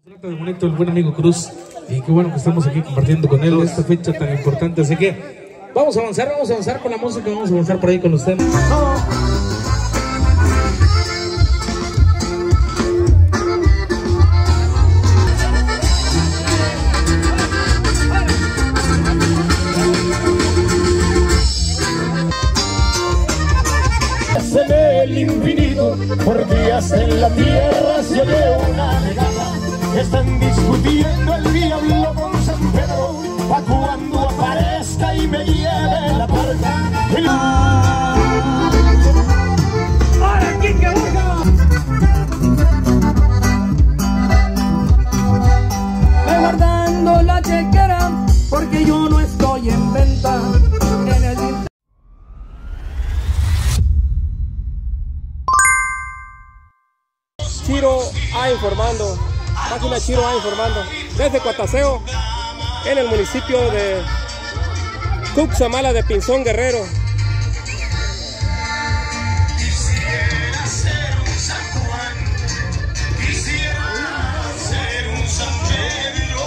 De bonito el buen amigo Cruz, y qué bueno que estamos aquí compartiendo con él esta fecha tan importante, así que vamos a avanzar con la música, vamos a avanzar por ahí con los temas. En el infinito, por días en la tierra se oye una negada. Están discutiendo el diablo con San Pedro, pa' cuando aparezca y me lleve la parca. ¡Ahora quién que busca! Ve guardando la chequera, porque yo no estoy en venta. En el Chiro A informando, página Chiro A informando, desde Cuataseo, en el municipio de Cuxamala de Pinzón, Guerrero. Quisiera ser un San Juan, quisiera ser un San Pedro.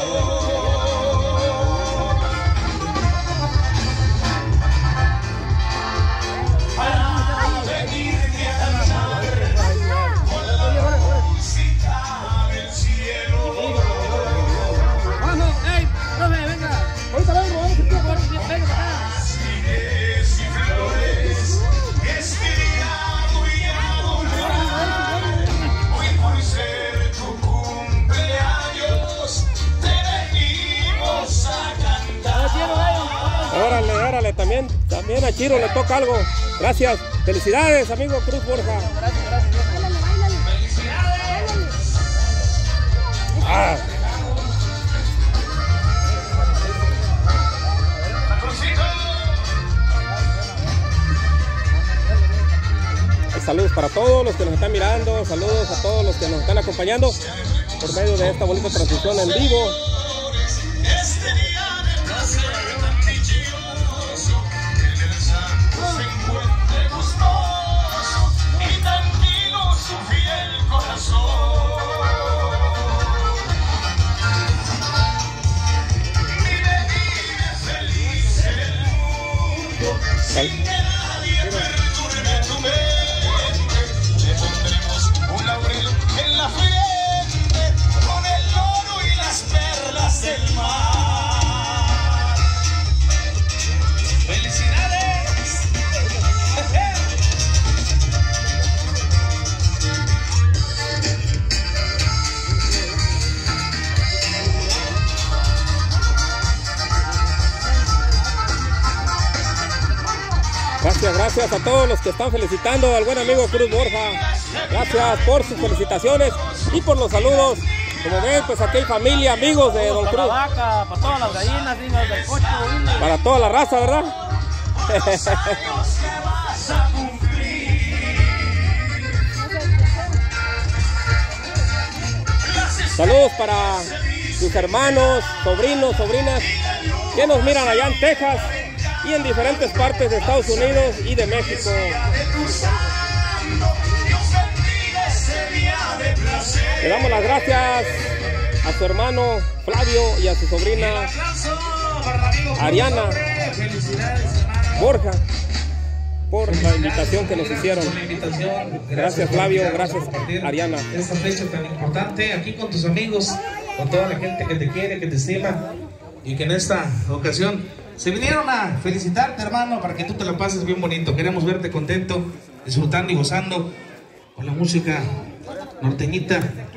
Para venirme a cantar con la música del cielo. ¡Ey, profe, venga! Ahorita vengo, venga para acá. Flores y flores, este día voy a adorar. Hoy por ser tu cumpleaños, te venimos a cantar. Órale, también a Chiro le toca algo. Gracias, felicidades amigo Cruz Borja. Ah. Saludos para todos los que nos están mirando, saludos a todos los que nos están acompañando por medio de esta bonita transmisión en vivo. Este día de placer tan dichoso, en el santo se encuentre gustoso y tranquilo su fiel corazón. Vive feliz en el mundo, sin que nadie perturbe tu mente. Le pondremos un laurel en la frente con el oro y las perlas del mar. ¡Felicidades! Gracias a todos los que están felicitando al buen amigo Cruz Borja. Gracias por sus felicitaciones y por los saludos. Como ven, pues aquí hay familia, amigos de Don Cruz. Para la vaca, para todas las gallinas, hijas del coche, Para toda la raza, ¿verdad? Saludos para sus hermanos, sobrinos, sobrinas que nos miran allá en Texas y en diferentes partes de Estados Unidos y de México. Le damos las gracias a su hermano Flavio y a su sobrina Ariana Borja por la invitación que nos hicieron. Gracias Flavio, gracias Ariana. Esta fecha tan importante aquí con tus amigos, con toda la gente que te quiere, que te estima, y que en esta ocasión se vinieron a felicitarte, hermano, para que tú te la pases bien bonito. Queremos verte contento, disfrutando y gozando con la música norteñita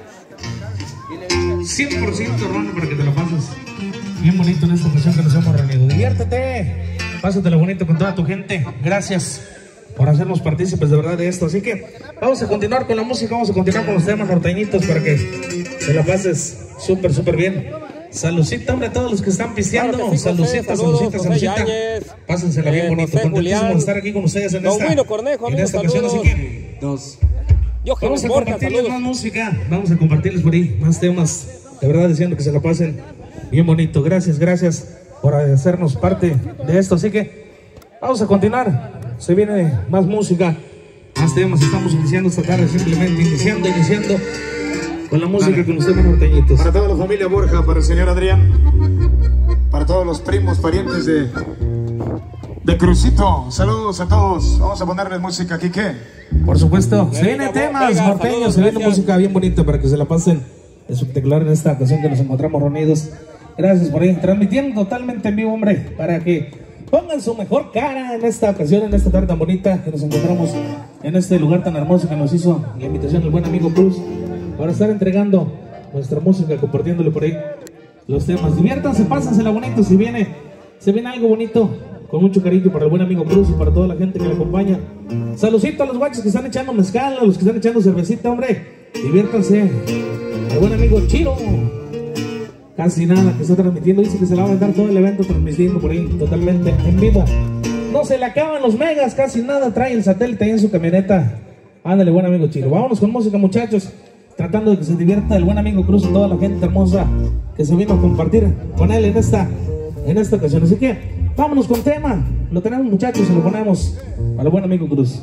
100%, hermano, para que te la pases bien bonito en esta ocasión que nos hemos reunido. Diviértete, pásatelo bonito con toda tu gente. Gracias por hacernos partícipes de verdad de esto. Así que vamos a continuar con la música, vamos a continuar con los temas norteñitos para que te la pases súper bien. Saludcita, hombre, a todos los que están pisteando. Claro que sí, saludcita. Pásensela bien bonito. Contentísimo de estar aquí con ustedes en esta ocasión. Así que vamos a compartirles más música, vamos a compartirles por ahí más temas. De verdad, diciendo que se la pasen bien bonito. Gracias por hacernos parte de esto. Así que vamos a continuar. Se viene más música, más temas. Estamos iniciando esta tarde, simplemente iniciando. con la música con ustedes norteñitos. Para toda la familia Borja, para el señor Adrián, para todos los primos, parientes de Crucito. Saludos a todos. Vamos a ponerles música aquí, ¿qué? Por supuesto, se vienen temas norteños, se viene música bien bonita para que se la pasen espectacular en esta ocasión que nos encontramos reunidos. Gracias por ahí, transmitiendo totalmente en vivo, hombre, para que pongan su mejor cara en esta ocasión, en esta tarde tan bonita que nos encontramos en este lugar tan hermoso que nos hizo la invitación el buen amigo Cruz para estar entregando nuestra música, compartiéndole por ahí los temas. Diviértanse, pásensela bonito, se viene algo bonito, con mucho cariño para el buen amigo Cruz y para toda la gente que le acompaña. Saludcito a los guachos que están echando mezcal, a los que están echando cervecita, hombre, diviértanse. El buen amigo Chiro, casi nada, que está transmitiendo, dice que se la va a aventar todo el evento transmitiendo por ahí totalmente en vivo. No se le acaban los megas, casi nada, trae el satélite ahí en su camioneta. Ándale, buen amigo Chiro. Vámonos con música, muchachos, tratando de que se divierta el buen amigo Cruz y toda la gente hermosa que se vino a compartir con él en esta ocasión. Así que vámonos con tema, lo tenemos, muchachos, se lo ponemos al buen amigo Cruz.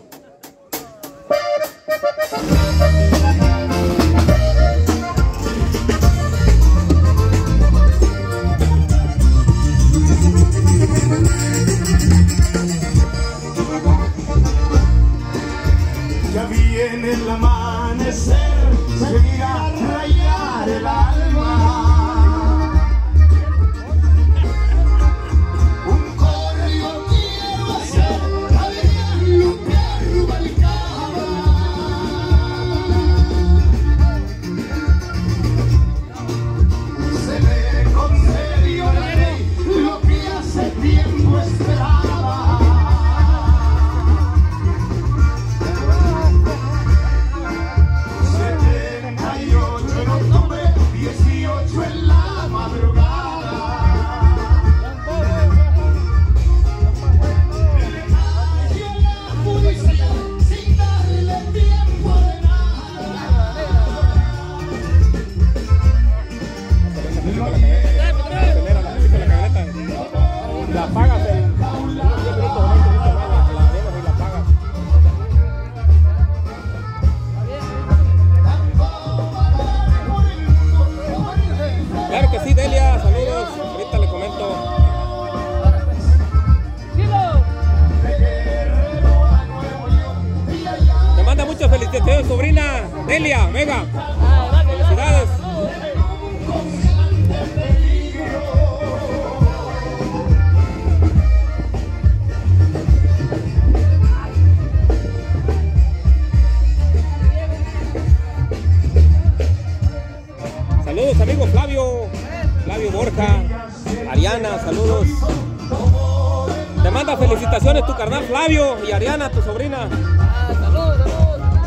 Ya viene el amanecer, se irá a rayar el alma. Un correo quiero hacer, a ver lo que rubalcaba. Se le concedió al rey lo que hace tiempo esperaba. Claro que sí, Delia, saludos, ahorita le comento. Me manda muchas felicitaciones, sobrina Delia Vega. Felicidades. Saludos, amigo Flavio Borja, Ariana, saludos. Te manda felicitaciones tu carnal Flavio y Ariana, tu sobrina. Saludos, saludos.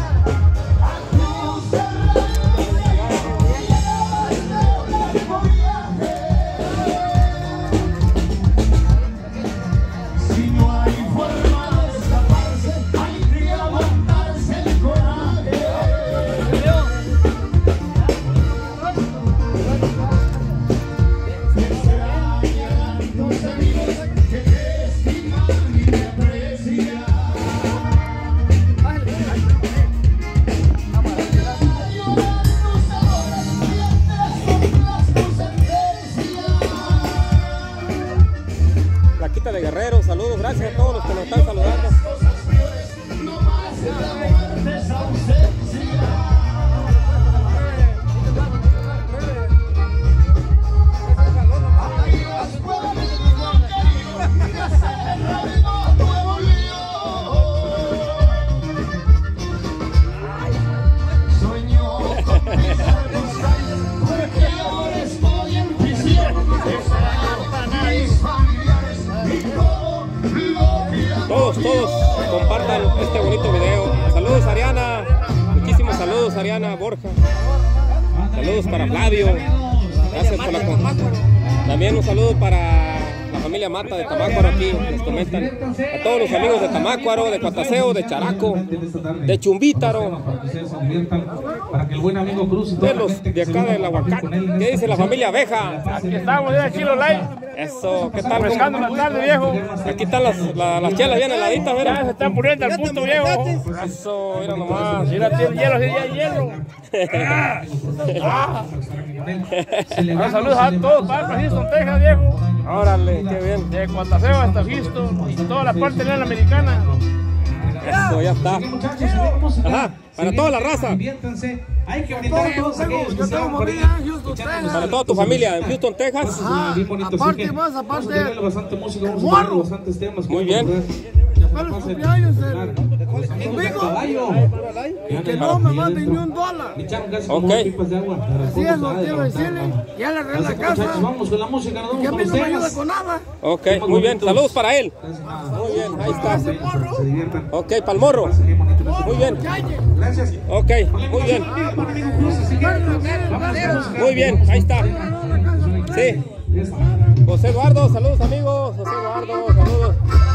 De Guerrero, saludos, gracias a todos los que nos están saludando. Todos compartan este bonito video. Saludos Ariana, muchísimos saludos Ariana, Borja. Saludos para Flavio. Gracias por la compañía. También un saludo para la familia Mata de Tamácuaro, aquí nos comentan. A todos los amigos de Tamácuaro, de Cuataceo, de Characo, de Chumbítaro, de los de acá del Aguacate. ¿Qué dice la familia Abeja? Aquí estamos, ya Chilo Live. Eso, ¿qué tal? Pescando la tarde, viejo. Aquí están las chelas bien heladitas, mira. Ya se están poniendo al punto, viejo. Eso, mira nomás. Mira, tiene hielo, sí, ya hay hielo. Saludos a todos para Houston, Texas, viejo. Órale, qué bien. De Cuataceo hasta Houston y toda la parte de la americana. Eso, ya está. Ajá, para toda la raza. Hay que brindar a todos aquellos que tengo familia en Houston, Texas. Para toda tu familia en Houston, Texas. Aparte más, aparte. Bastante música, vamos a tocar bastantes temas. Muy bien. Para el cumpleaños conmigo. Y que no me manden ni $1. Ok. Así es lo quiero decirle. Ya le arreglé la casa. Vamos con la música, nos Que a vamos mí con no me los ayuda temas. con nada. Ok, muy bien. Saludos para él. Muy bien, ahí está. Ok, para el morro. Muy bien. Ok, muy bien. Muy bien, ahí está. Sí. José Eduardo, saludos amigos. José Eduardo, saludos.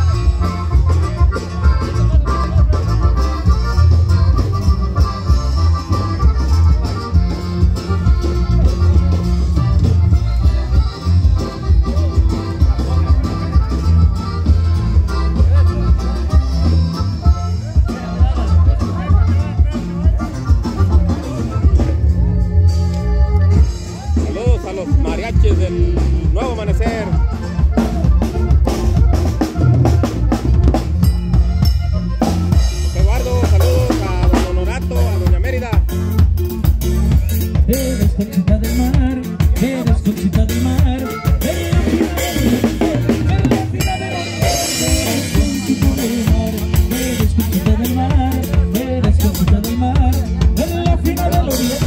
Saludos a los mariachis del Nuevo Amanecer. Eduardo, saludos a don Honorato, a doña Mérida. Eres conchita del mar, eres conchita del mar. Eres conchita del mar, eres conchita del mar. En la fina del oriente,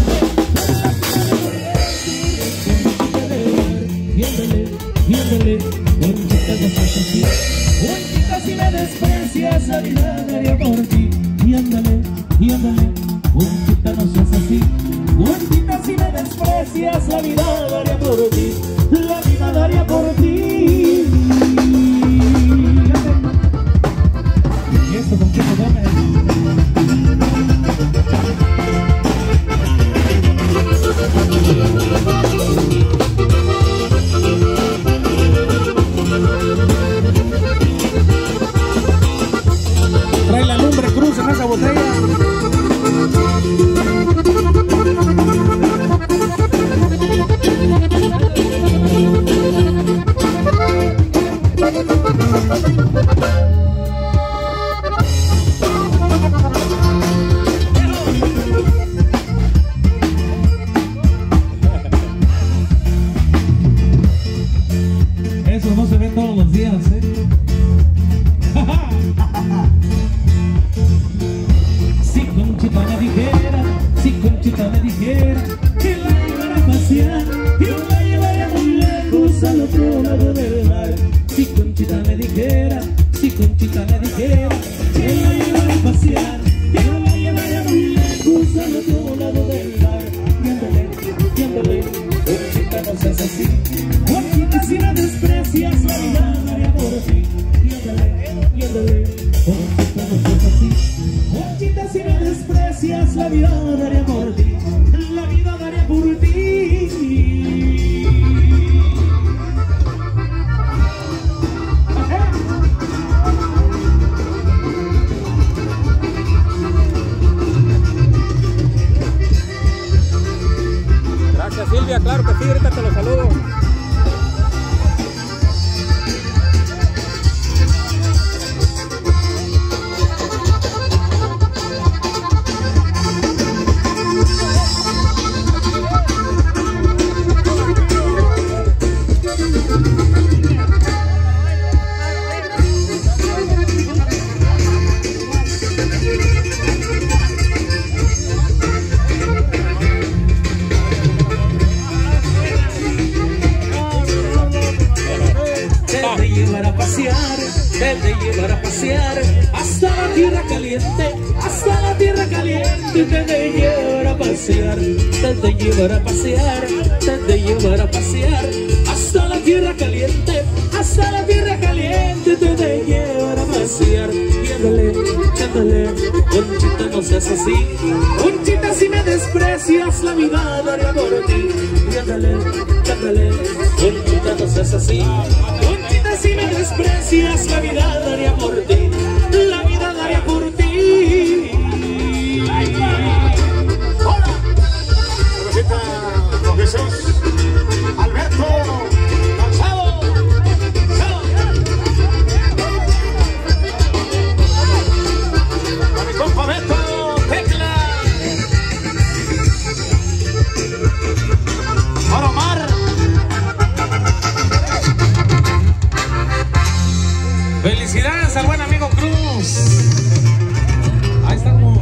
viéndole, conchita no seas así. Conchita si me desprecias, la vida daría por ti. Viéndole, conchita no seas así. Conchita si me desprecias, la vida daría por ti. La vida daría por ti. Y esto con qué se come. Trae la lumbre cruz en esa botella. Eso no se ve todos los días, ¿eh? Si Conchita me dijera que la llevara a pasear, yo la llevaría muy lejos al otro lado del mar. Si Conchita me dijera que la llevara a pasear, yo la llevaría muy lejos al otro lado del mar. Viéndole, Conchita no seas así. Conchita si me desprecias, la vida daría por ti. Viéndole, Conchita no seas así. Conchita si me desprecias, la vida daría por ti. La vida daría por ti. Gracias Silvia, claro que sí, ahorita te lo saludo. Te llevar a pasear hasta la tierra caliente, te de llevar a pasear, te llevar a pasear, te llevar a pasear hasta la tierra caliente, te de llevar a pasear. Viéndole, Conchita no seas así. Conchita si me desprecias, la vida daría por ti. Viéndole, Conchita no seas seas así. Conchita, si me desprecias, la vida daría por ti, la vida daría por ti. Hola, Rosita, con Jesús, Alberto, Gonzalo, a mi compa Beto, Tecla, para Omar. Felicidades al buen amigo Cruz. Ahí estamos.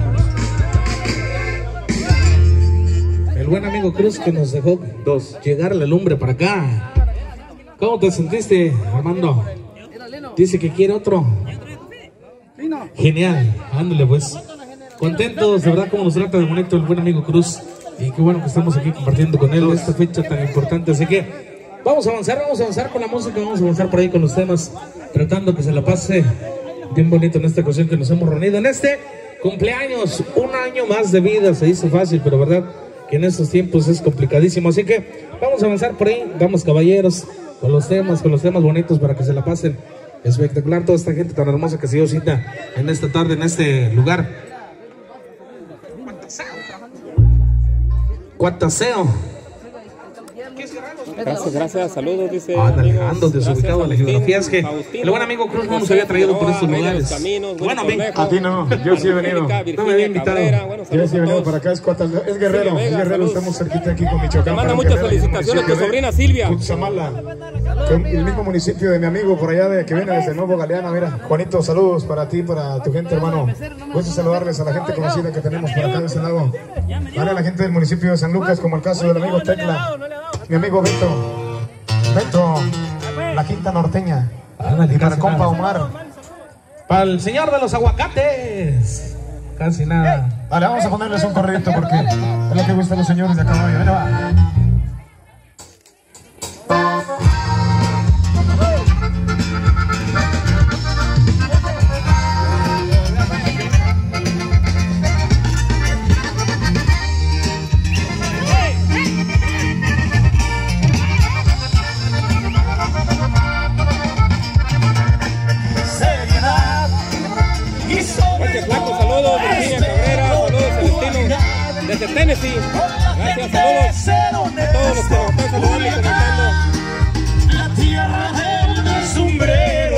El buen amigo Cruz que nos dejó llegar la lumbre para acá. ¿Cómo te sentiste, Armando? Dice que quiere otro. Genial, ándale pues. Contentos, de verdad, como nos trata de bonito el buen amigo Cruz. Y qué bueno que estamos aquí compartiendo con él esta fecha tan importante. Así que vamos a avanzar con la música, vamos a avanzar por ahí con los temas, tratando que se la pase bien bonito en esta ocasión que nos hemos reunido en este cumpleaños. Un año más de vida, se dice fácil, pero verdad que en estos tiempos es complicadísimo. Así que vamos a avanzar por ahí, damas, caballeros, con los temas bonitos para que se la pasen espectacular. Toda esta gente tan hermosa que se dio cita en esta tarde, en este lugar. Cuataseo. Gracias, saludos, dice. Ando desubicado a la geografía. Es que el buen amigo Cruz no nos había traído por estos lugares. Bueno, a ti no, yo sí he venido. No me había invitado. Yo sí he venido para acá, es Guerrero, estamos cerquita aquí con Michoacán. Te manda muchas felicitaciones tu sobrina Silvia. Cutzamala, el mismo municipio de mi amigo por allá que viene desde Nuevo Galeana. Mira, Juanito, saludos para ti, para tu gente, hermano. Gusto saludarles a la gente conocida que tenemos por acá de este lado. Para la gente del municipio de San Lucas, como el caso del amigo Tecla, mi amigo Beto, la Quinta Norteña, y para el compa Omar, para el señor de los aguacates, casi nada. Vale, vamos a ponerles un corridito porque es lo que gustan los señores de acá. Mira, va. Desde Tennessee, gracias, saludos a todos los que nos están saludando y comentando. La tierra del sombrero,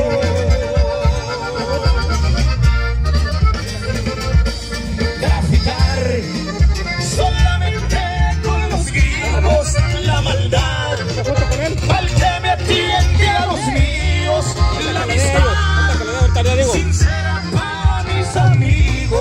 traficar solamente con los gringos, la maldad, al que me atiende a los míos, la amistad sincera para mis amigos.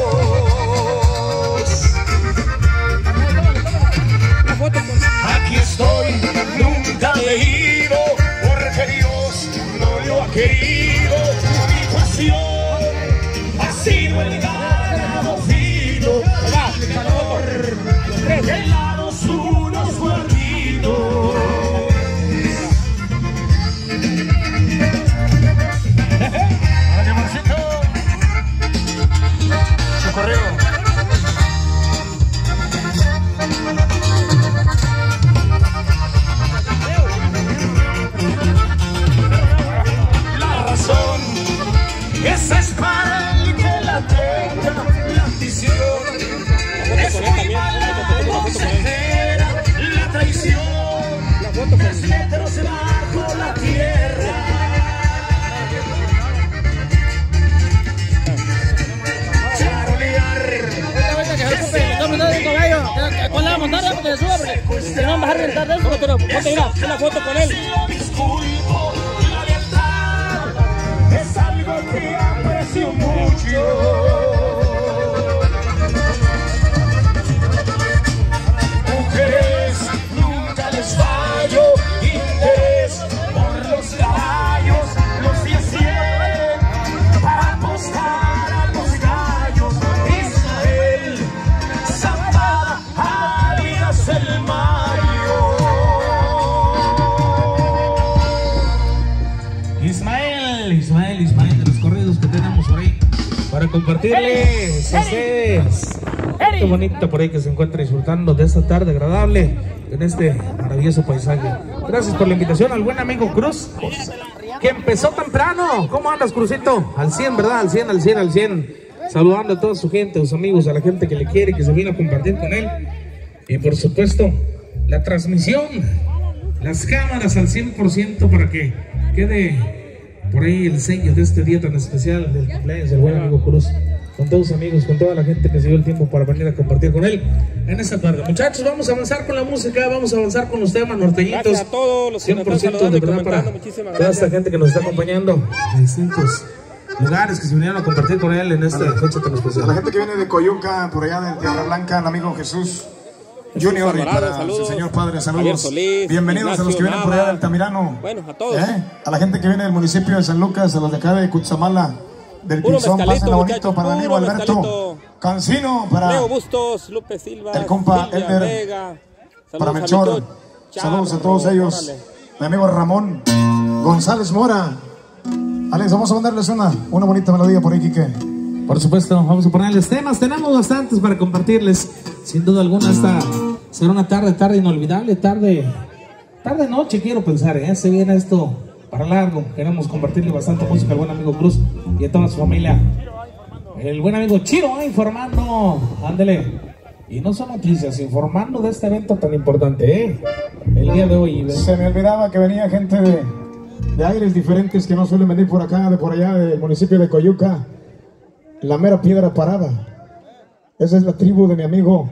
Aquí estoy, nunca me he ido, porque Dios no lo ha querido. Mi pasión ha sido el ganado fino, el calor, helados unos guardidos. Vale, Marcito, su correo. Esa es para el que la tenga, la ambición, es pasajera, la traición, es metros bajo la tierra. Charolear, ponle la montaña porque le suba, porque si no van a bajar a rentar de eso. Ponte, mira, una foto con él. Es algo que aprecio mucho. Mujeres, nunca les fallo. Interés por los caballos, los 100 para apostar a los gallos. Israel, Zapata, alias el Mario. Ismael, de los corridos que tenemos por ahí para compartirles a ustedes. Qué bonita por ahí que se encuentra disfrutando de esta tarde agradable en este maravilloso paisaje. Gracias por la invitación al buen amigo Cruz, que empezó temprano. ¿Cómo andas, Cruzito? Al 100, ¿verdad? Al 100, al 100, al 100. Saludando a toda su gente, a sus amigos, a la gente que le quiere, que se vino a compartir con él. Y por supuesto, la transmisión, las cámaras al 100% para que quede por ahí el sello de este día tan especial del cumpleaños del buen amigo Cruz. Con todos sus amigos, con toda la gente que se dio el tiempo para venir a compartir con él en esta tarde. Muchachos, vamos a avanzar con la música, vamos a avanzar con los temas norteñitos. Gracias a todos los que nos están saludando y comentando. Muchísimas gracias. Toda esta gente que nos está acompañando de distintos lugares que se vinieron a compartir con él en esta fecha tan especial. A la gente que viene de Coyuca, por allá de Tierra Blanca, el amigo Jesús Junior y para su señor padre, saludos. Solís, bienvenidos Ignacio, a los que vienen por allá del Tamirano. Bueno, a todos. A la gente que viene del municipio de San Lucas, a los de acá de Cutzamala, del Pinzón, pásenla bonito para Diego Alberto Cancino, para Leo Bustos, Lupe Silva, el compa Elder Vega, para Melchor, saludos a todos ellos. Mi amigo Ramón González Mora. Alex, vamos a mandarles una bonita melodía por ahí, Quique. Por supuesto, vamos a ponerles temas. Tenemos bastantes para compartirles. Sin duda alguna, esta será una tarde inolvidable, tarde-noche, quiero pensar, ¿eh? Se viene esto para largo. Queremos compartirle bastante música al buen amigo Cruz y a toda su familia. El buen amigo Chiro informando, ándele. Y no son noticias, informando de este evento tan importante, ¿eh? El día de hoy. Se me olvidaba que venía gente de aires diferentes que no suelen venir por acá, de por allá, del municipio de Coyuca. La mera piedra parada. Esa es la tribu de mi amigo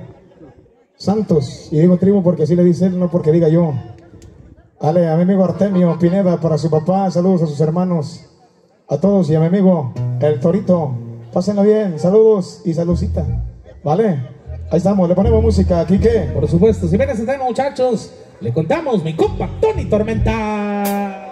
Santos. Y digo tribu porque así le dice él, no porque diga yo. Ale, a mi amigo Artemio Pineda, para su papá, saludos a sus hermanos, a todos, y a mi amigo El Torito. Pásenla bien, saludos y saludcita. ¿Vale? Ahí estamos, le ponemos música aquí, ¿qué? Por supuesto, si ven ese tema, muchachos, le contamos mi compa Tony Tormenta.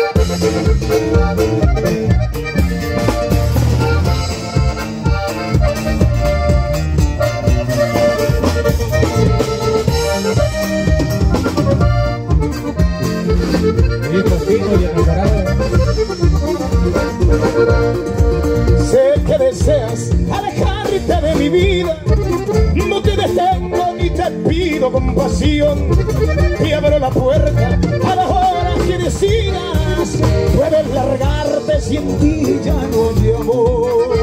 Sé que deseas alejarte de mi vida, no te detengo ni te pido compasión, te abro la puerta a la hora que decidas, puedes largarte si en ti ya no hay amor.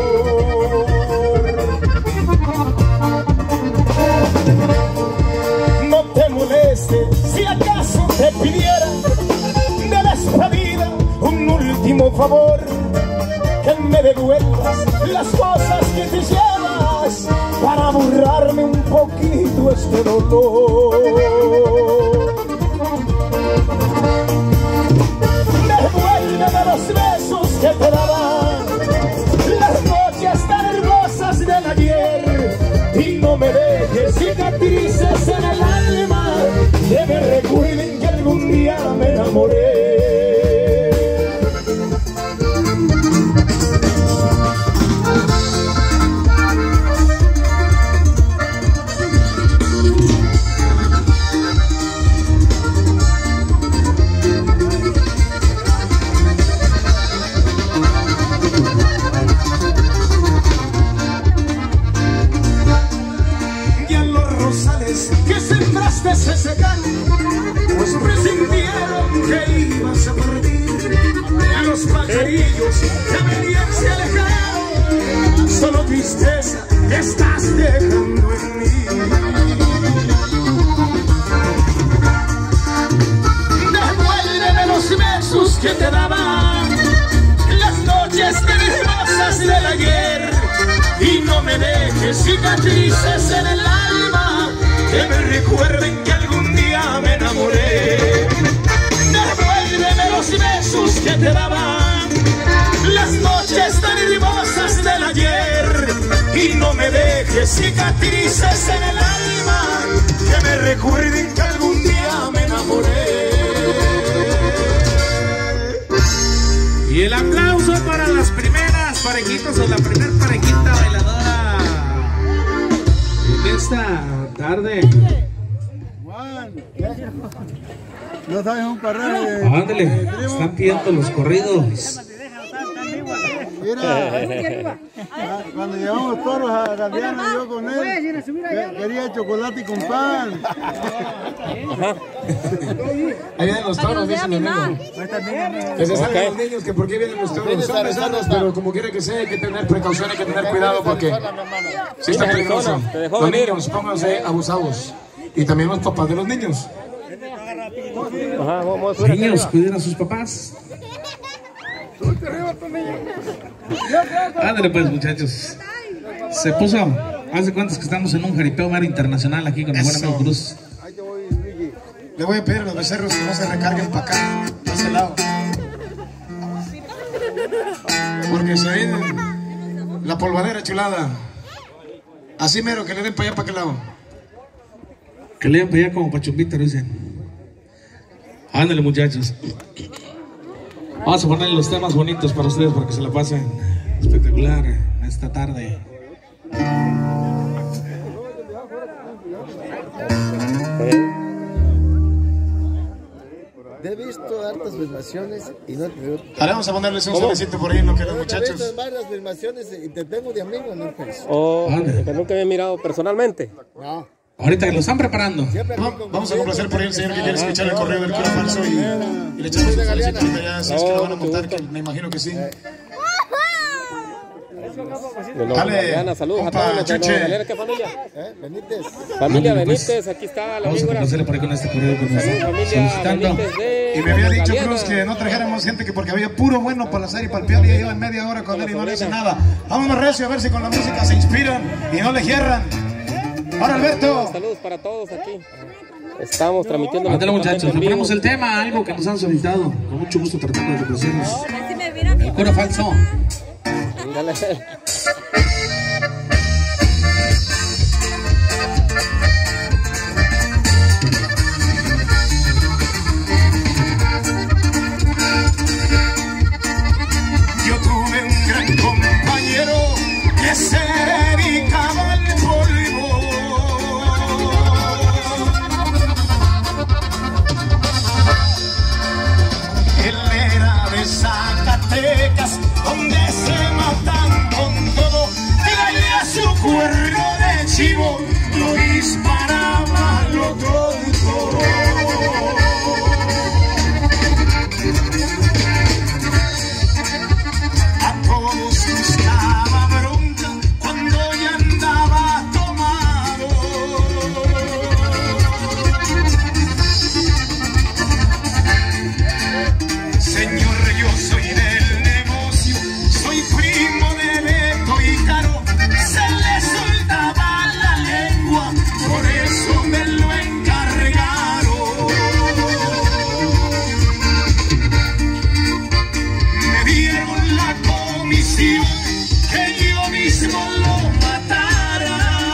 No te molestes si acaso te pidiera de despedida un último favor, que me devuelvas las cosas que te llevas para borrarme un poquito este dolor. Devuélveme los besos que te daban, las noches tan hermosas del ayer, y no me dejes cicatrices en el alma que me recuerden que algún día me enamoré. Que sembraste se secan, pues presintieron que ibas a partir. A los pajarillos que venían se alejaron, solo tristeza estás dejando en mí. Devuélveme los besos que te daban, las noches tan hermosas del ayer, y no me dejes cicatrices en el alma que me recuerden que algún día me enamoré. Devuélveme los besos que te daban, las noches tan hermosas del ayer, y no me dejes cicatrices en el alma que me recuerden que algún día me enamoré. Y el aplauso para las primeras parejitas o la primer parejita bailadora en esta tarde. No sabes un correo de... Ándale, están pidiendo los corridos. Mira, cuando llevamos toros a Galeano y yo con él, quería chocolate con pan. Ahí vienen los toros, dice mi amigo. Que se salgan los niños, que por qué vienen los toros. Son sanos, pero como quiera que sea, hay que tener precaución, hay que tener cuidado porque si está peligroso. Los niños, pónganse abusados. Y también los papás de los niños. Niños, cuiden a sus papás. Ándale pues, muchachos. Se puso, hace cuentas que estamos en un jaripeo mar internacional aquí con el buen amigo Cruz. Le voy a pedir a los becerros que no se recarguen para acá, para ese lado. Porque se viene la polvadera chulada. Así mero, que le den para allá, para aquel lado. Que le den para allá como pachumbita, dicen. Ándale, muchachos. Vamos a ponerle los temas bonitos para ustedes, para que se la pasen espectacular esta tarde. He visto hartas filmaciones y no te veo. Ahora vamos a ponerles un solecito por ahí, ¿no? Que los muchachos. He visto varias filmaciones y te tengo de amigo, ¿no? Que nunca había mirado personalmente. No. Ahorita que lo están preparando. Vamos a complacer por ahí el señor que quiere escuchar el correo del cura falso y le echamos un solecito allá, si es que lo van a montar, que me imagino que sí. Dale, saludos a todos los de Nueva Galera. ¿Qué familia? Benítez. Familia Benítez, aquí está la vamos a complacerle por ahí con este correo que nos solicitando. Y me había dicho Cruz que no trajéramos gente que porque había puro bueno para hacer y para el piano y llevan media hora con él y no le hacen nada. Vámonos recio a ver si con la música se inspiran y no le hierran. Ahora Alberto. Saludos para todos aquí. Estamos transmitiendo. Ándale muchachos, le ponemos el tema, algo que nos han solicitado. Con mucho gusto tratando de complacernos. El coro falso. Dale. Yo tuve un gran compañero que se dedicaba al polvo. Él era de Zacatecas, donde se matan con todo, y traía su cuerno de chivo, lo disparaba lo tonto. A todos buscaba bronca cuando ya andaba tomado. Señor, yo soy del negocio, soy primo de Beto y Caro. Se le soltaba la lengua, por eso me lo encargaron. Me dieron la comisión que yo mismo lo matara.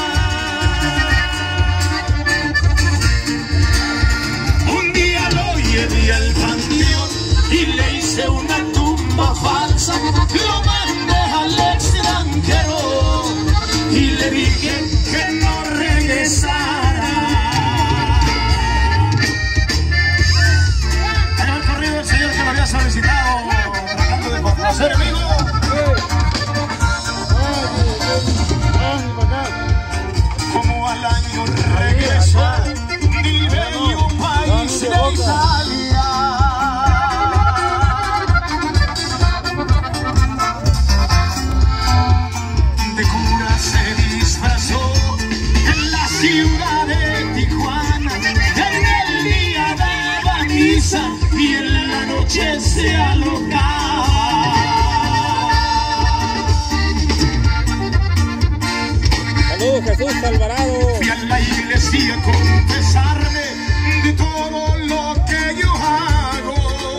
Un día lo llevé al panteón y le hice una tumba falsa, lo mandé al extranjero y le dije que no regresara. En el corrido el señor que lo había solicitado, tratando de complacer, amigo. Como al año regresó del bello país de Italia. De cura se disfrazó en la ciudad de Tijuana, en el día de la misa y en la noche se alocaba. Saludos, Jesús Alvarado. Fui a la iglesia a confesarme de todo lo que yo hago.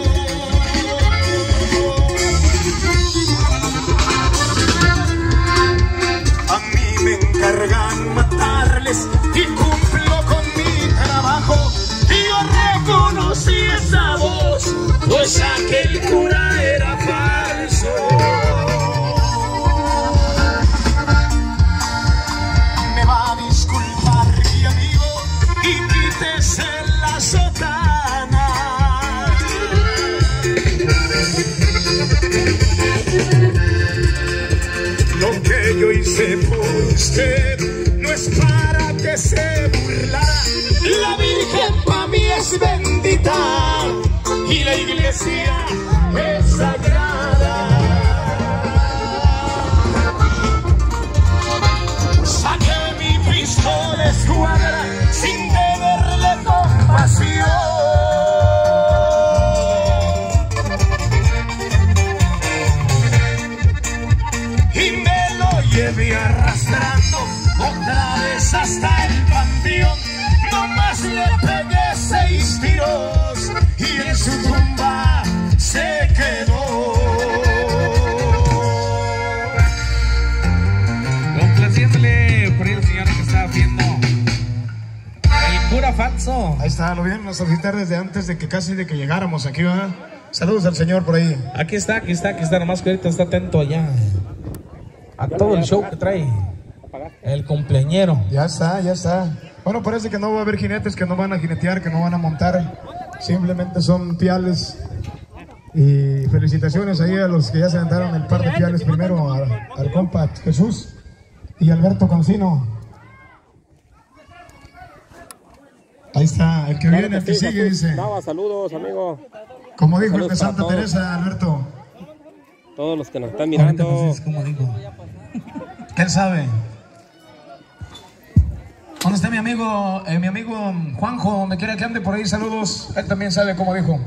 A mí me encargan matarles y cumplo con mi trabajo. Y yo reconocí esa voz, pues aquel cura era falso. Me va a disculpar mi amigo y quítese la sotana. sepa usted, no es para que se burlara. La Virgen para mí es bendita y la iglesia es sagrada. Saqué mi pistola escuadra sin tenerle compasión y me lo llevé arrastrando otra vez hasta el panteón. Nomás le pegué 6 tiros y en su tumba se quedó. Complaciéndole por el señor que estaba viendo el cura falso. Ahí está, lo bien, nos solicitar desde antes de que casi de que llegáramos aquí, ¿verdad? Saludos al señor por ahí. Aquí está, nomás que ahorita está atento allá a todo el show que trae el cumpleañero. Ya está, ya está. Bueno, parece que no va a haber jinetes, que no van a jinetear, que no van a montar. Simplemente son piales. Y felicitaciones ahí a los que ya se aventaron el par de piales. Primero al compa Jesús y Alberto Cancino. Ahí está, el que Claro viene, el que que sí, sigue, Jesús dice. Nava, saludos, amigo. Como dijo Saludos el de Santa para Teresa, Alberto. Todos los que nos están mirando. Como digo. ¿Quién sabe? ¿Dónde está mi amigo Juanjo? Me quiere que ande por ahí, saludos. Él también sabe cómo dijo.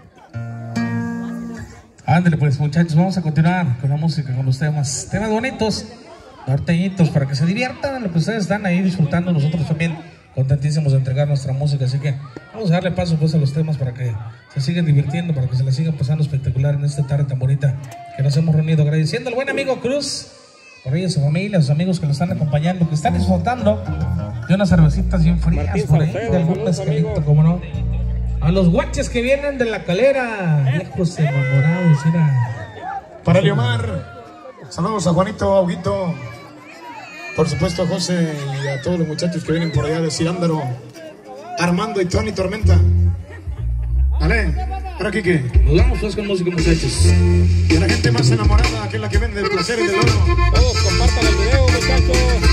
Ándale pues, muchachos, vamos a continuar con la música, con los temas bonitos, norteñitos, para que se diviertan, lo que ustedes están ahí disfrutando. Nosotros también contentísimos de entregar nuestra música, así que vamos a darle paso pues a los temas para que se sigan divirtiendo, para que se la sigan pasando espectacular en esta tarde tan bonita que nos hemos reunido, agradeciendo al buen amigo Cruz, por ahí a su familia, a sus amigos que lo están acompañando, que están disfrutando de unas cervecitas bien frías Martín por ahí, Salcedo, de algún saludos, mezcalito, amigo. como no. A los guaches que vienen de la Calera, viejos enamorados, mira. Para Leomar, saludos a Juanito, a Huguito, por supuesto a José y a todos los muchachos que vienen por allá de Cirándaro, Armando y Tony Tormenta. ¿Vale? ¿Para aquí qué? Nos vamos pues con música, muchachos. Y a la gente más enamorada, que es la que vende placeres del oro. Todos compartan el video, muchachos.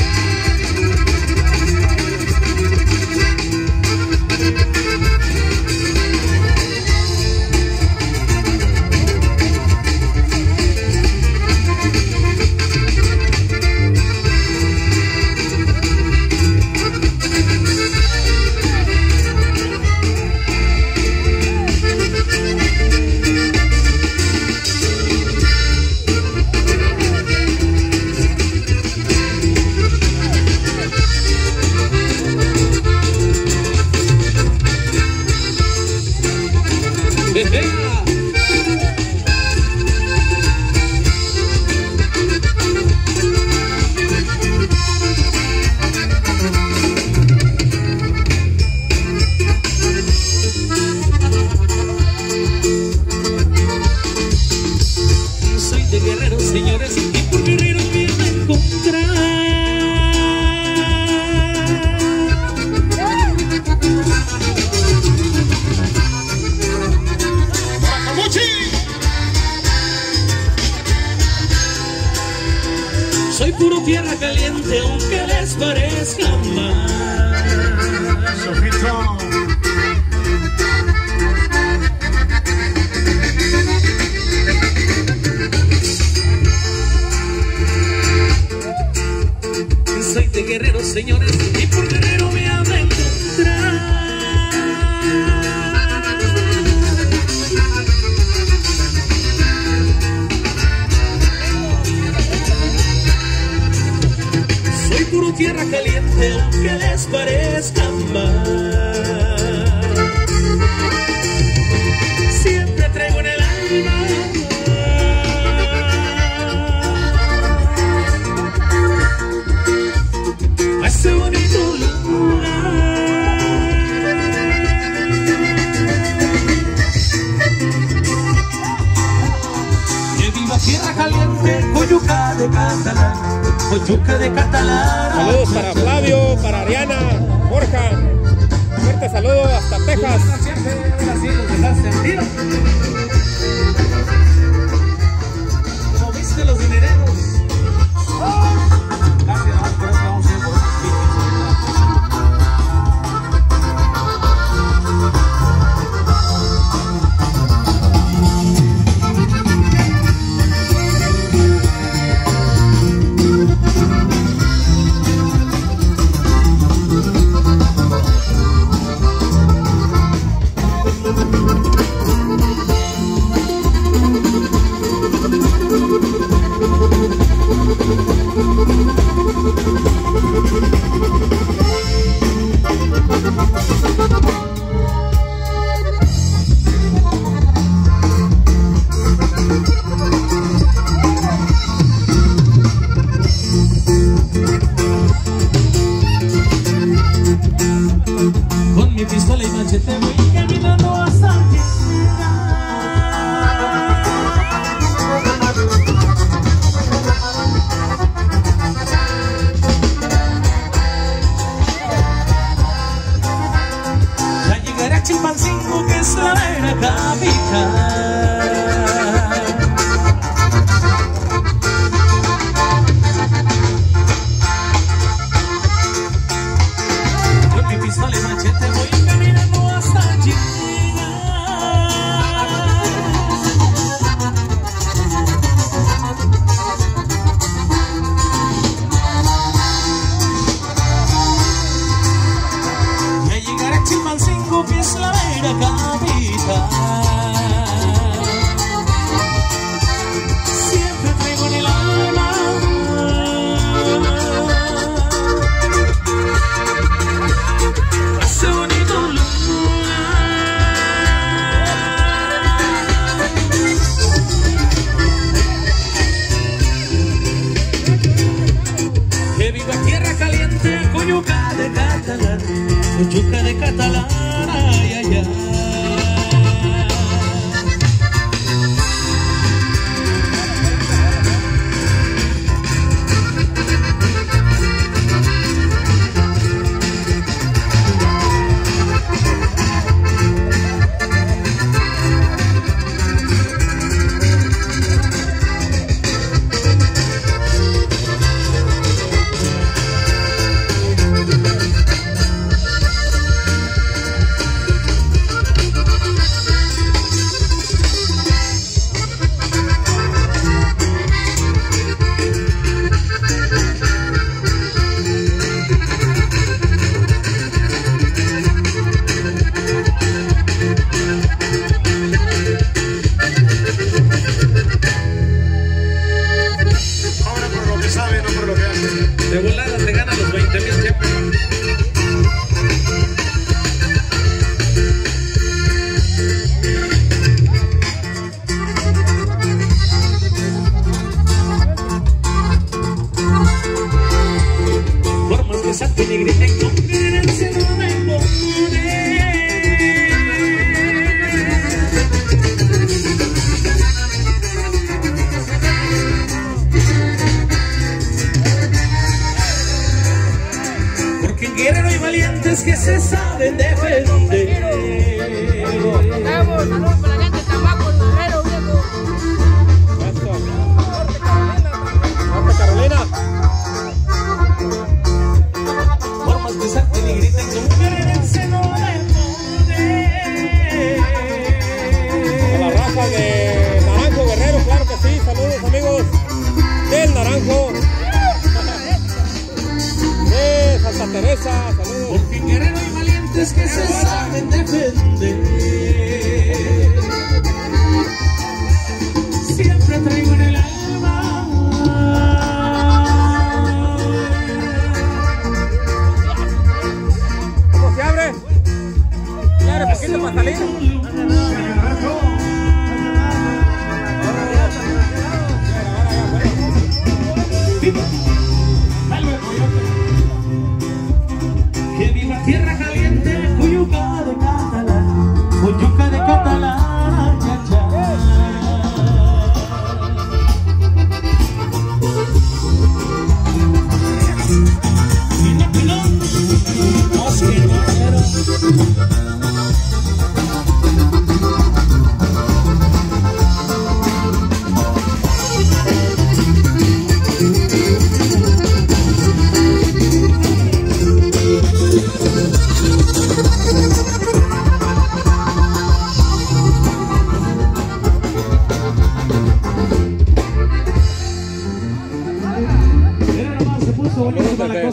Soy de Guerrero, señores, y por Guerrero me van a encontrar. Soy puro tierra caliente, aunque les parezca mal. Sofito. Soy de Guerrero, señores, y por Guerrero me han de encontrar. Soy puro tierra caliente, aunque les parezca mal. Siempre traigo en el alma a ese bonito lugar. Que viva tierra caliente, Coyuca de Catalán, Coyuca de Catalán. Saludos para Flavio, para Ariana, Borja. Fuerte saludo hasta Texas. Como viste los dineros.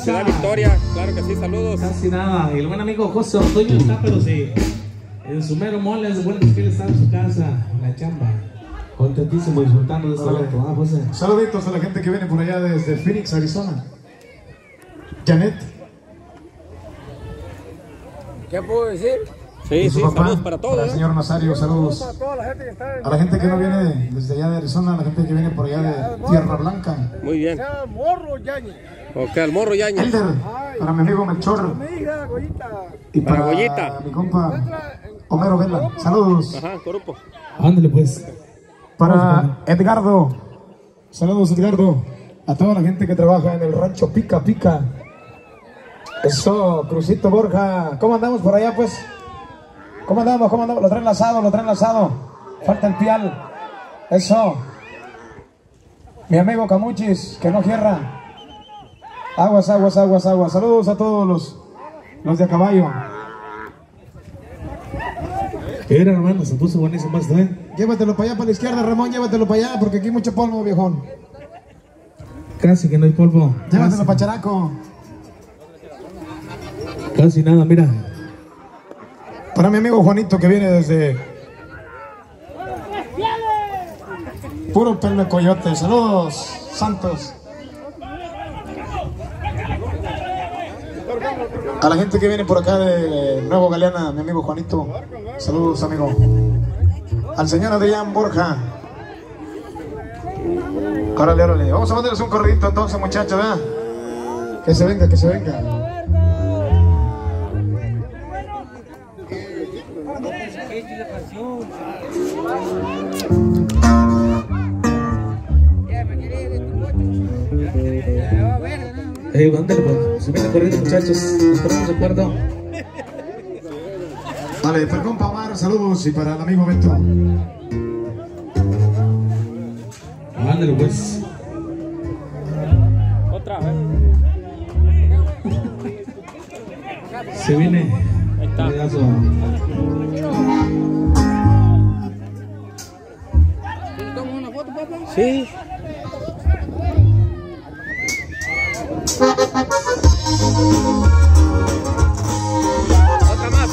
Ciudad Victoria, claro que sí, saludos. Casi nada, y el buen amigo José Ortuño está, pero sí, en su mero mole, es bueno que él está en su casa, en la chamba. Contentísimo, disfrutando de este evento, José. Saluditos a la gente que viene por allá desde Phoenix, Arizona. Janet. ¿Qué puedo decir? Sí, sí, papá, saludos para todos. Para el señor Nazario, saludos. A la gente que no viene desde allá de Arizona, a la gente que viene por allá de Tierra Blanca. Muy bien. Morro Yañez. Ok, al Morro Yañez. Elder, para mi amigo Melchor. Y para Goyita. mi compa Homero Vela. Saludos. Ajá, Corupo. Ándale pues. Para Edgardo. Saludos, Edgardo. A toda la gente que trabaja en el rancho Pica Pica. Eso, Crucito Borja. ¿Cómo andamos por allá, pues? ¿Cómo andamos? ¿Cómo andamos? Lo traen lanzado. Falta el pial. Eso. Mi amigo Camuchis, que no cierra. Aguas. Saludos a todos los de a caballo. Era, hermano, se puso buenísimo esto, ¿eh? Llévatelo para allá, para la izquierda, Ramón. Llévatelo para allá, porque aquí hay mucho polvo, viejón. Casi que no hay polvo. Llévatelo para Characo. Casi nada, mira. Para mi amigo Juanito, que viene desde puro Pelme Coyote. Saludos, Santos. A la gente que viene por acá de Nuevo Galeana, mi amigo Juanito. Saludos, amigo. Al señor Adrián Borja. Órale. Vamos a mandarles un corridito entonces, muchachos, ¿verdad? Que se venga. Ándale, pues. Se viene corriendo, muchachos. Nos ponemos de acuerdo. Vale, para el compa Omar, saludos. Y para el amigo Beto. Ándale, pues. Otra vez. Se viene. Ahí está. Pedazo. ¿Toma una foto, papá? Sí. Otra más.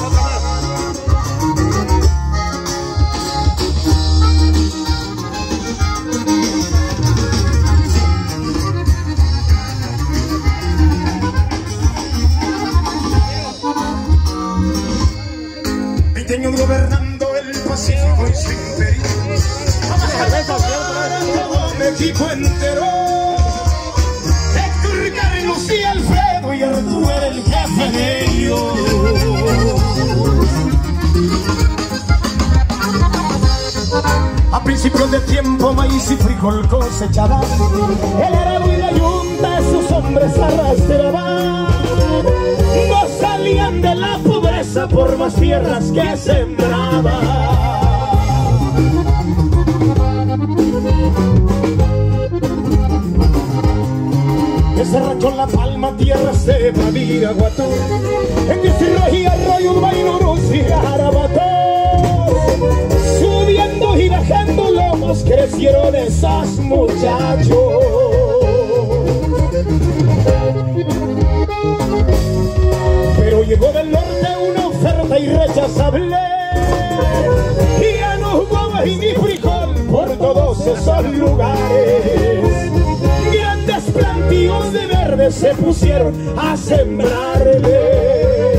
Años gobernando el Pacífico y su imperio. México entero. Héctor, Carlos y Alfredo y Arturo era el jefe de ellos. A principios de tiempo maíz y frijol cosechaban. El arado y la yunta sus hombres arrastraban. No salían de la pobreza por más tierras que sembraban. Ese rancho en La Palma, tierras de Badiraguatú, en Yusirroji, Arroyo, Urbay, Nuruz y Garabato. Subiendo y bajando lomos crecieron esas muchachos. Pero llegó del norte una oferta irrechazable. Y ya no hubo ni frijol por todos esos lugares. Grandes plantíos de verde se pusieron a sembrarle.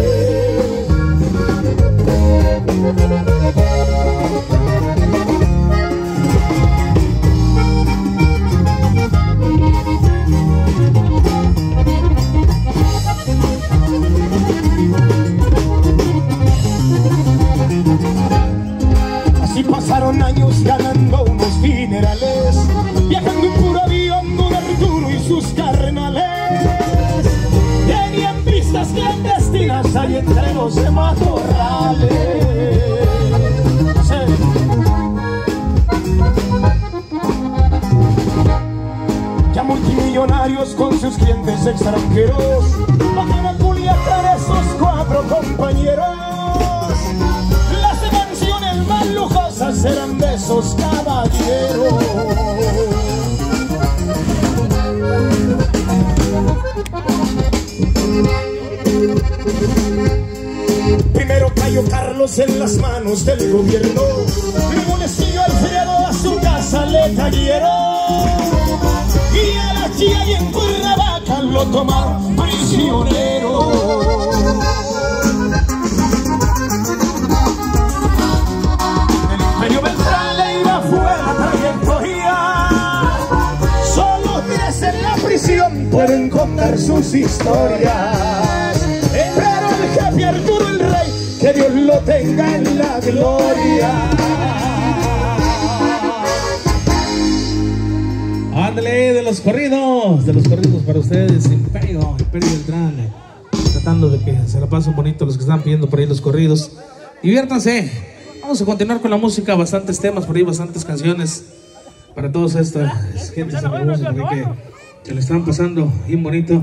Así pasaron años ganando unos dinerales, viajando en puro avión don Arturo y sus carnales. Tenían vistas clandestinas ahí entre los matorrales. Sí. Ya multimillonarios con sus clientes extranjeros, bajan a Culiacán esos cuatro compañeros. Las mansiones más lujosas eran de esos caballeros. años en las manos del gobierno. Mi bolsillo Alfredo a su casa le cayeron. Y a la tía y en Cuernavaca lo tomaron prisionero. El Imperio Beltrán le iba fuera trayectoria. Solo tres en la prisión pueden contar sus historias. Pero el jefe Arturo el Rey, que Dios lo tenga en la gloria. Ándale, de los corridos para ustedes, Imperio Beltrán, tratando de que se la pasen bonito los que están pidiendo por ahí los corridos. Diviértanse, vamos a continuar con la música, bastantes temas por ahí, bastantes canciones para todas estas gentes hermosas que se le están pasando bien bonito.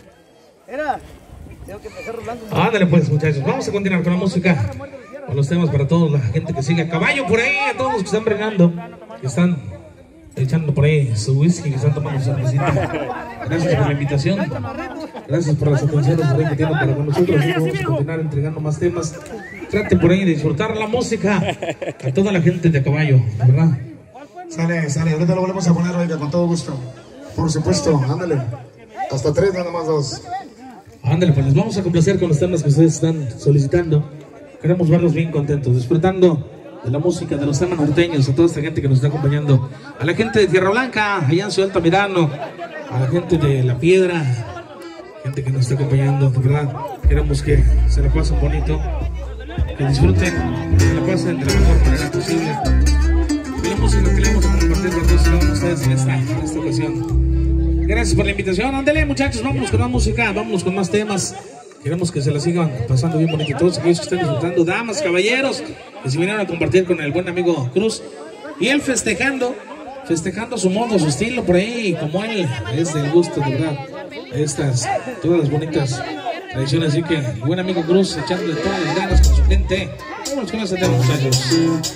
Ándale pues muchachos, vamos a continuar con la música, con los temas para toda la gente que sigue a caballo por ahí, a todos los que están bregando, que están echando por ahí su whisky, que están tomando su cervecita. Gracias por la invitación, gracias por las atenciones por ahí que tienen para con nosotros. Vamos a continuar entregando más temas. Trate por ahí de disfrutar la música a toda la gente de a caballo, ¿verdad? Sale, ahorita lo volvemos a poner, oiga, con todo gusto. Por supuesto, ándale. Hasta 3, nada más 2. Ándale, pues les vamos a complacer con los temas que ustedes están solicitando. Queremos verlos bien contentos, disfrutando de la música, de los temas norteños, a toda esta gente que nos está acompañando, a la gente de Tierra Blanca, allá en Ciudad Altamirano, a la gente de La Piedra, gente que nos está acompañando, de verdad, queremos que se la pasen bonito, que disfruten, que se la pasen de la mejor manera posible, de la música que le vamos a compartir con todos ustedes en esta ocasión. Gracias por la invitación, ándale muchachos, vámonos con más música, vámonos con más temas. Queremos que se la sigan pasando bien bonito. Todos aquellos que estén disfrutando, damas, caballeros, que se vinieron a compartir con el buen amigo Cruz. Y él festejando a su modo, a su estilo, por ahí, como él es del gusto, de verdad. Todas las bonitas tradiciones. Así que el buen amigo Cruz echándole todas las ganas con su gente. Vámonos con ese tema, muchachos.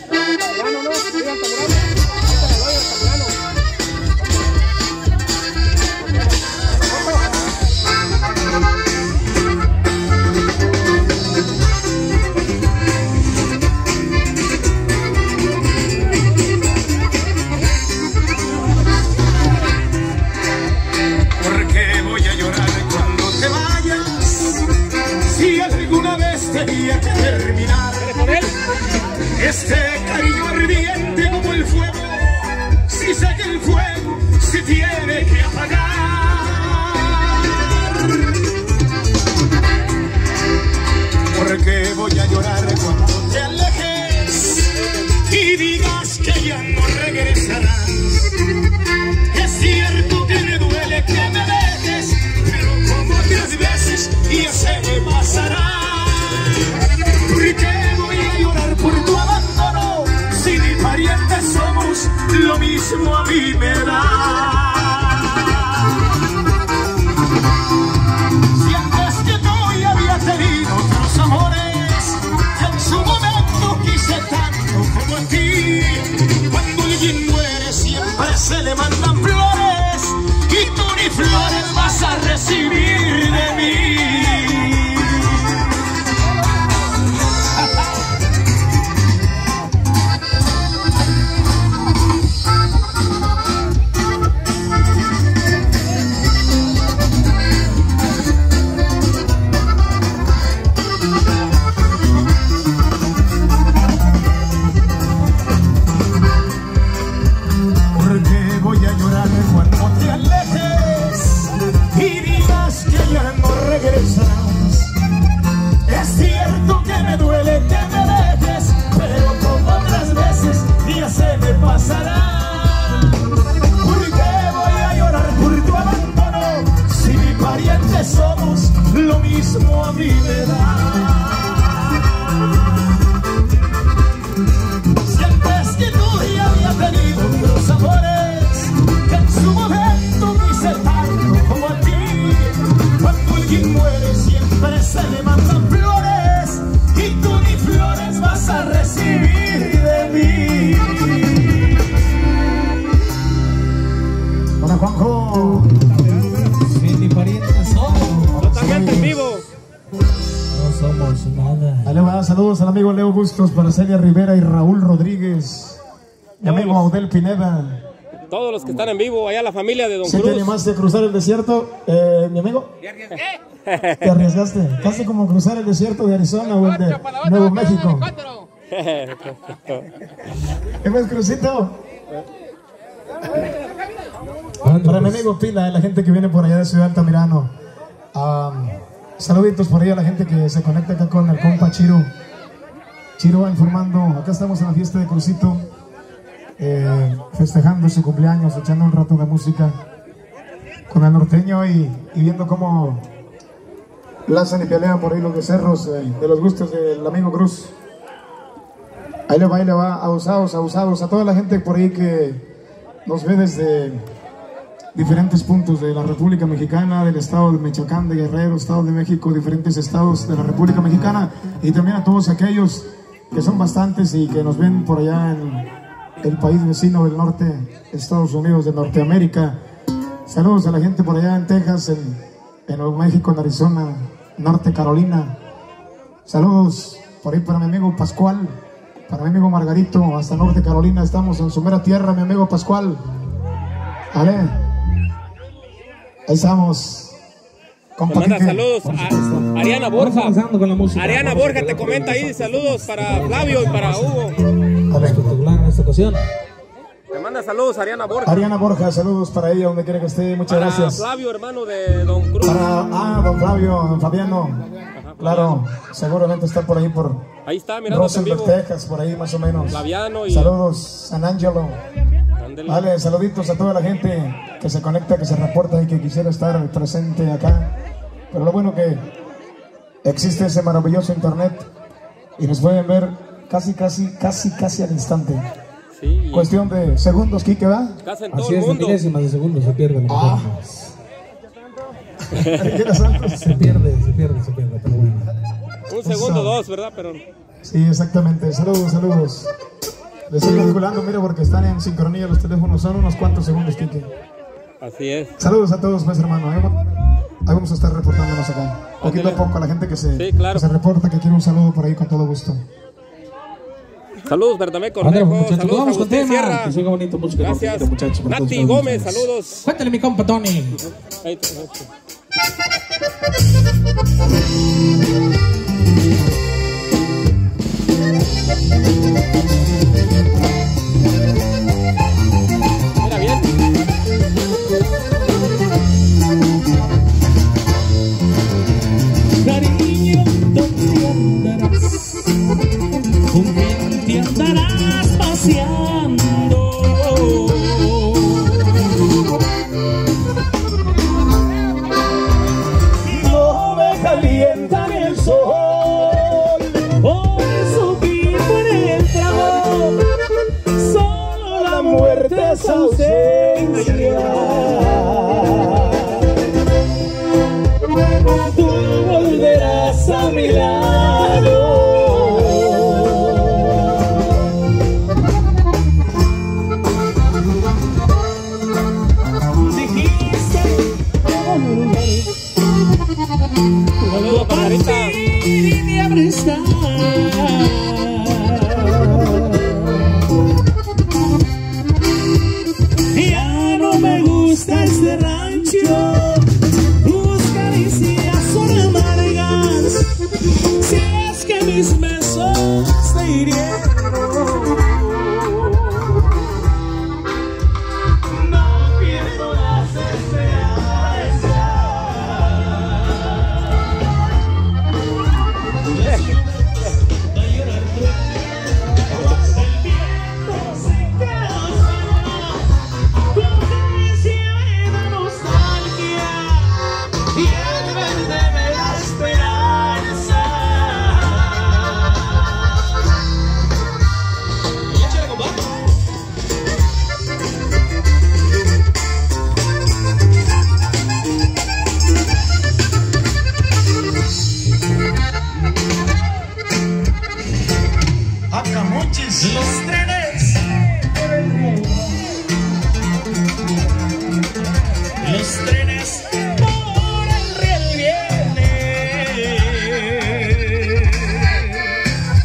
Tenía que terminar este cariño ardiente como el fuego. Si sé que el fuego se tiene que apagar, porque voy a llorar cuando te alejes y digas que ya no regresarás. Es cierto que me duele que me dejes, pero como otras veces ya se me pasará. ¿Por qué voy a llorar por tu abandono? Si ni parientes somos, lo mismo a mí me da. Si antes que tú ya había tenido otros amores, en su momento quise tanto como a ti. Cuando alguien muere siempre se le mandan flores, y tú ni flores vas a recibir de mí. Saludos al amigo Leo Bustos, para Celia Rivera y Raúl Rodríguez. Mi amigo Audel Pineda. Todos los que están en vivo, allá la familia de Don Cruz. ¿Sí te animaste a cruzar el desierto, mi amigo? ¿Me arriesgué? Te arriesgaste. Casi como cruzar el desierto de Arizona o el de Nuevo México. ¿Qué más, Crucito? Para mi amigo Pila, la gente que viene por allá de Ciudad Altamirano. Saluditos por ahí a la gente que se conecta acá con el compa Chiro. Chiro va informando. Acá estamos en la fiesta de Crucito, festejando su cumpleaños, echando un rato de música con el norteño y viendo cómo lanzan y pelean por ahí los becerros de los gustos del amigo Cruz. Ahí le va, abusados, a toda la gente por ahí que nos ve desde diferentes puntos de la República Mexicana, del estado de Michoacán, de Guerrero, estado de México, diferentes estados de la República Mexicana, y también a todos aquellos que son bastantes y que nos ven por allá en el país vecino del norte, Estados Unidos de Norteamérica. Saludos a la gente por allá en Texas, en Nuevo México, en Arizona, Norte Carolina. Saludos por ahí para mi amigo Pascual, para mi amigo Margarito, hasta Norte Carolina. Estamos en su mera tierra, mi amigo Pascual. ¿Vale? Ahí estamos. Te manda saludos a Ariana Borja. Ariana Borja te comenta ahí, saludos para Flavio y para Hugo. Espectacular en esta ocasión. Te manda saludos Ariana Borja. Ariana Borja, saludos para ella donde quiera que esté. Muchas gracias. Flavio, hermano de Don Cruz. Don Flavio, don Fabiano. Ajá, claro, seguramente está por ahí ahí está, mirando en vivo. Texas, por ahí más o menos. Flaviano y... Saludos, San Angelo. Vale, saluditos a toda la gente que se conecta, que se reporta y que quisiera estar presente acá. Pero lo bueno que existe ese maravilloso internet y nos pueden ver casi al instante. Sí, cuestión de segundos, Quique, ¿va? Casi en todo el mundo. Milésimas de segundos se pierden. Se pierde, pero bueno. Un segundo, dos, ¿verdad? Pero... Sí, exactamente. Saludos. Les estoy calculando, mira, porque están en sincronía los teléfonos. Son unos cuantos segundos, Quique. Así es. Saludos a todos, pues, hermano. Ahí vamos a estar reportándonos acá. Poquito a poco a la gente que se reporta, que quiere un saludo por ahí con todo gusto. Saludos, Bertamé Cornejo. Saludos a Agustín Sierra. Que siga bonito, música. Gracias. Muchachos, Nati Gómez, saludos. Cuéntale, mi compa Tony. Mira bien. Cariño, ¿dónde andarás? ¿Con quién te andarás paseando? No me calienta ni el sol, por eso vivo en el trago. Solo la muerte es ausencia. Tú volverás a mi lado. Dijiste Saludos, Margarita. y me abristas. Ya no me gusta este rancho. Tus caricias son amargas. Si es que mis besos te hirieron. No pierdo las esperanzas. El viento se queda. Tu caricia me da nostalgia y el verde me da esperanza. Y échale, compa. Acamuchis. Los trenes por el río. Los trenes por el riel vienen.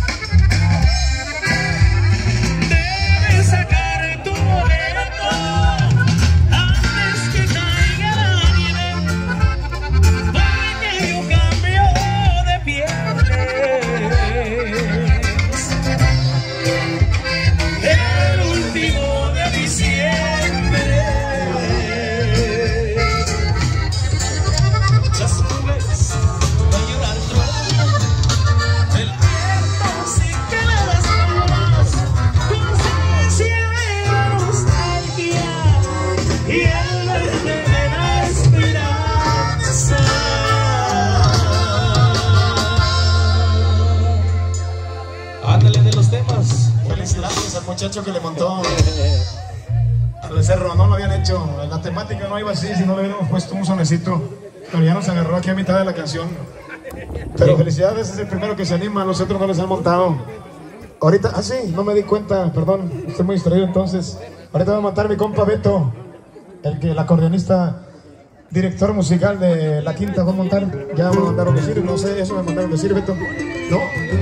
muchacho que le montó al becerro, no lo habían hecho. La temática no iba así, si no le hubiéramos puesto un sonecito. Pero ya nos agarró aquí a mitad de la canción. Pero felicidades, es el primero que se anima, los otros no les han montado. Ahorita, sí, no me di cuenta, perdón, estoy muy distraído entonces. Ahorita va a montar mi compa Beto, el acordeonista, director musical de La Quinta, va a montar. Ya me mandaron decir, no sé, eso me mandaron decir, Beto. No,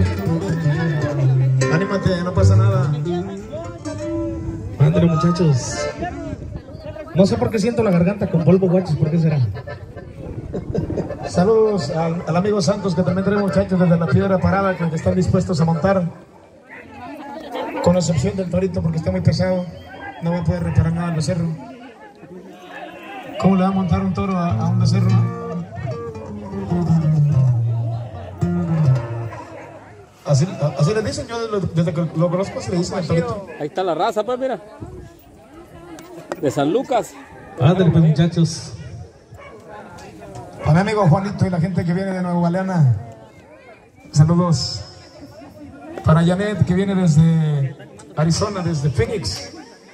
anímate, no pasa nada. Ándale, muchachos. No sé por qué siento la garganta con polvo, guachos, ¿por qué será? Saludos al amigo Santos, que también trae muchachos desde la Piedra Parada, que están dispuestos a montar. Con excepción del torito, porque está muy pesado. No va a poder reparar nada al becerro. ¿Cómo le va a montar un toro a un becerro? Así le dicen, yo desde que lo conozco, así le dicen al torito. Ahí está la raza, pues, mira. De San Lucas. Ándale, pues, muchachos. A mi amigo Juanito y la gente que viene de Nueva Galeana. Saludos. Para Janet, que viene desde Arizona, desde Phoenix.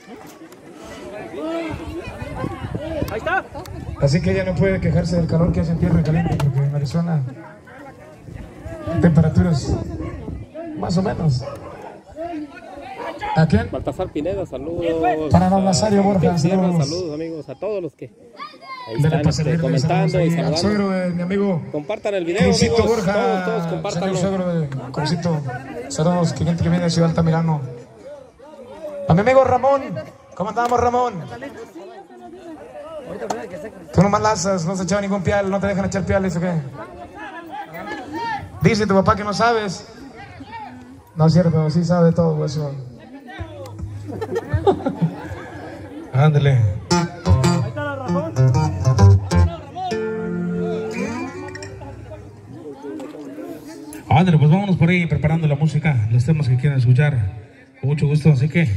Ahí está. Así que ella no puede quejarse del calor que hace en tierra caliente, porque en Arizona temperaturas más o menos. ¿A quién? Baltasar Pineda, saludos. Para don Nazario Borja, saludos amigos, a todos los que ahí están comentando y saludando. Al suegro de mi amigo. Compartan el video, Crucito amigos. Borja, Todos compártanlo. suegro de Crucito. Saludos, que viene de Ciudad Altamirano. A mi amigo Ramón. ¿Cómo andamos, Ramón? Tú no malazas, no has echado ningún pial, no te dejan echar piales, ¿o qué? Dice tu papá que no sabes. No es cierto, sí sabe todo eso. Ándale. Ahí está la razón. Ándale, pues vámonos por ahí preparando la música, los temas que quieran escuchar. Con mucho gusto, así que...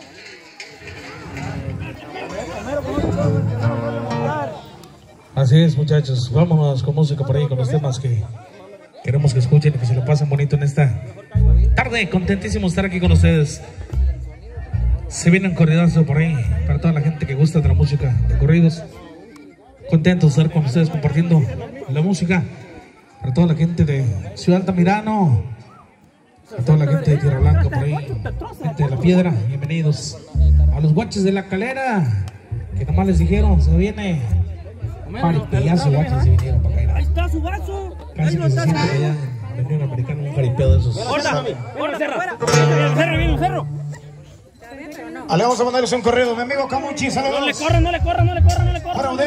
Así es, muchachos, vámonos con música por ahí, con los temas que queremos que escuchen y que se lo pasen bonito en esta tarde. Contentísimo de estar aquí con ustedes. Se viene un corridazo por ahí para toda la gente que gusta de la música de corridos. Contentos de estar con ustedes compartiendo la música. Para toda la gente de Ciudad Altamirano, a toda la gente de Tierra Blanca por ahí, gente de La Piedra, bienvenidos. A los guaches de La Calera, que nomás les dijeron, se viene jaripeazo, guaches, se vinieron para acá. Ahí está su vaso. Casi que se siente allá en la Unión Americana un jaripeo de esos. Ahora, cerro. Viene un cerro. Ale, vamos a mandarles un corrido, mi amigo Camuchi, saludos. No le corran. Ahora, Odel.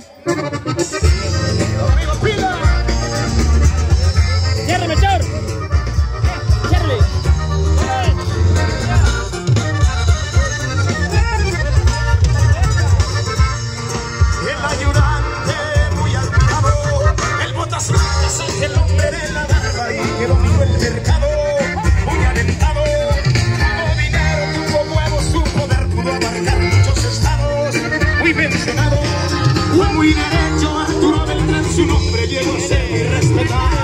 Ciérreme, Chor. Ciérreme. El ayudante muy alzado, el botas blancas, el hombre de la barba y que dominó el mercado, muy alentado, como dinero, tuvo huevos, su poder pudo abarcar muchos estados, muy mencionado, fue muy derecho, Arturo Beltrán, su nombre llegó a ser respetado.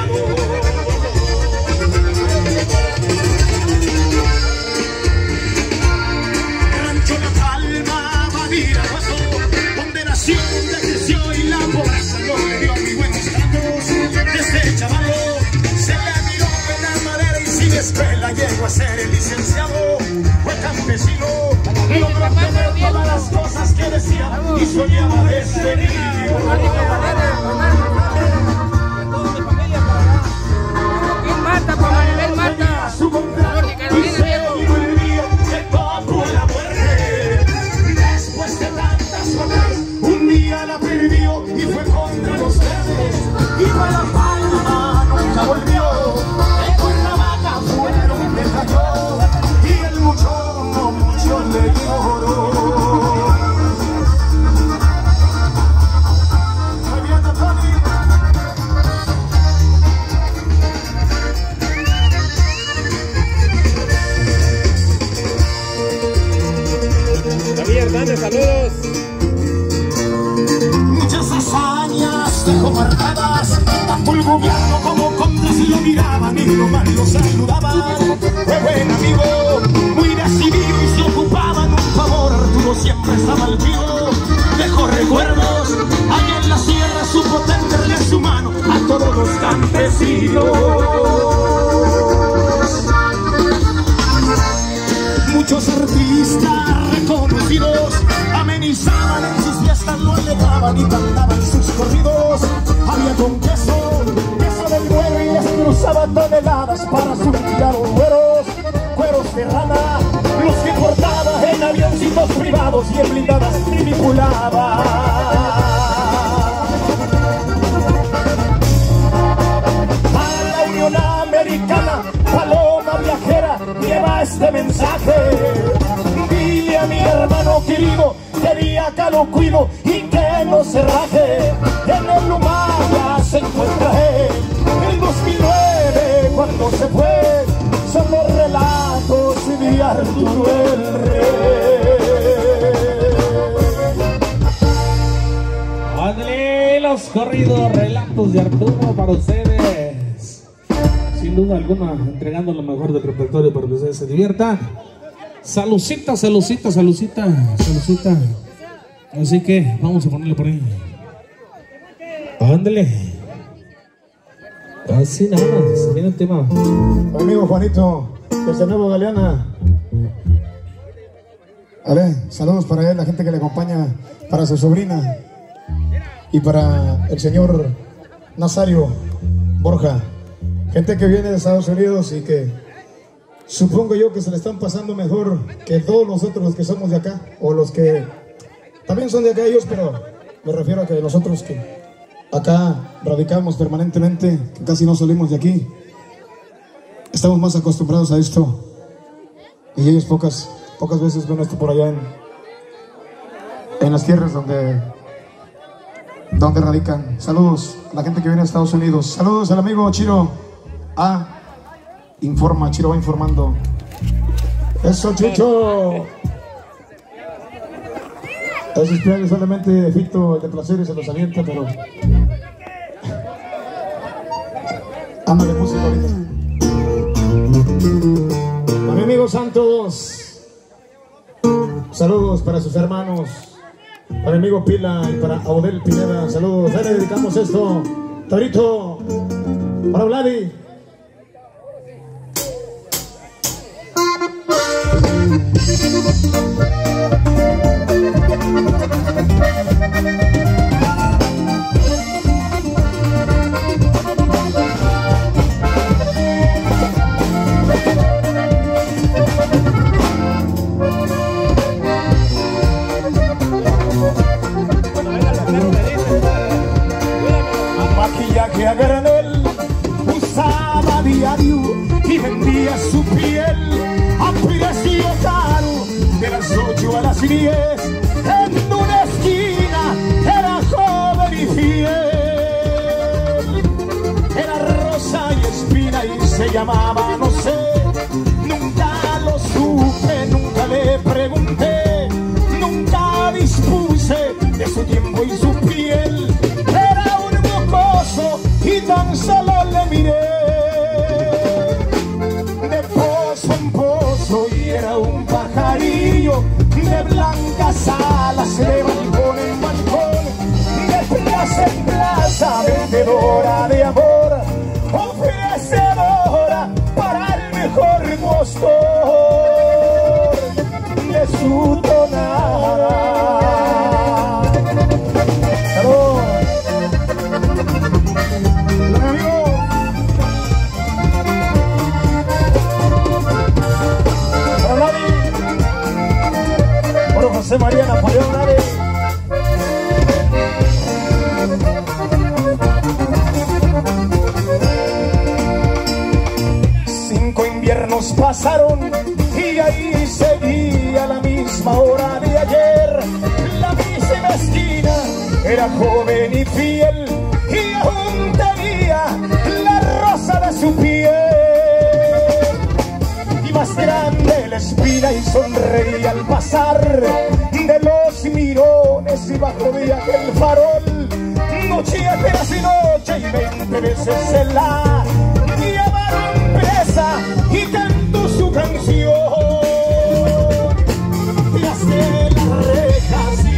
Rancho La Palma, Badira, Guaso, donde nació, donde creció y la pobreza no le dio muy buenos tratos. Desde chavalo se le miró en la madera y sin escuela llegó a ser el licenciado. Fue campesino, logró tener todas las cosas que decía y soñaba desde niño. Su contrato y se vino el día que tocó la muerte. Después de tantas cosas, un día la perdió y fue contra los verdes. Y para La Palma nunca volvió. De Cuernavaca fueron que cayó. Y el mucho, no mucho le lloró. Saludos. Muchas hazañas dejó marcadas, tanto el gobierno como contra si lo miraban y lo mal lo saludaban. Fue buen amigo, muy decidido. olvido dejó recuerdos. Allá en la sierra supo tenderle su mano a todos los campesinos. Muchos artistas reconocidos amenizaban en sus fiestas, lo elevaban y cantaban sus corridos. Había con queso del güero y les cruzaba toneladas para surtir a los güeros. Cueros de rana, los que portaba en avioncitos privados y en blindadas tripulaba. Para la Unión Americana, paloma viajera, lleva este mensaje. Dile a mi hermano querido que día acá lo cuido y que no se raje. En el Lumaya se encuentra él, el 2009 cuando se fue. Son los relatos de Arturo el Rey. Ándale, los corridos relatos de Arturo para ustedes. Sin duda alguna, entregando lo mejor del repertorio para que ustedes se diviertan. Salucita, salucita, salucita, salucita. Así que vamos a ponerle por ahí. Ándale. Así nada más, viene el tema. Mi amigo Juanito, desde Nuevo Galeana. Saludos para él, la gente que le acompaña, para su sobrina y para el señor Nazario Borja. Gente que viene de Estados Unidos y que supongo yo que se le están pasando mejor que todos nosotros los que somos de acá, o los que también son de acá ellos, pero me refiero a que nosotros que acá radicamos permanentemente, que casi no salimos de aquí, estamos más acostumbrados a esto, y ellos pocas veces ven esto por allá en las tierras donde radican. Saludos a la gente que viene de Estados Unidos. Saludos al amigo Chiro Informa, Chiro va informando. ¡Eso, Chucho! Esos planes solamente de Fito, el de placeres se los avienta, pero anda de música ahorita. Para mi amigo Santos, saludos para sus hermanos, para mi amigo Pila y para Odel Pineda, saludos. Ya le dedicamos esto, Torito, para Vladi. Maquillaje a granel usaba diario y vendía su piel a precio caro. De las 8 a las 10 en una esquina era joven y fiel. Era rosa y espina y se llamaba no sé. Nunca lo supe, nunca le pregunté, nunca dispuse de su tiempo y su piel. Era un mocoso y tan solo le miré de pozo en pozo y era un pajarillo de blancas alas, de balcón en balcón, de plaza en plaza, vendedora de amor, ofrecedora para el mejor postor de su tonada. ¡Salud! José María Napoleón Nave. Cinco inviernos pasaron y ahí seguía la misma hora de ayer. La misma esquina era joven y fiel y aún tenía la rosa de su piel. Más grande la espina y sonreía al pasar de los mirones y bajo de aquel farol. Noche apenas y noche y 20 veces se la llevaron presa y cantó su canción. Tras de las rejas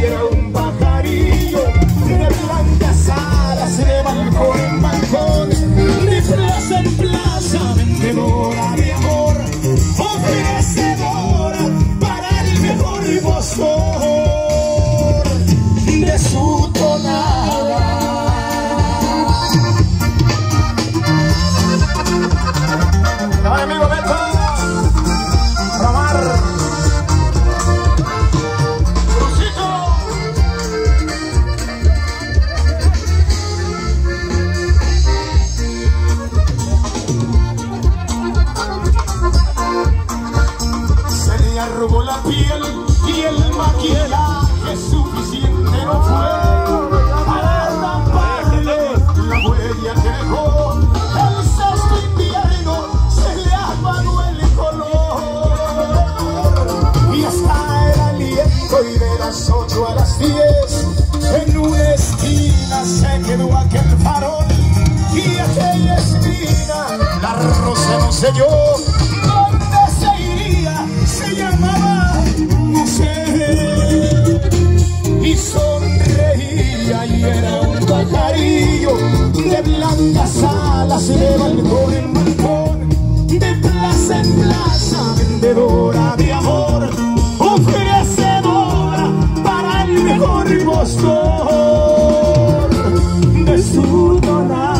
robó la piel y el maquillaje suficiente no fue para taparle la huella que dejó. El sexto invierno se le apagó el color y hasta el aliento, y de las 8 a las 10 en una esquina se quedó aquel farol, y aquella esquina la rosa no sé yo dónde se iría, se llamaba no sé, y sonreía y era un pajarillo de blancas alas, de balcón en balcón, de plaza en plaza, vendedora de amor, ofrecedora para el mejor postor de su tonada.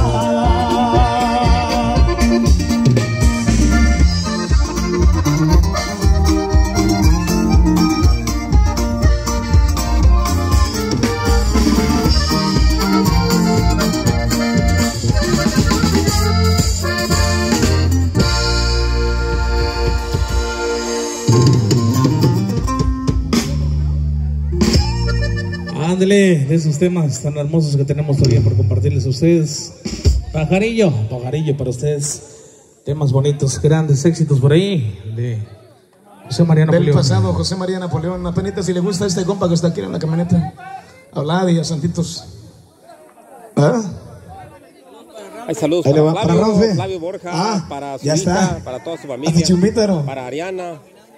Ándale, de esos temas tan hermosos que tenemos todavía por compartirles a ustedes. Pajarillo, pajarillo para ustedes. Temas bonitos, grandes éxitos por ahí de José María Napoleón. Del pasado, José María Napoleón. Apenita, si le gusta este compa que está aquí en la camioneta. Habla de santitos. ¿Ah? Hay saludos para Flavio Borja, para su hija, para toda su familia, para Ariana,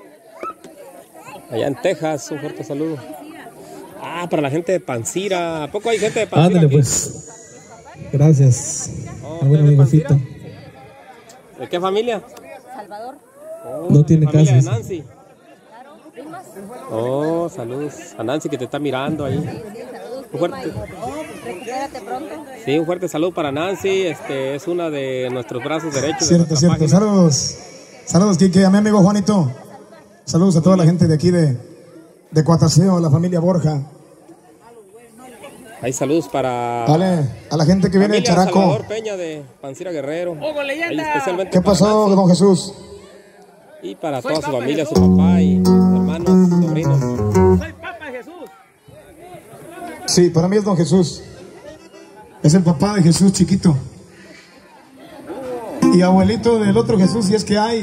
allá en Texas, un fuerte saludo. Para la gente de Pancira. ¿A poco hay gente de Pancira? Ándale, aquí? Pues. Gracias. Buen amigo Fito. ¿De qué familia? Salvador. No tiene familia casa. De Nancy. Oh, saludos a Nancy que te está mirando ahí. Un fuerte. Recupérate pronto. Sí, un fuerte saludo para Nancy. Es una de nuestros brazos derechos. Cierto, cierto. Página. Saludos. Saludos, Kike, a mi amigo Juanito. Saludos a toda la gente de aquí de Cuataseo, la familia Borja. Hay saludos para... Vale, a la gente que viene de Characo. Salvador Peña de Pancira Guerrero. Especialmente ¿Qué pasó, don Jesús? Y para toda su familia, su papá y hermanos, sobrinos. Soy Papa Jesús. Sí, para mí es don Jesús. Es el papá de Jesús chiquito. Y abuelito del otro Jesús, si es que hay.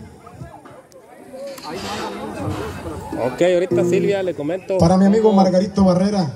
Ok, ahorita Silvia le comento. Para mi amigo Margarito Barrera.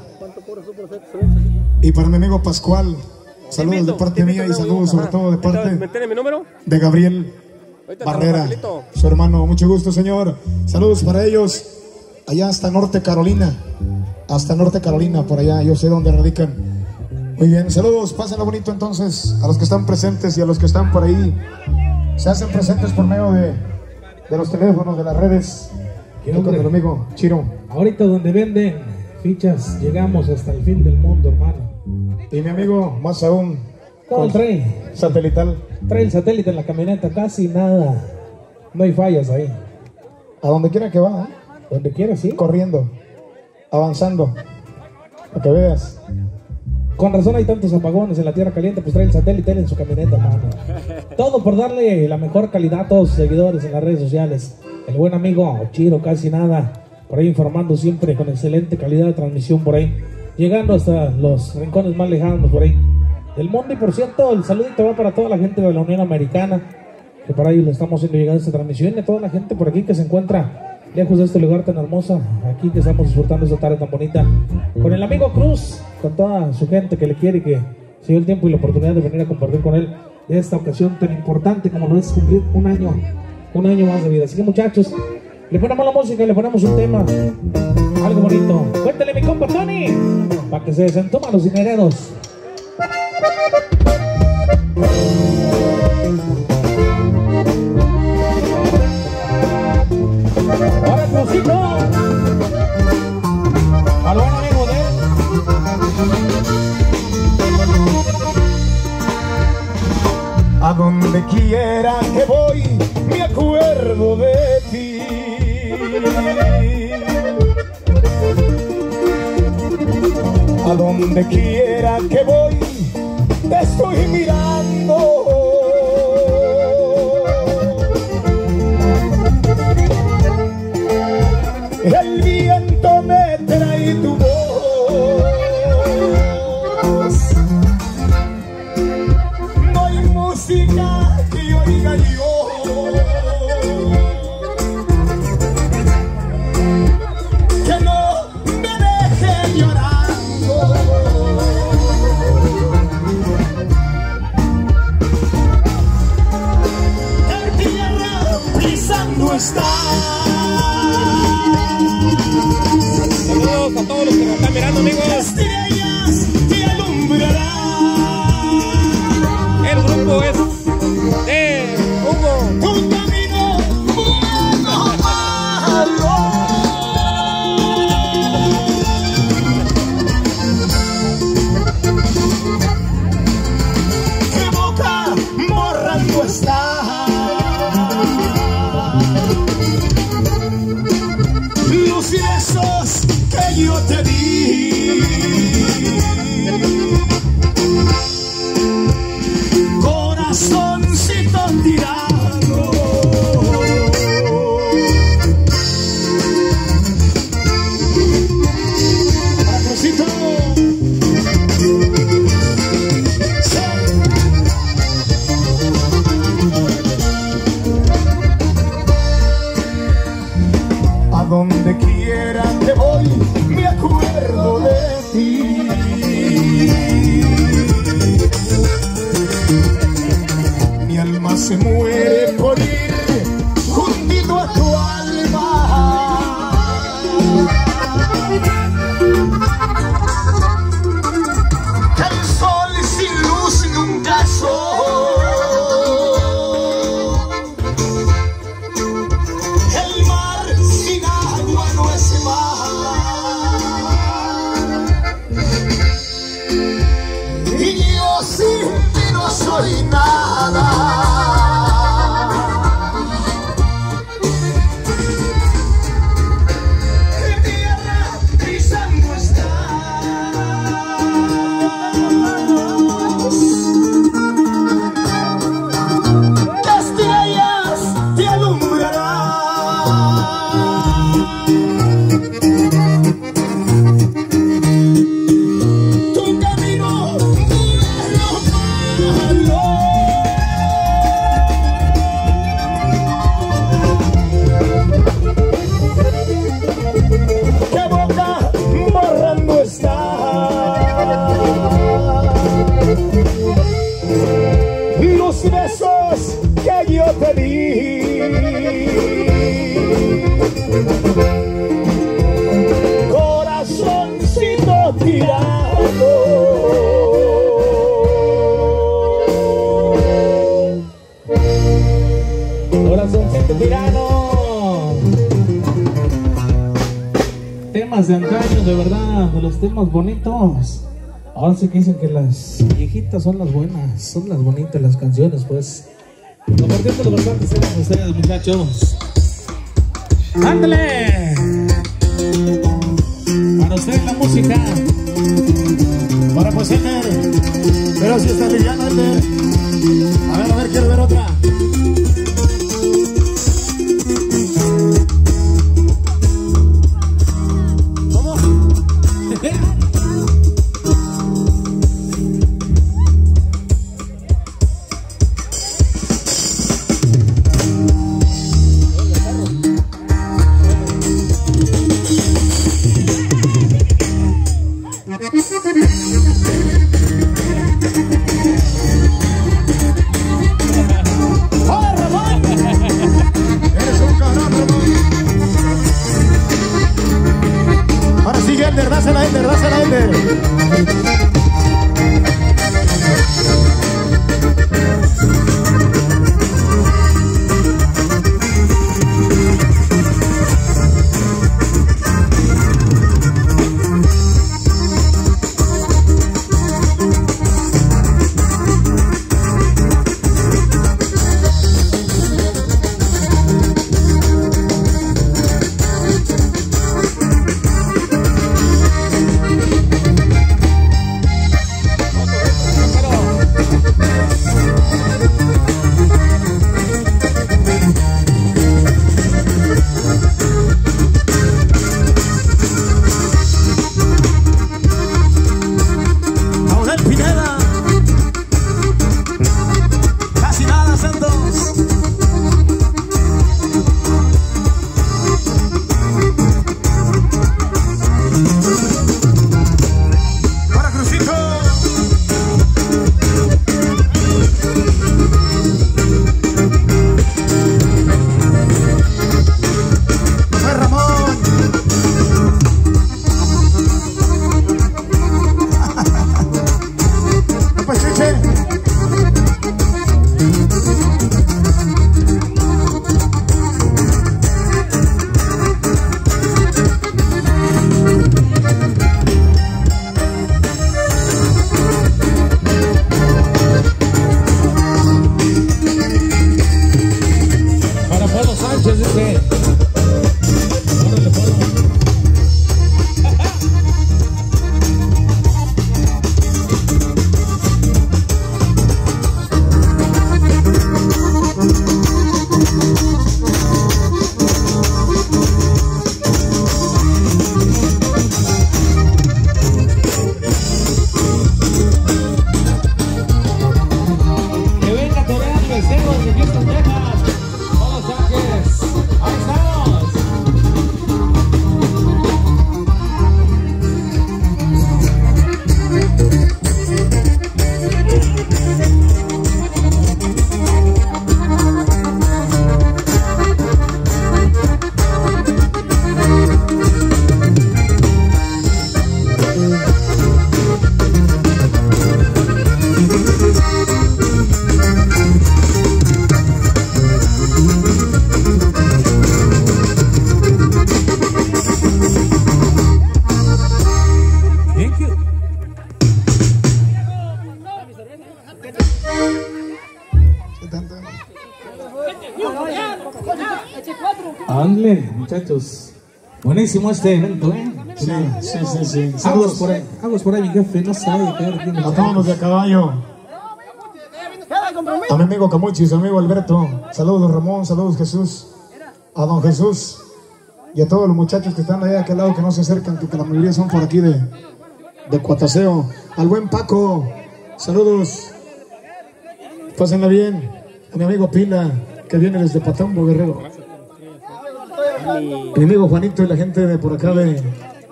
Y para mi amigo Pascual. Saludos de parte mía y saludos sobre todo de parte mi número? De Gabriel Barrera, su hermano. Mucho gusto, señor. Saludos para ellos. Allá hasta Norte Carolina. Hasta Norte Carolina, por allá. Yo sé dónde radican. Muy bien, saludos. Pásenlo bonito entonces a los que están presentes y a los que están por ahí. Se hacen presentes por medio de los teléfonos, de las redes. Con el amigo Chiro. Ahorita donde venden fichas, llegamos hasta el fin del mundo, hermano. Y mi amigo, más aún, ¿cómo trae? Satelital. Trae el satélite en la camioneta, casi nada. No hay fallas ahí. A donde quiera que va, ¿eh? Donde quiera, sí. Corriendo, avanzando, para que veas. Con razón hay tantos apagones en la tierra caliente, pues trae el satélite en su camioneta, hermano. Todo por darle la mejor calidad a todos sus seguidores en las redes sociales. El buen amigo Chiro, casi nada. Por ahí informando siempre con excelente calidad de transmisión por ahí. Llegando hasta los rincones más lejanos por ahí del mundo. Y por cierto, el saludito va para toda la gente de la Unión Americana, que por ahí le estamos haciendo llegar esta transmisión. Y a toda la gente por aquí que se encuentra lejos de este lugar tan hermoso. Aquí que estamos disfrutando esta tarde tan bonita. Con el amigo Cruz, con toda su gente que le quiere y que se dio el tiempo y la oportunidad de venir a compartir con él de esta ocasión tan importante como lo es cumplir un año más de vida. Así que muchachos, le ponemos la música, le ponemos un tema, algo bonito. Cuéntale mi compa Tony, para que se desentuman los dinereros. Ahora Cruzito, al buen amigo de él. A donde quiera que voy, me acuerdo de ti. A donde quiera que voy, te estoy mirando. yo te di. Corazoncito tirado, Patrocito. A donde quiera que voy, me acuerdo de ti. Mi alma se muere por ir juntito a tu alma. Que el sol sin luz nunca es sol. El mar sin agua no es mar. Y yo sin ti no soy nada. Los besos que yo te di, corazoncito tirado. Corazoncito tirado. Temas de antaño, de verdad, de los temas bonitos. Ahora sí que dicen que las viejitas son las buenas, son las bonitas las canciones, pues. Compartiendo los bastantes temas con ustedes, muchachos. ¡Ándale! Para usted la música. Para pues Ender. Pero si está brillando Ender. A ver, quiero ver otra. ¿Cómo? Ahora sigue Ender, dásela Ender, dásela Ender. muchachos. Buenísimo este evento, Sí. Aguas por ahí, mi jefe, no se vaya a caer aquí. Vámonos de a caballo. A mi amigo Camuchis, a mi amigo Alberto. Saludos Ramón, saludos Jesús. A don Jesús. Y a todos los muchachos que están allá de aquel lado que no se acercan, que la mayoría son por aquí de Cuataseo. Al buen Paco, saludos. Pásenla bien. A mi amigo Pila, que viene desde Patambo, Guerrero. Mi amigo Juanito y la gente de por acá del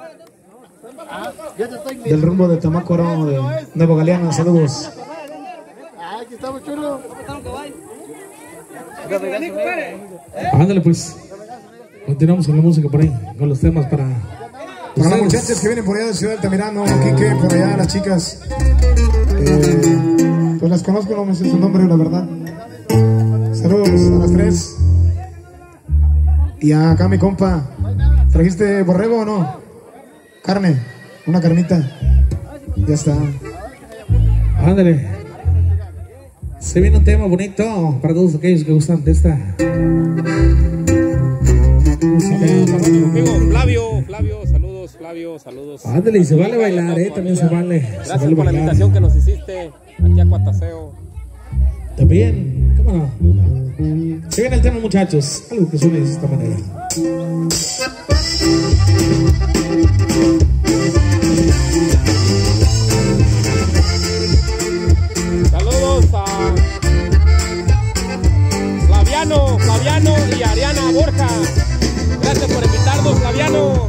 rumbo de Tamácuaro, de Nuevo Galeana, saludos. Aquí estamos, chulo. Ándale pues. Continuamos con la música por ahí, con los temas para las muchachas que vienen por allá de Ciudad Altamirano, Quique, por allá las chicas. Pues las conozco, no me sé su nombre, la verdad. Saludos a las tres. Y acá mi compa, ¿trajiste borrego o no? Carne, una carnita. Ya está. Ándale. Se viene un tema bonito para todos aquellos que gustan de esta. Amigo Flavio, saludos. Ándale, y se vale bailar, también se vale. Gracias por la invitación que nos hiciste aquí a Cuataseo. También, ¿cómo no? Se viene el tema, muchachos. Algo que suene de esta manera. Saludos a Flaviano y Ariana Borja. Gracias por invitarnos, Flaviano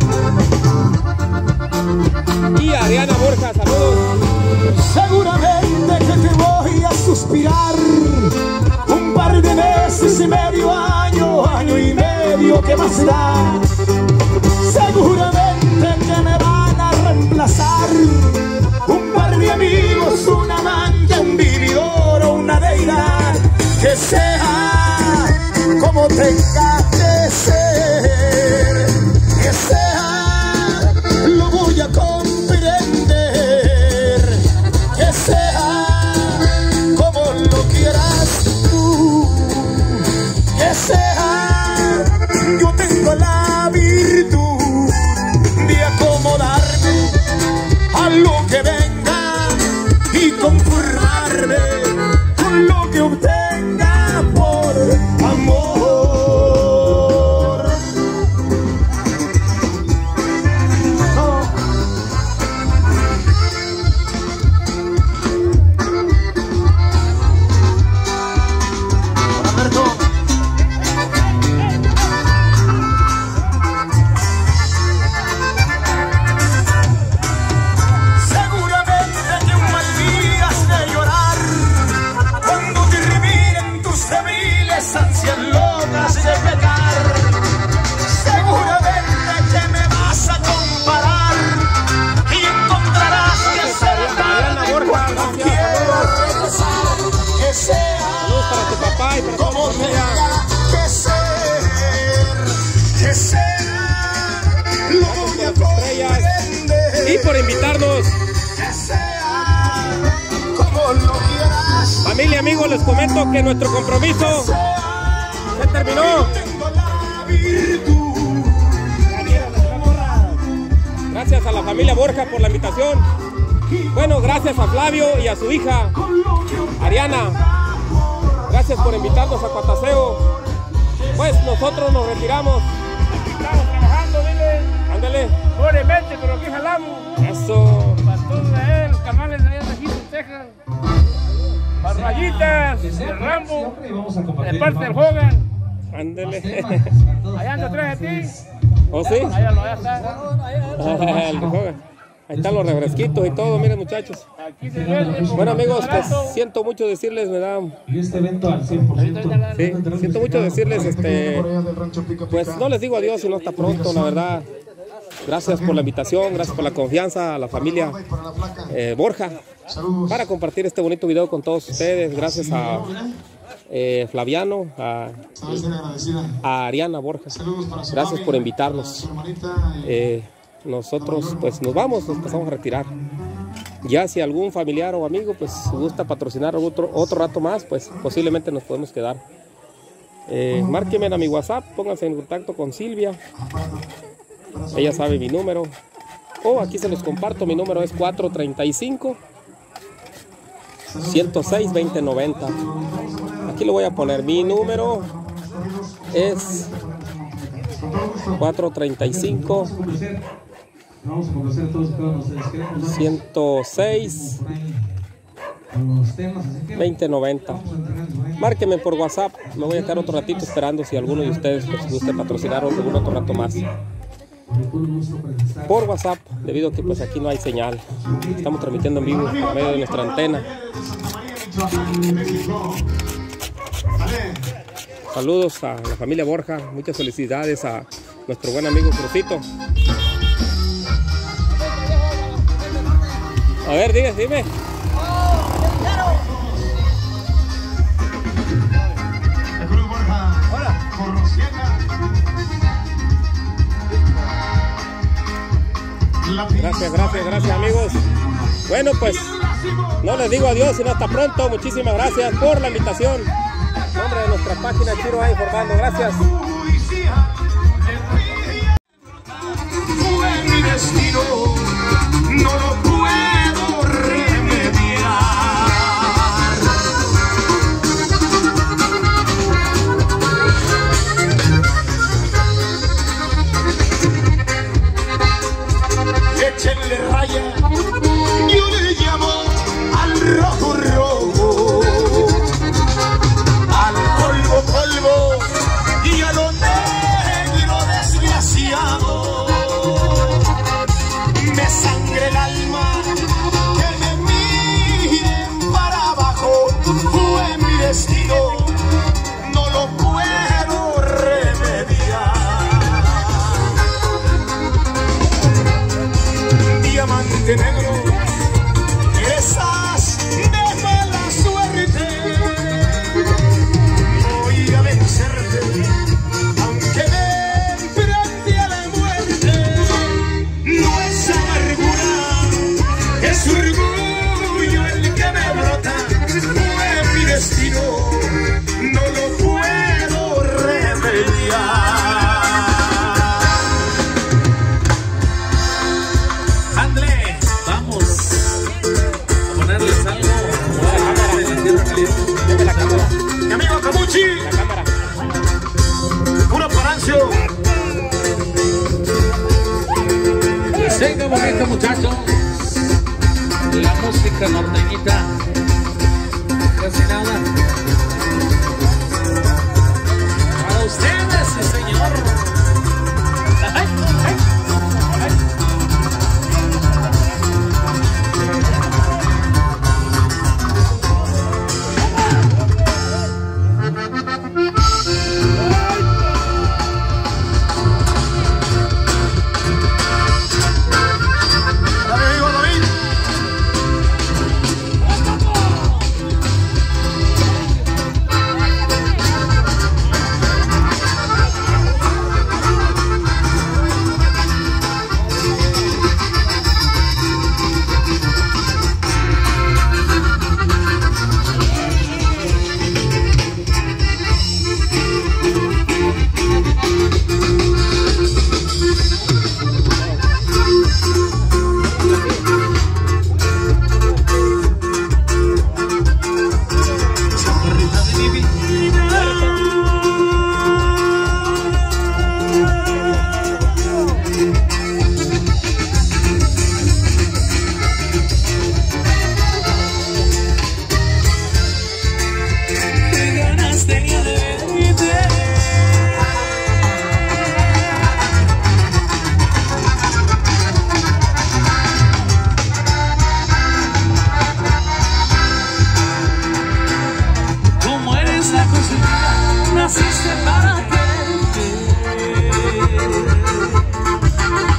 y Ariana Borja, saludos. Seguramente que te voy a suspirar un par de meses y medio, año y medio, ¿qué más da? Seguramente que me van a reemplazar un par de amigos, un amante, un vividor o una deidad, que sea como tenga que ser, que sea, lo voy a comprender, que sea como lo quieras tú, que sea, yo tengo la virtud de acomodarme a lo que venga y conformarme con lo que obtenga por amor. Y por invitarnos. Familia, amigos, les comento que nuestro compromiso se terminó. Gracias a la familia Borja por la invitación. Bueno, gracias a Flavio y a su hija Ariana. Gracias por invitarnos a Cuataseo. Pues nosotros nos retiramos. Aquí estamos trabajando, dile. Ándale. Pobremente, pero aquí jalamos. Eso. Para todos los canales de allá de Houston, Texas. Para Rayitas, el Rambo, de parte del Hogan. Ándale. Allá anda atrás de ti. ¿Oh, sí? Allá está. El de Hogan. Ahí están los refresquitos y todo, miren, muchachos. Bueno, amigos, pues siento mucho decirles, me da... Y este evento al 100%. Sí, siento mucho decirles, pues no les digo adiós, sino hasta pronto, la verdad. Gracias por la invitación, gracias por la confianza a la familia Borja para compartir este bonito video con todos ustedes. Gracias a Flaviano, a Ariana Borja. Gracias por invitarnos. Nosotros pues nos pasamos a retirar. Ya si algún familiar o amigo pues gusta patrocinar otro rato más, pues posiblemente nos podemos quedar. Márquenme a mi WhatsApp, pónganse en contacto con Silvia. Ella sabe mi número. O aquí se los comparto, mi número es 435-106-2090. Aquí lo voy a poner, mi número es 435 106 2090. Márquenme por WhatsApp. Me voy a quedar otro ratito esperando si alguno de ustedes pues, guste patrocinar algún otro rato más por WhatsApp, debido a que pues aquí no hay señal. Estamos transmitiendo en vivo por medio de nuestra antena. Saludos a la familia Borja, muchas felicidades a nuestro buen amigo Crucito. A ver, dime. Gracias amigos. Bueno, pues no les digo adiós sino hasta pronto. Muchísimas gracias por la invitación. En nombre de nuestra página Chiro A Informando. Gracias. Fue mi destino, no lo puedo remediar. Échenle raya, yo le llamo al rojo rojo, al polvo y a lo negro desgraciado. Me sangre el alma, que me miren para abajo. Fue mi destino, no lo puedo remediar. Diamante negro, esas de mala suerte, voy a vencerte, aunque me enfrente a la muerte. No es amargura, es orgullo el que me brota. Fue mi destino, no lo puedo remediar. André, vamos a ponerles algo. Deme la cámara. Mi amigo Camuchi, La cámara. puro Parancio. Venga bonito muchachos, la música norteñita, casi nada. Para ustedes, sí señor. Ay, ay, ay. naciste para quererte.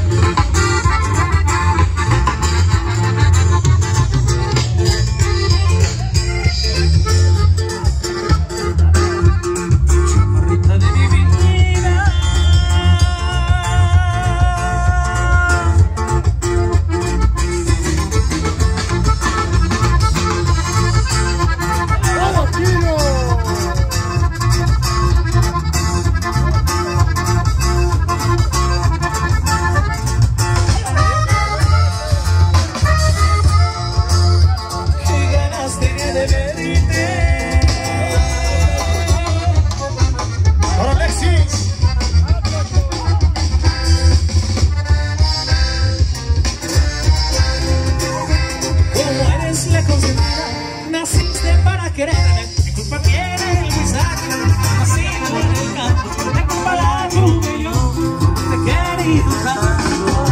querido tanto.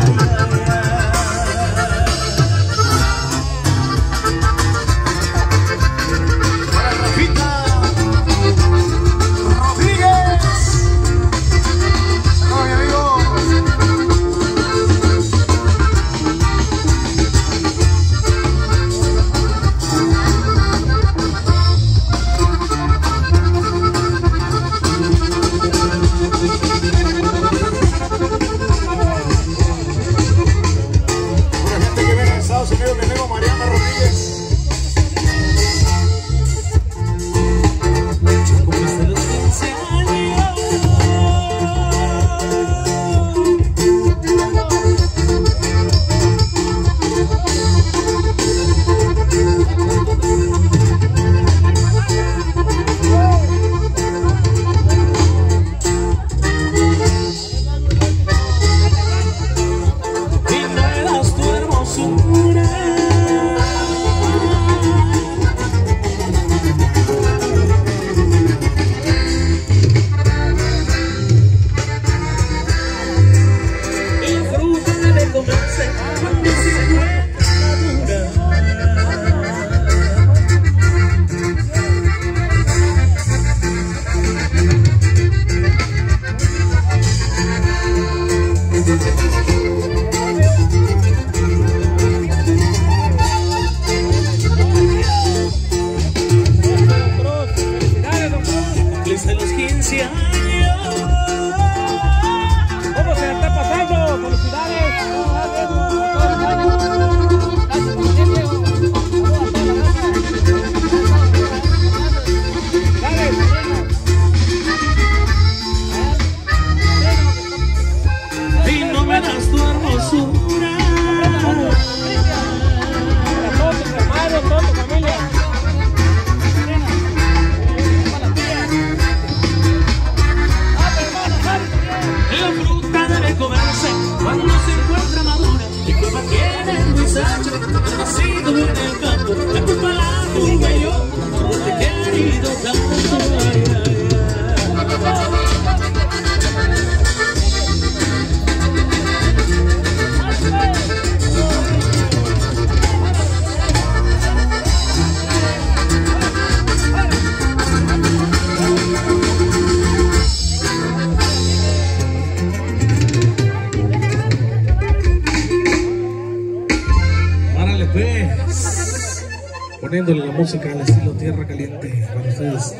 Poniéndole la música al estilo Tierra Caliente para ustedes.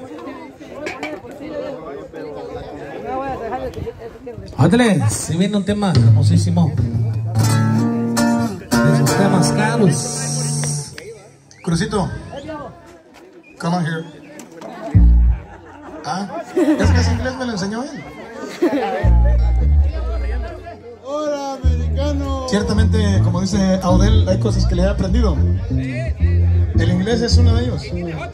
Ándale, si viene un tema hermosísimo. De esos temas caros. Crucito, come on here. Ah, es que ese inglés me lo enseñó él. Hola, americano. Ciertamente, como dice Audel, hay cosas que le he aprendido. El inglés es uno de ellos. Buenas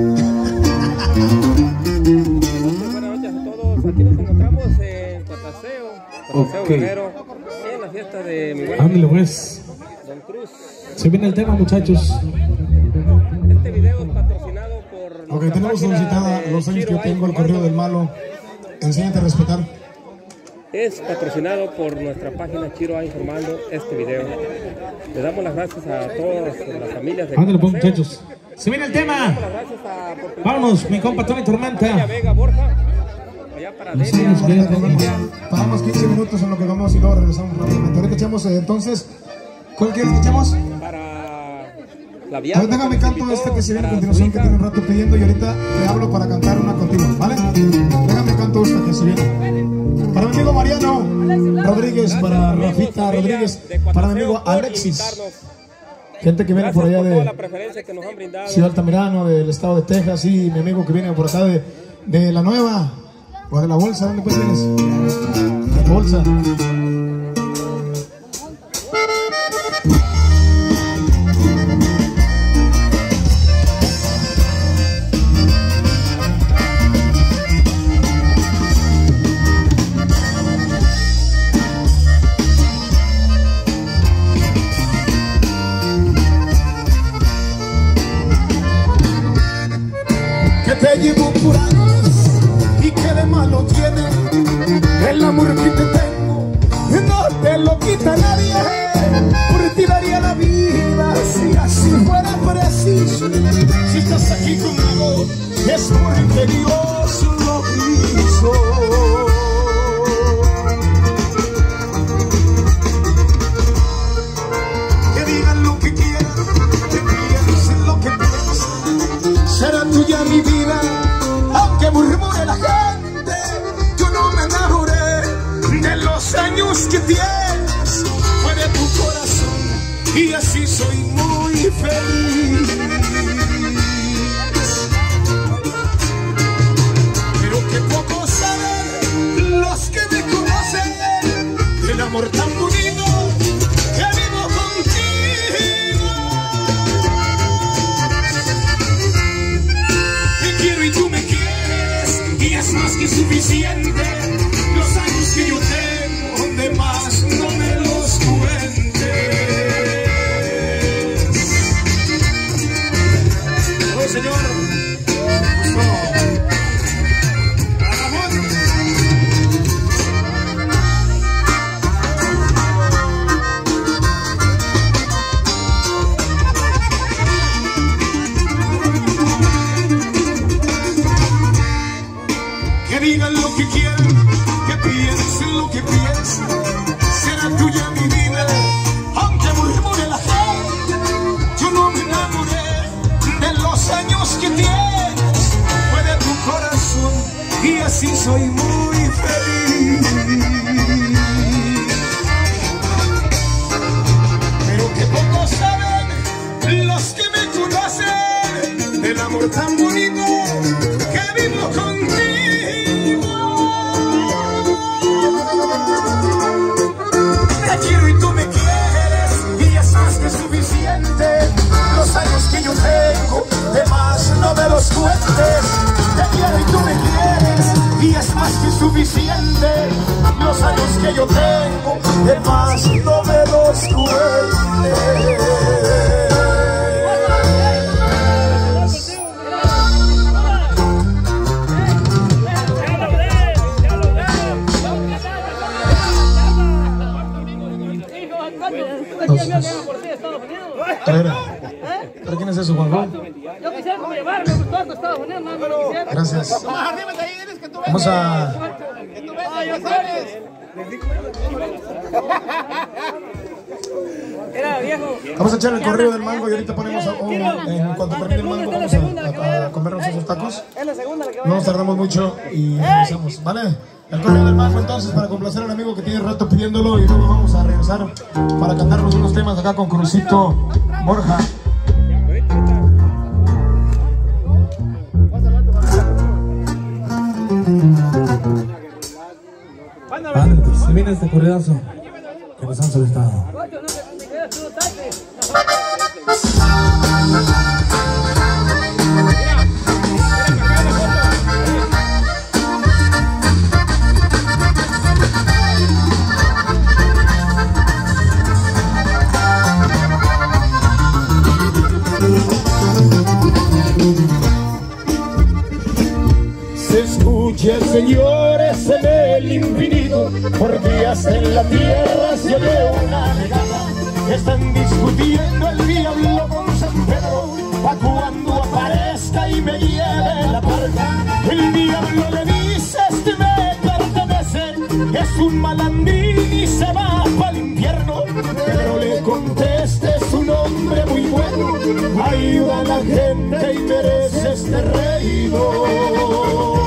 noches a todos. Aquí nos encontramos en Cotaseo Guerrero, en la fiesta de mi buen amigo Don Cruz. Se viene el tema, muchachos. Este video es patrocinado por... Ok, tenemos solicitada los años que tengo el correo del malo. Enséñate a respetar. Es patrocinado por nuestra página Chiro A Informando este video. Le damos las gracias a todas las familias de Ándale, pues, muchachos. Se viene el tema. Vámonos, mi compa Tony Tormenta. Vega, Borja. Allá para Paramos 15 minutos en lo que vamos y luego regresamos rápidamente. Ahorita echamos entonces. ¿Cuál quieres que echemos? Para la viada. Ahora déjame canto esta que se viene a continuación, que tiene un rato pidiendo, y ahorita te hablo para cantar una contigo, ¿vale? Déjame canto esta que se viene. Para mi amigo Mariano Rodríguez, para Rafita Rodríguez, para mi amigo Alexis. Gente que viene por allá de Ciudad Altamirano, del estado de Texas, y mi amigo que viene por acá de la Nueva, o de la Bolsa. ¿Dónde pues vienes? De la Bolsa. Te llevo curados y que de malo tiene el amor que te tengo lo quita nadie. Por ti daría la vida si así fuera preciso. Si estás aquí conmigo es porque Dios lo quiso. Que digan lo que quieran, que piensen lo que piensen, será tuya mi vida, aunque murmure la gente. Yo no me enamoré de los años que tienes, fue de tu corazón y así soy muy feliz. Pero que poco saben los que me conocen del amor tan bonito que vivo contigo. Te quiero y tú me quieres y es más que suficiente. Los años que yo tengo de más no me los cuentes. Oh, Señor. Que digan lo que quieran, que piensen lo que piensen, será tuya mi vida, aunque murmure la gente. Yo no me enamoré de los años que tienes, fue de tu corazón y así soy muy feliz. Pero que pocos saben los que me conocen del amor tan bonito que vivo contigo. Te quiero y tú me quieres y es más que suficiente. Los años que yo tengo de más no me los cuentes. Te quiero y tú me quieres y es más que suficiente. Los años que yo tengo de más no me los cuentes. ¿Para quién es eso, Juan? Yo quisiera llevarme a Estados Unidos, no lo quisiera. Gracias. Vamos a... Vamos a echar el correo del mango y ahorita ponemos en cuanto termine el mango vamos a comernos esos tacos. No nos tardamos mucho y regresamos, ¿vale? El correo del mango entonces para complacer al amigo que tiene rato pidiéndolo y luego vamos a regresar para cantarnos unos temas acá con Crucito Borja. Antes, se viene este corridazo que nos han solicitado. Se escucha, señores, en el infinito, porque hasta en la tierra se oye una negada. Están discutiendo el diablo con San Pedro, pa' cuando aparezca y me lleve la parca. El diablo le dice, este me pertenece, es un malandrín y se va pa'l infierno. Pero le conteste, es un hombre muy bueno, ayuda a la gente y merece este reino.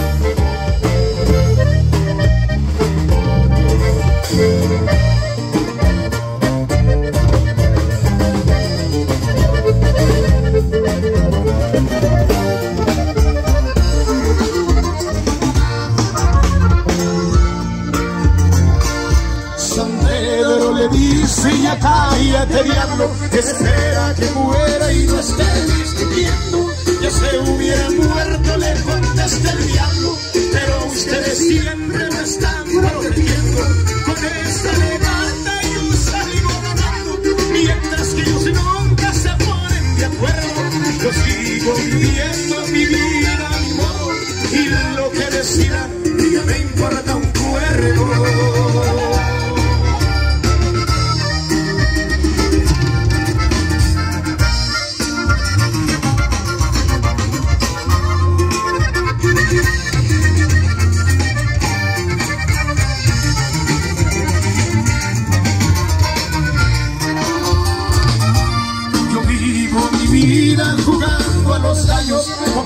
San Pedro le dice, ya cállate diablo, espera que muera y no esté discutiendo. Ya se hubiera muerto, le contesta el diablo, pero ustedes siempre me están protegiendo. Con esta levanta y salgo ganando, mientras que ellos nunca se ponen de acuerdo. Yo sigo viviendo mi vida a mi modo, y lo que decidan ya me importa un cuerno.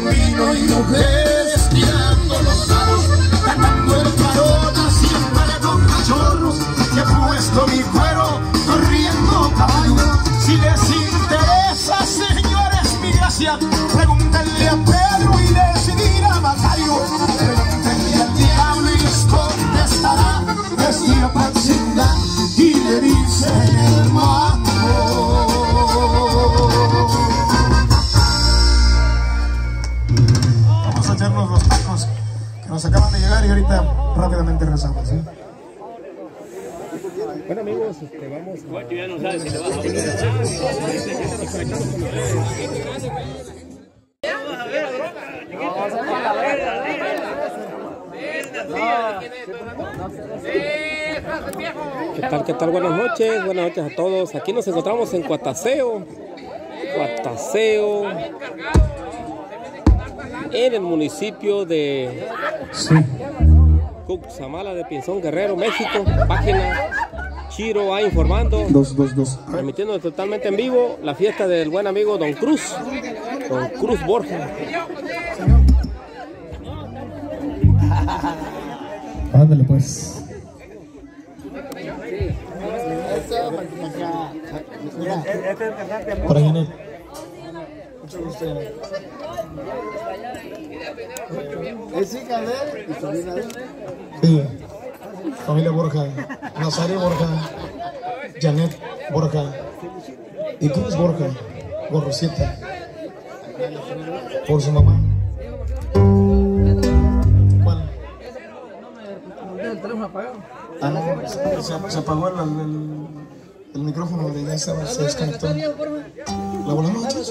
con vino y mujeres tirando los dados, cantando el carona siempre con cachorros, que he puesto mi cuero corriendo caballo. Si les interesa, señores, mi gracia, pregúntenle a Pedro y les dirá Macario, pregúntenle al diablo y les contestará, vestido Paxinda y le dicen el mambo. Vamos a echarnos los tacos que nos acaban de llegar y ahorita rápidamente rezamos, ¿sí? Bueno, amigos, vamos a... Ya no sabes si le vas a ver. ¿Qué tal? ¿Qué tal? Buenas noches a todos. Aquí nos encontramos en Cuataseo, en el municipio de Cuxamala de Pinzón, Guerrero, México. Página Chiro A Informando, transmitiendo totalmente en vivo la fiesta del buen amigo Don Cruz Borja. Ándale pues. Para Janet. Mucho gusto, Janet. ¿Es hija de él y sobrina de él? Sí. Familia Borja, Nazario Borja, Janet Borja y Cruz Borja, Borrosita, por su mamá. ¿Cuál? ¿El teléfono apagado? Ah, no, se apagó el micrófono, ya se desconectó. ¿La volvemos a echar?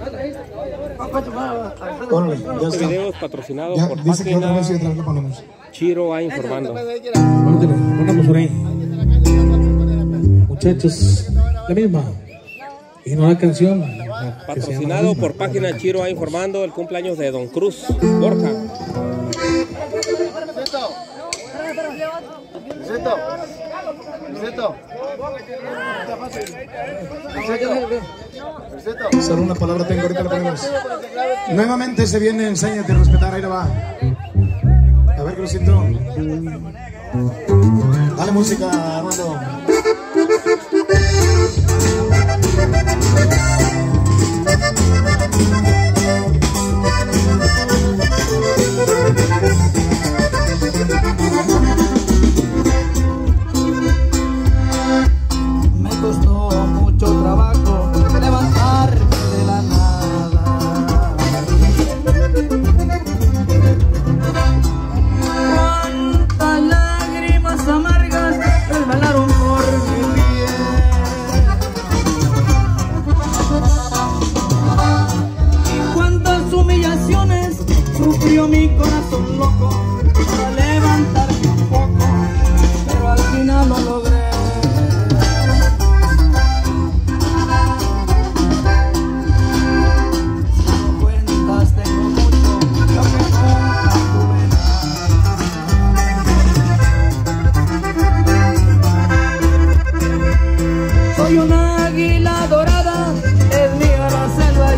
Órale, ya Este está. video es patrocinado Ya, por dice que otra Página vez y otra vez lo ponemos. Chiro A Informando. Ponemos por ahí. Muchachos, la misma. Y no la canción. Patrocinado por Página Chiro A Informando, el cumpleaños de Don Cruz Borja. Solo una palabra tengo, ahorita la ponemos. Nuevamente se viene, enséñate a respetar, ahí la va. A ver, Crucito. Dale música, Armando. Me costó mucho trabajo levantarme de la nada. Cuántas lágrimas amargas resbalaron por mi piel. Y cuántas humillaciones sufrió mi corazón loco para levantarme un poco, pero al final lo logré. Soy una águila dorada, es mía la selva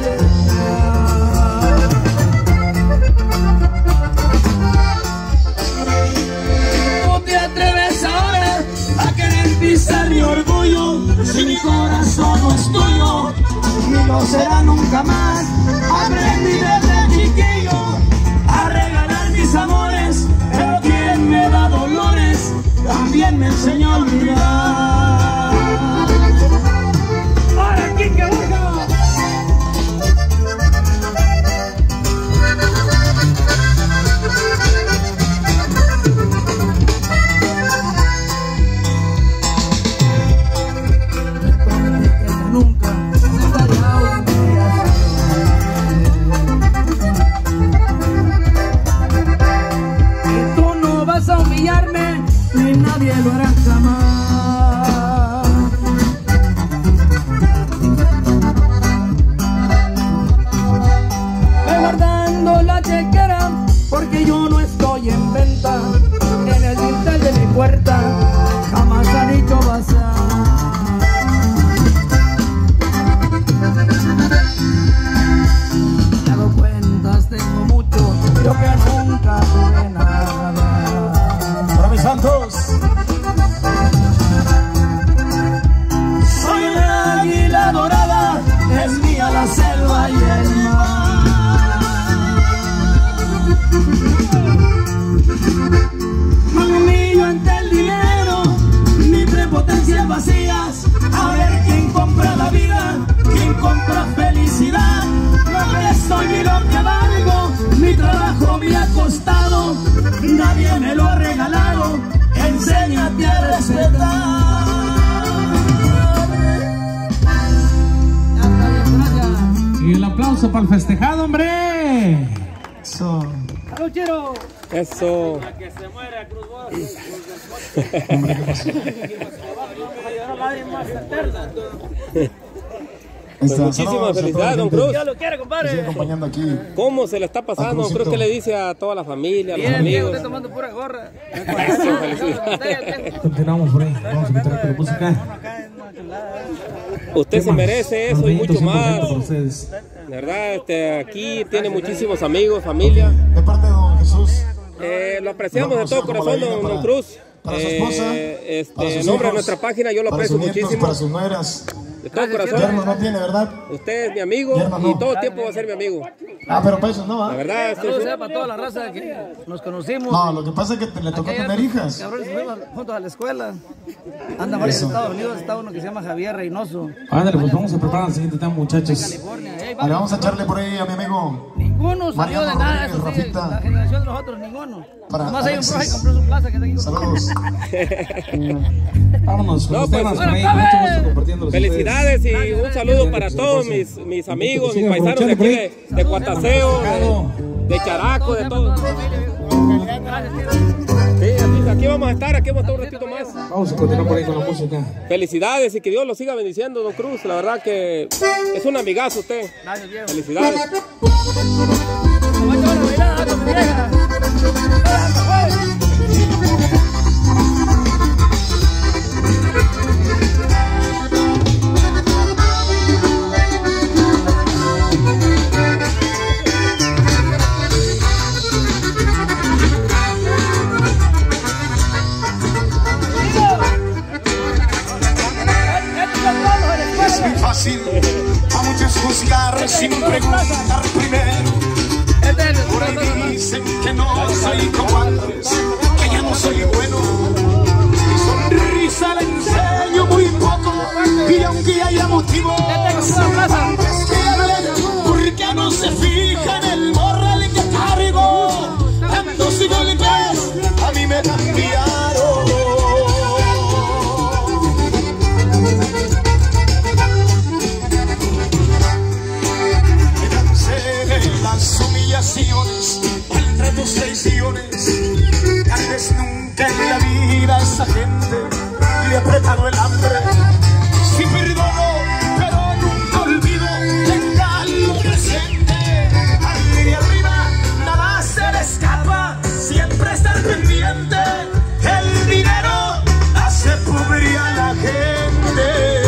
llena. ¿Tú te atreves ahora a querer pisar mi orgullo? Si mi corazón no es tuyo, ni lo será nunca más. Aprendí desde chiquillo a regalar mis amores, pero quien me da dolores también me enseñó a olvidar. ¡Para Quique Borja! Nunca estaría y tú no vas a humillarme, ni nadie lo hará jamás. vacías, a ver quién compra la vida, quién compra felicidad. Lo que soy ni lo que valgo, mi trabajo me ha costado, nadie me lo ha regalado, enséñate a respetar. Y el aplauso para el festejado, hombre. Eso. Eso. La que se muere a Cruz Bodas. Hombre, ¿qué pasó? Muchísimas felicidades, don Cruz. Ya lo quiere, compadre. Estoy acompañando aquí. ¿Cómo se le está pasando, don Cruz? ¿Qué le dice a toda la familia, a los amigos? Estoy tomando pura gorra. Eso, felicidades. Continuamos por ahí. Vamos a quitar la música. Usted se merece eso y mucho más. Por ustedes. De verdad, aquí tiene muchísimos amigos, familia. De parte de don Jesús. Lo apreciamos de todo corazón, don Cruz. Para su esposa, para sus en nombre de hijos, nuestra página, yo lo para aprecio sus nietos, muchísimo. para sus nueras. De todo corazón. Yerno no tiene, ¿verdad? Usted es mi amigo Yerno no. y todo el tiempo va a ser mi amigo. Ah, pero para eso no, La ¿ah? verdad, Saludos para toda la raza que nos conocimos. No, lo que pasa es que le tocó tener hijas. Cabrones, fuimos juntos a la escuela. Anda varios Estados Unidos, está uno que se llama Javier Reynoso. Ándale, pues vamos a preparar el siguiente tema, muchachos. California. Vale, vamos a echarle por ahí a mi amigo. Ninguno salió de nada, eso sí, Rafita. la generación de nosotros, ninguno. Para Nomás hay un Alexis. profe que compró su plaza que está aquí con Saludos. Vámonos con No, los pues, temas por ahí. bueno, Mucho gusto compartiéndolos. felicidades y un saludo para todos mis amigos, mis paisanos de aquí de Cuataseo, de Characo, de todo. Sí, aquí vamos a estar un ratito más. Vamos a continuar por ahí con la música. Felicidades y que Dios lo siga bendiciendo, don Cruz. La verdad que es un amigazo usted. Gracias, viejo. Felicidades. Es muy fácil a muchos juzgar sin preguntar primero. Por ahí dicen que no soy como antes, que ya no soy bueno. Mi sonrisa la enseño muy poco y aunque haya motivos, porque no se fija en el morral que cargo. Tantos golpes a mí me cambiaron. Las humillaciones, entre tus traiciones, tal vez nunca en la vida a esa gente le he apretado el hambre. Si perdono, pero nunca olvido, tenganlo presente. Allí arriba nada se le escapa, siempre estar pendiente. El dinero hace pobre a la gente.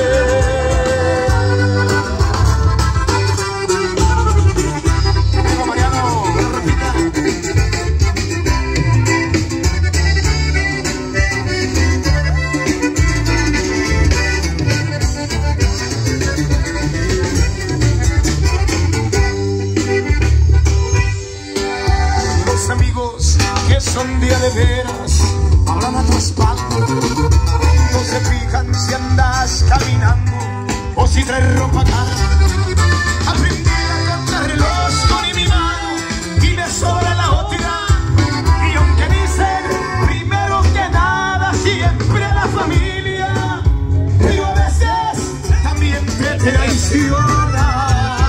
Son día de veras, hablan a tu espalda, no se fijan si andas caminando o si traes ropa cara. Aprendí a contarlos con mi mano y me sobra la otra. Y aunque dicen primero que nada, siempre a la familia, pero a veces también te traiciona.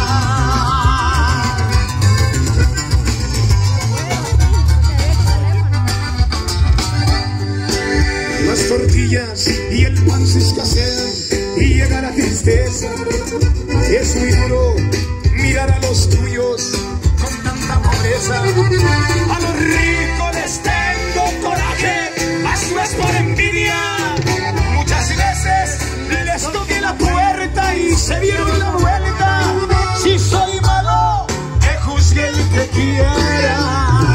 Las tortillas y el pan se escasean y llega la tristeza. Es muy duro mirar a los tuyos con tanta pobreza. A los ricos les tengo coraje, mas no es por envidia. Muchas veces les toqué la puerta y se dieron la vuelta. Si soy malo, que juzgue el que quiera.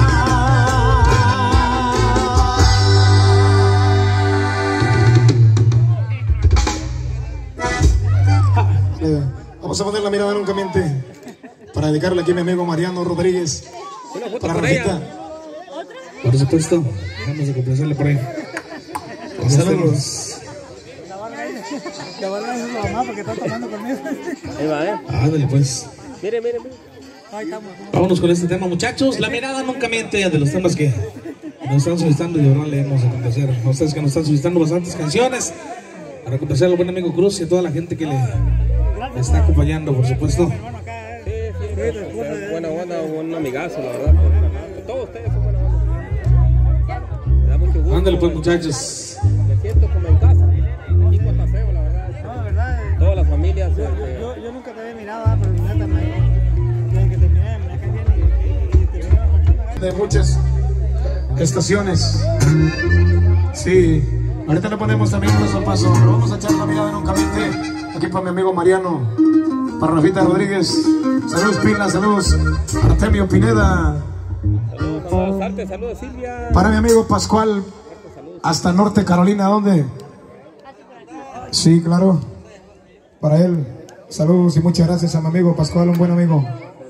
Vamos a poner la mirada nunca miente para dedicarle aquí a mi amigo Mariano Rodríguez. Para Rafita. Por supuesto, vamos a complacerle por ahí. Saludos. Le van a decir a su mamá porque está tomando conmigo. Ahí va, Ándale, pues. Mire. Ahí estamos. Vámonos con este tema, muchachos. La mirada nunca miente, de los temas que nos están solicitando y ahora le vamos a complacer a ustedes que nos están solicitando bastantes canciones. Para complacer al buen amigo Cruz y a toda la gente que le está acompañando, por supuesto. Buena onda, buen amigazo, la verdad. Todos ustedes son buena onda. Me da mucho gusto. Ándale pues, muchachos. Me siento como en casa. Aquí con paseo, la verdad. No, verdad. Todas las familias. Yo nunca te había mirado, pero neta, desde que terminé, me caí bien y terminé de muchas estaciones. Sí, ahorita le ponemos también paso a paso, pero vamos a echar la mirada nunca miente. Aquí para mi amigo Mariano, para Rafita Rodríguez, saludos Pila, saludos Artemio Pineda, Saludos Arte, saludos Silvia. para mi amigo Pascual, hasta Norte Carolina, ¿dónde? Sí, claro, para él, saludos y muchas gracias a mi amigo Pascual, un buen amigo.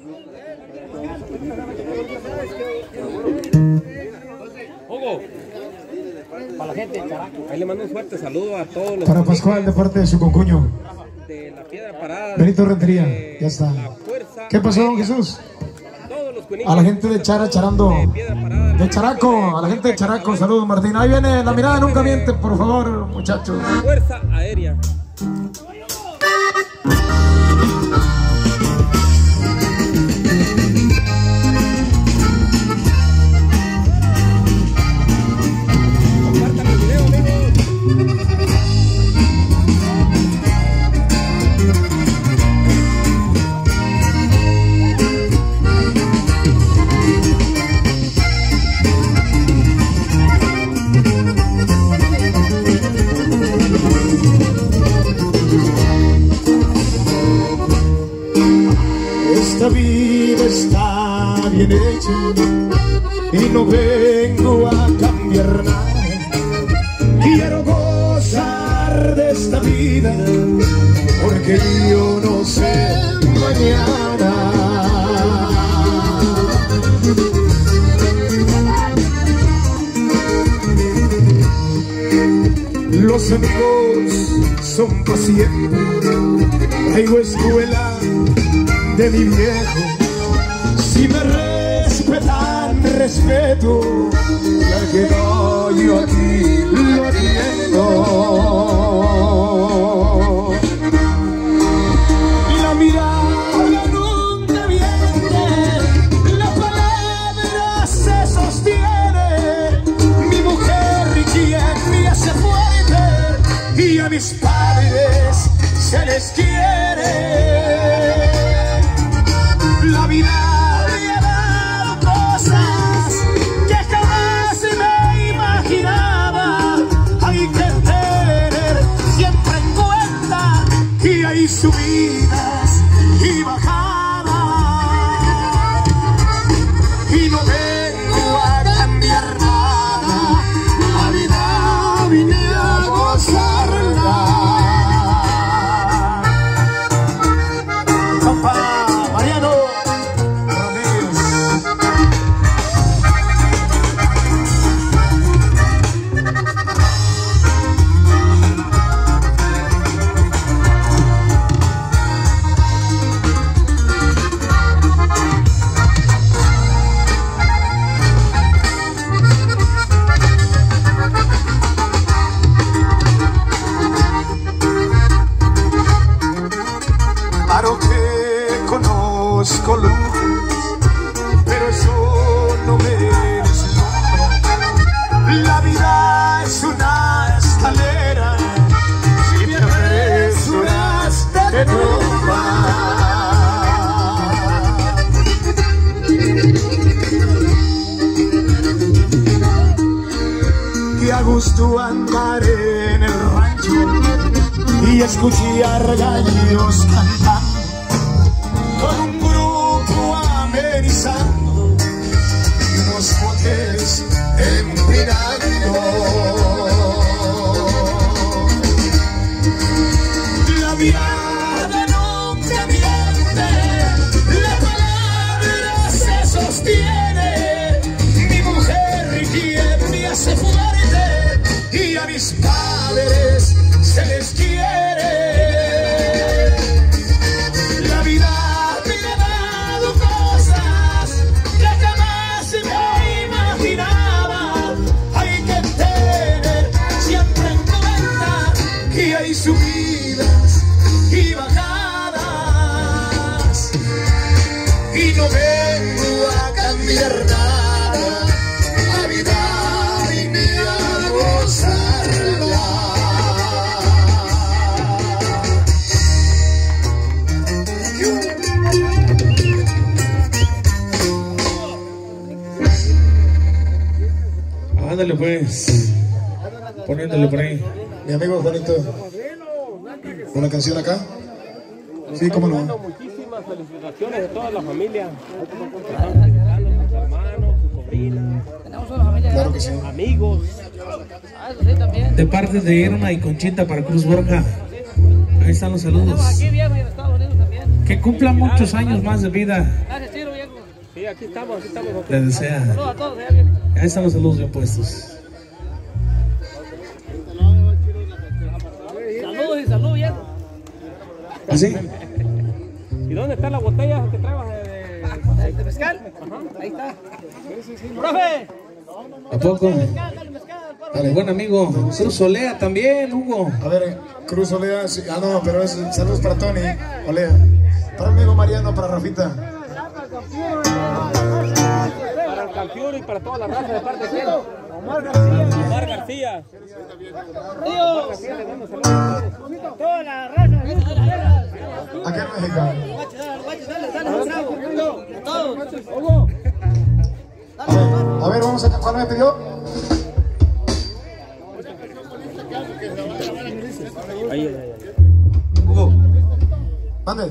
Para la gente de Characo. Ahí le mando un fuerte saludo a todos los. Para Pascual, de parte de su concuño. De la Piedra Parada. Benito Rentería, ya está. ¿Qué pasó, don Jesús? A la gente de Charando, de Characo, a la gente de Characo, saludos Martín. Ahí viene la mirada nunca miente, por favor, muchachos. Fuerza Aérea. Esta vida está bien hecha y no vengo a cambiar nada. Quiero gozar de esta vida porque yo no sé mañana. Los amigos son para siempre. Traigo escuela de mi viejo. Si me respetan, respeto, y al que no, yo aquí lo atiendo. La mirada nunca miente, la palabra se sostiene. Mi mujer quien me hace fuerte y a mis padres se les quiere. La vida me ha dado cosas que jamás me imaginaba. Hay que tener siempre en cuenta que hay subidas y bajadas. Y no vengo a cambiar nada, la vida vine a gozarla. Papá Mariano conozco lujos, pero eso no me deslumbra. La vida es una escalera, si me apresuras te tumba. Y a gusto andar en el rancho y escuchar gallos cantando, con un grupo amenizando y unos botes empinando. La mirada nunca miente, la palabra se sostiene. Mi mujer quien me hace fuerte y a mis padres se les quiere. mis subidas y bajadas, y no vengo a cambiar nada, a vida y ni a gozarla. Ándale pues, poniéndole por ahí. Mi amigo Juanito, ¿una canción acá? Sí, cómo no. Muchísimas felicitaciones de toda la familia. Sus hermanos, sus sobrinas. Claro que sí. Amigos. De parte de Irma y Conchita para Cruz Borja. Ahí están los saludos. Que cumpla muchos años más de vida. Sí, aquí estamos, Le desea. Ahí están los saludos bien puestos. Saludos y salud, viejo. ¿Así? ¿Y dónde está la botella que traebas ¿De mezcal? Ahí está. ¡Profe! ¿A poco? Dale, buen amigo. Cruz Olea también, Hugo. A ver, Cruz Olea, sí. Ah, no, pero es saludos para Tony Olea. Para mi amigo Mariano, para Rafita. Para el campeón y para toda la raza de parte de quién. Omar García. Omar García le damos saludos. Toda la raza. Aquí en México. A ver, vamos a... ¿Cuál me pidió? Ahí. Hugo. Mande.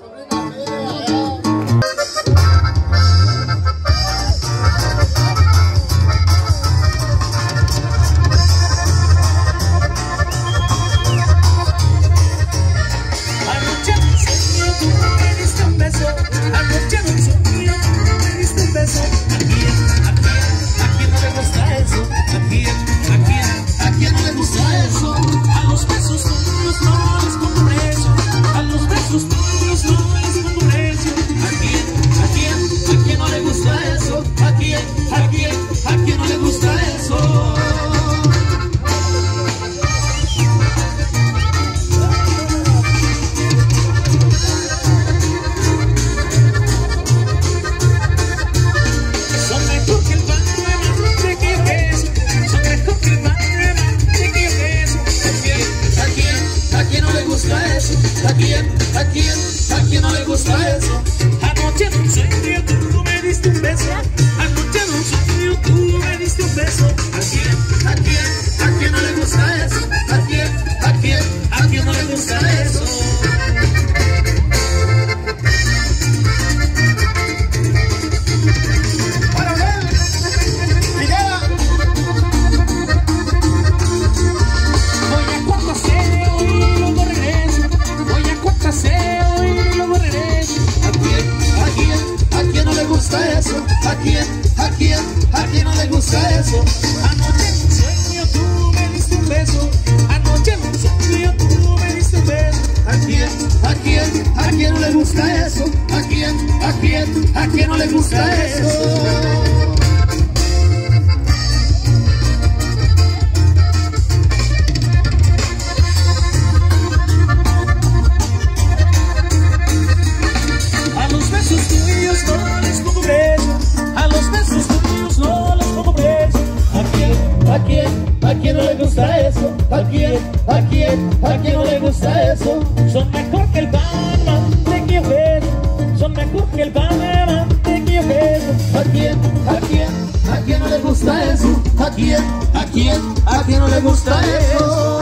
¿A quién no le gusta eso? Anoche en un sueño tú me diste un beso. Anoche en un sueño tú me diste un beso. ¿A quién no le gusta eso? ¿A quién no le gusta eso? ¿A quién no le gusta eso? Anoche en un sueño tú me diste un beso. Anoche en un sueño tú me diste un beso. ¿A quién no le gusta eso? ¿A quién no le gusta eso? ¿A quién no le gusta eso? ¿A quién no le gusta eso? Son mejor que el pan, mantequilla, son mejor que el pan, mantequilla. ¿A quién no le gusta eso? ¿A quién no le gusta eso?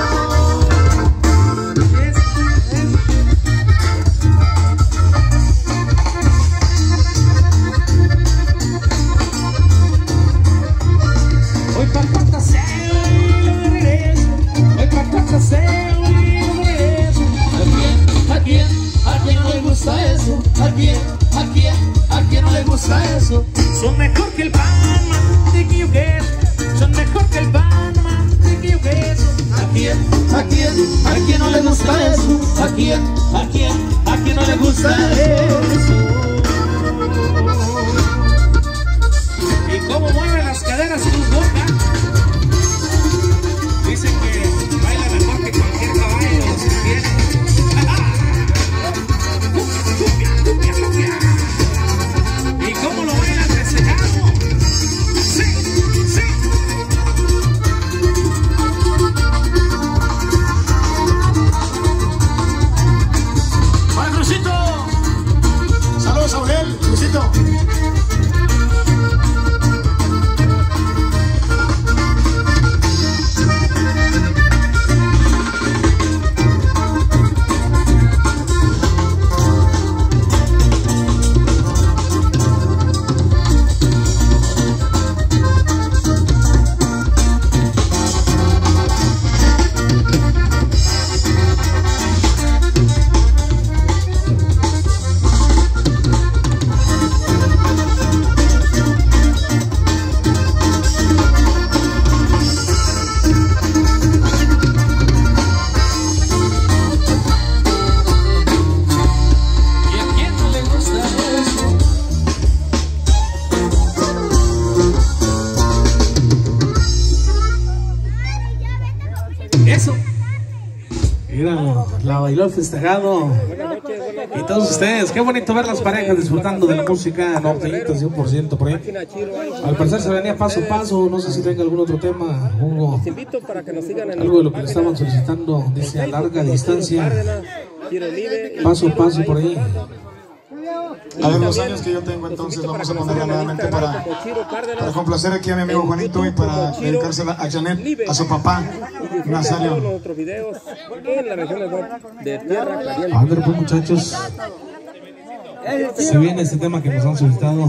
¿A quién no le gusta eso? Son mejor que el pan, mantequilla, queso. Son mejor que el pan, mantequilla, queso. ¿A quién no le gusta eso? ¿A quién no le gusta eso? ¿Y cómo mueve las caderas Cruz Borja? Dicen que baila mejor que cualquier caballo. Míralo, la bailó el festejado. Y todos ustedes, qué bonito ver las parejas disfrutando de la música norteñita 100% por ahí. Al parecer se venía paso a paso, no sé si tenga algún otro tema, Hugo. Algo de lo que le estaban solicitando, dice a larga distancia. Paso a paso por ahí. A ver, los años que yo tengo, entonces vamos a ponerla nuevamente para complacer aquí a mi amigo Juanito y para dedicársela a Janet, a su papá, Nazario. A ver, pues muchachos, se viene este tema que nos han solicitado.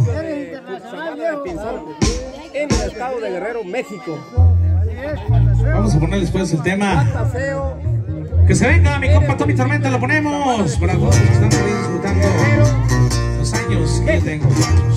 En el estado de Guerrero, México. Vamos a poner después el tema. Que se venga mi compa Tony Tormenta, lo ponemos para todos los que están ahí disfrutando los años que tengo.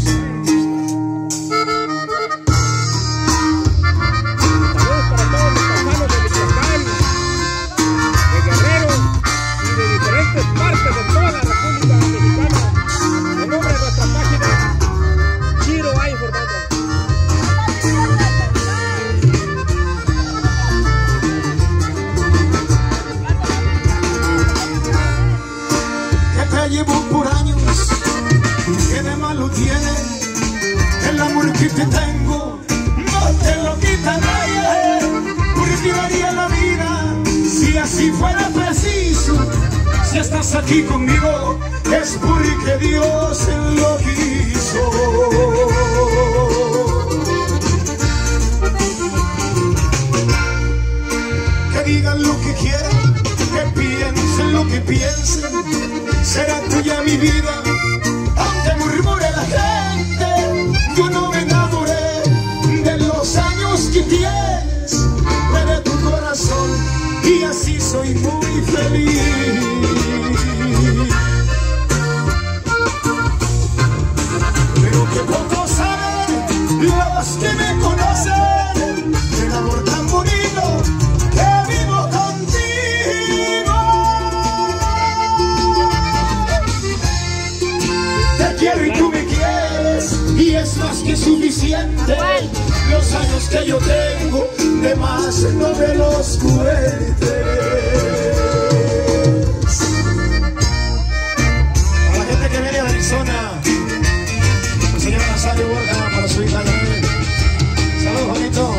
El amor que te tengo no te lo quita nadie, porque daría la vida si así fuera preciso. Si estás aquí conmigo es porque Dios lo quiso. Que digan lo que quieran, que piensen lo que piensen, será tuya mi vida. Aunque murmure la gente, yo no me enamoré de los años que tienes, fue de tu corazón y así soy muy feliz. Pero que pocos saben los que me conocen del amor tan bonito que vivo contigo. Te quiero y tú me quieres y es más que suficiente. Los años que yo tengo de más no me los cuentes. A la gente que viene de Arizona, el señor Nazario Borja para su hija Janet. Saludos, Juanito.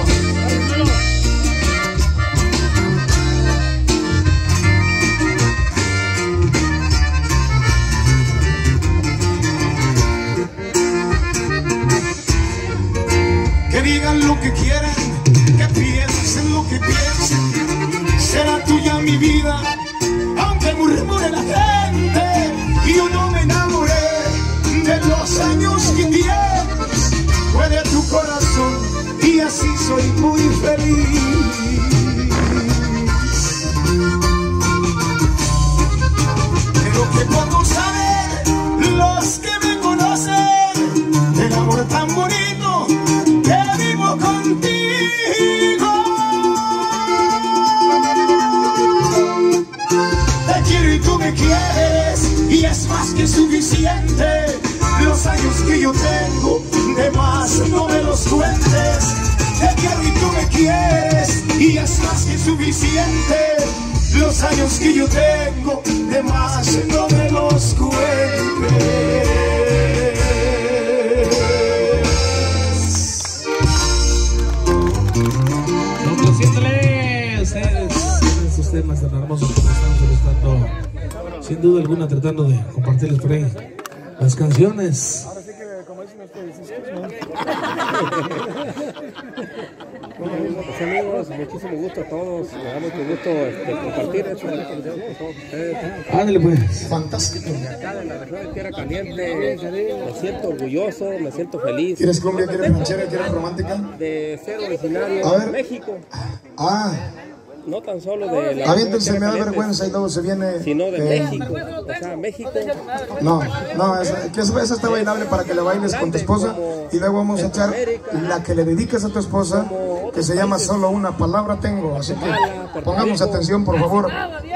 Que digan lo que quieran, que piensen lo que piensen, será tuya mi vida, aunque murmure la gente. Y yo no me enamoré de los años que tienes, fue de tu corazón y así soy muy feliz. Pero que pocos saben los que me conocen del amor tan bonito que vivo contigo. Te quiero y tú me quieres y es más que suficiente. Los años que yo tengo de más no me los cuentes. Te quiero y tú me quieres y es más que suficiente. Los años que yo tengo de más no me los cuentes. Complaciéndole a ustedes esos temas tan hermosos que estamos solicitando, sin duda alguna tratando de compartirles por ahí las canciones. Ahora sí que como dicen ustedes, ¿no? Pues amigos, muchísimo gusto a todos, me da mucho gusto compartir esto con todos ustedes. Ándale pues. Fantástico. De acá de la región de Tierra Caliente, me siento orgulloso, me siento feliz. ¿Quieres cumbia, quieres ranchera, quieres romántica? De ser originario de México. Ah. No tan solo de la aviéntense, me da vergüenza y luego se viene. Sino de México. O sea, México. No, esa está bailable para que la bailes con tu esposa. Y luego vamos a echar la que le dedicas a tu esposa, que se llama Solo una palabra tengo. Así que pongamos atención, por favor.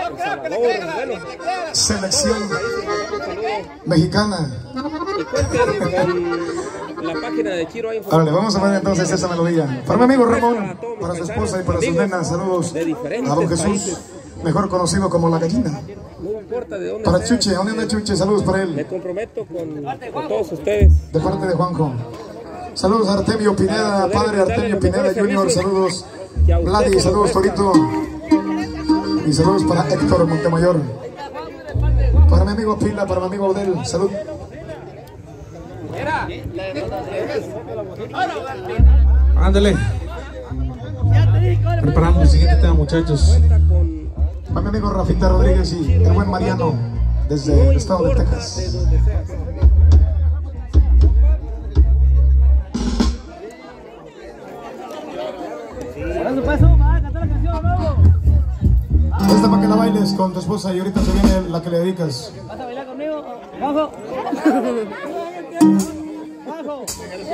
Selección mexicana. Y cuenten con la página de Chiro ahí. Ahora le vamos a ver entonces esa melodía. Para mi amigo Ramón, para su esposa y para sus nenas, saludos a don Jesús. mejor conocido como La Gallina. No importa de dónde para sea. Chuche, ¿dónde anda Chuche? Saludos para él. Me comprometo con todos ustedes. De parte de Juanjo. Saludos a Artemio Pineda, padre Artemio Pineda Junior. Saludos, Vladi, saludos Torito. Y saludos para Héctor Montemayor. Para mi amigo Pila, para mi amigo Odel. Salud. Ándale. Preparamos el siguiente tema, muchachos. Para mi amigo Rafita Rodríguez y el buen Mariano, desde el estado de Texas. Esta para que la bailes con tu esposa y ahorita se viene la que le dedicas. ¿Vas a bailar conmigo? ¡Bajo! ¡Bajo!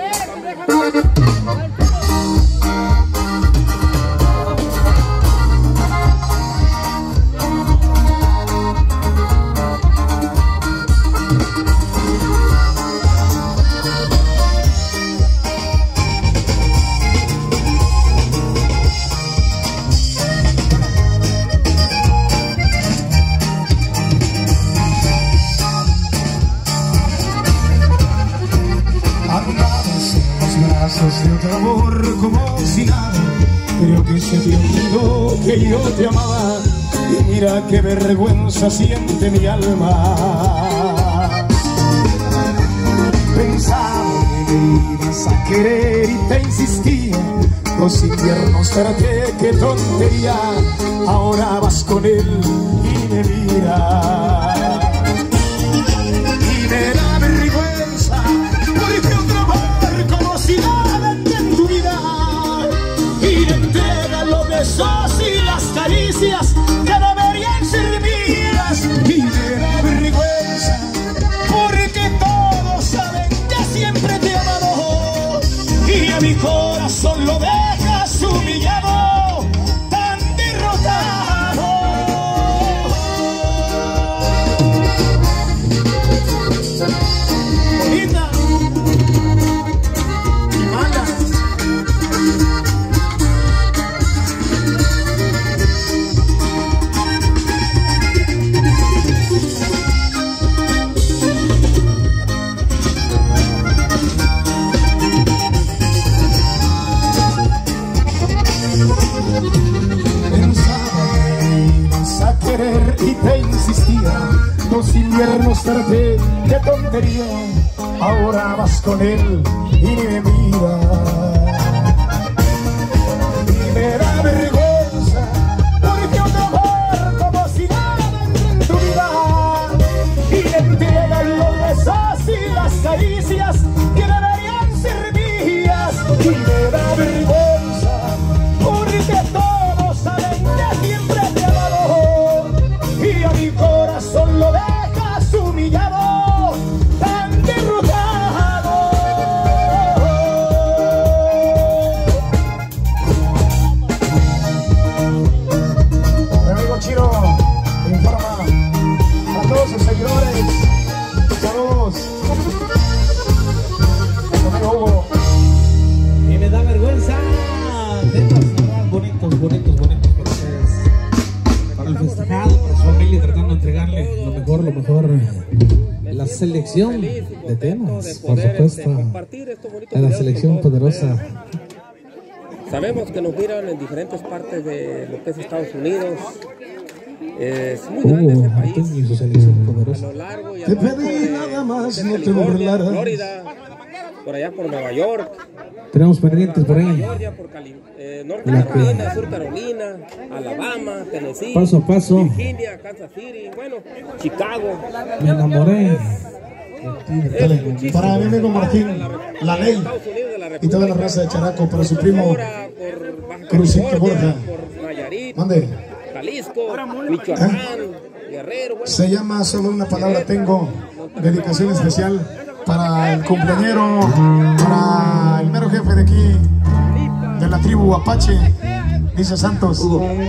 De otro amor como si nada, creo que se te olvidó que yo te amaba y mira qué vergüenza siente mi alma. Pensaba que me ibas a querer y te insistía, los inviernos traté, qué tontería, ahora vas con él y me mira y me da vergüenza porque otro amor como si nada en tu vida y le entrega los besos y las caricias que deberían ser mías y me da vergüenza porque todos saben que siempre te he amado y a mi corazón lo dejas humillado, tan derrotado. Bonita y mala. Pensaba que ibas a querer y te insistía, los inviernos tardé, qué tontería, ahora vas con él y ni me mira y me da vergüenza porque otro amor como si nada en tu vida y le entregan los besos y las caricias que deberían ser mías y me da vergüenza porque todos saben que siempre te he amado y a mi corazón lo dejas humillado, tan derrotado. Mi amigo Chiro informa a todos sus seguidores. Saludos. Mi amigo Hugo. Y me da vergüenza. Temas bonitos, bonitos, bonitos para ustedes. Para el festejado, para su familia, tratando de entregarle lo mejor. La selección de temas, por supuesto. De la selección poderosa. Sabemos que nos miran en diferentes partes de lo que es Estados Unidos. Es muy grande este país. Y su selección poderosa. A lo largo y a Te lo ancho pedí nada más, de no te California, burlaras. Florida, por allá por Nueva York, Tenemos pendientes por ahí. Georgia, por Norte Carolina, Sur Carolina, Alabama, Tennessee, Paso a paso. Virginia, Kansas City, bueno, Chicago. Me enamoré. Para mi amigo Martín, la ley y toda la raza de Characo, para su primo Crucito Borja. Mande. Jalisco, Michoacán, Guerrero, bueno. Se llama Solo una palabra tengo, dedicación especial para el cumpleañero, para el mero jefe de aquí, de la tribu Apache, dice Santos.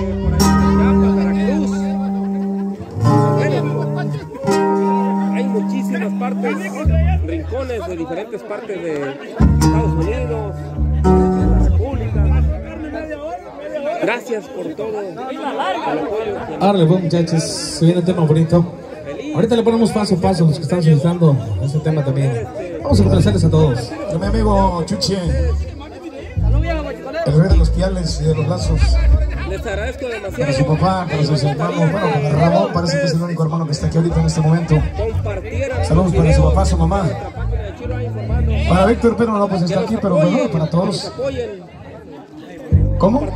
Hay muchísimas partes, rincones de diferentes partes de Estados Unidos, de la República. Gracias por todo el apoyo. Ahora pues, muchachos, se viene un tema bonito. Ahorita le ponemos paso a paso a los que están solicitando ese tema también. Vamos a complacerles a todos. A mi amigo Chuchi, el rey de los piales y de los lazos. Les agradezco demasiado. Para su papá, para sus hermanos. Bueno, para Ramón parece que es el único hermano que está aquí ahorita en este momento. Saludos para su papá, su mamá. Para Víctor, pero no, pues está aquí, pero bueno, para todos. ¿Cómo?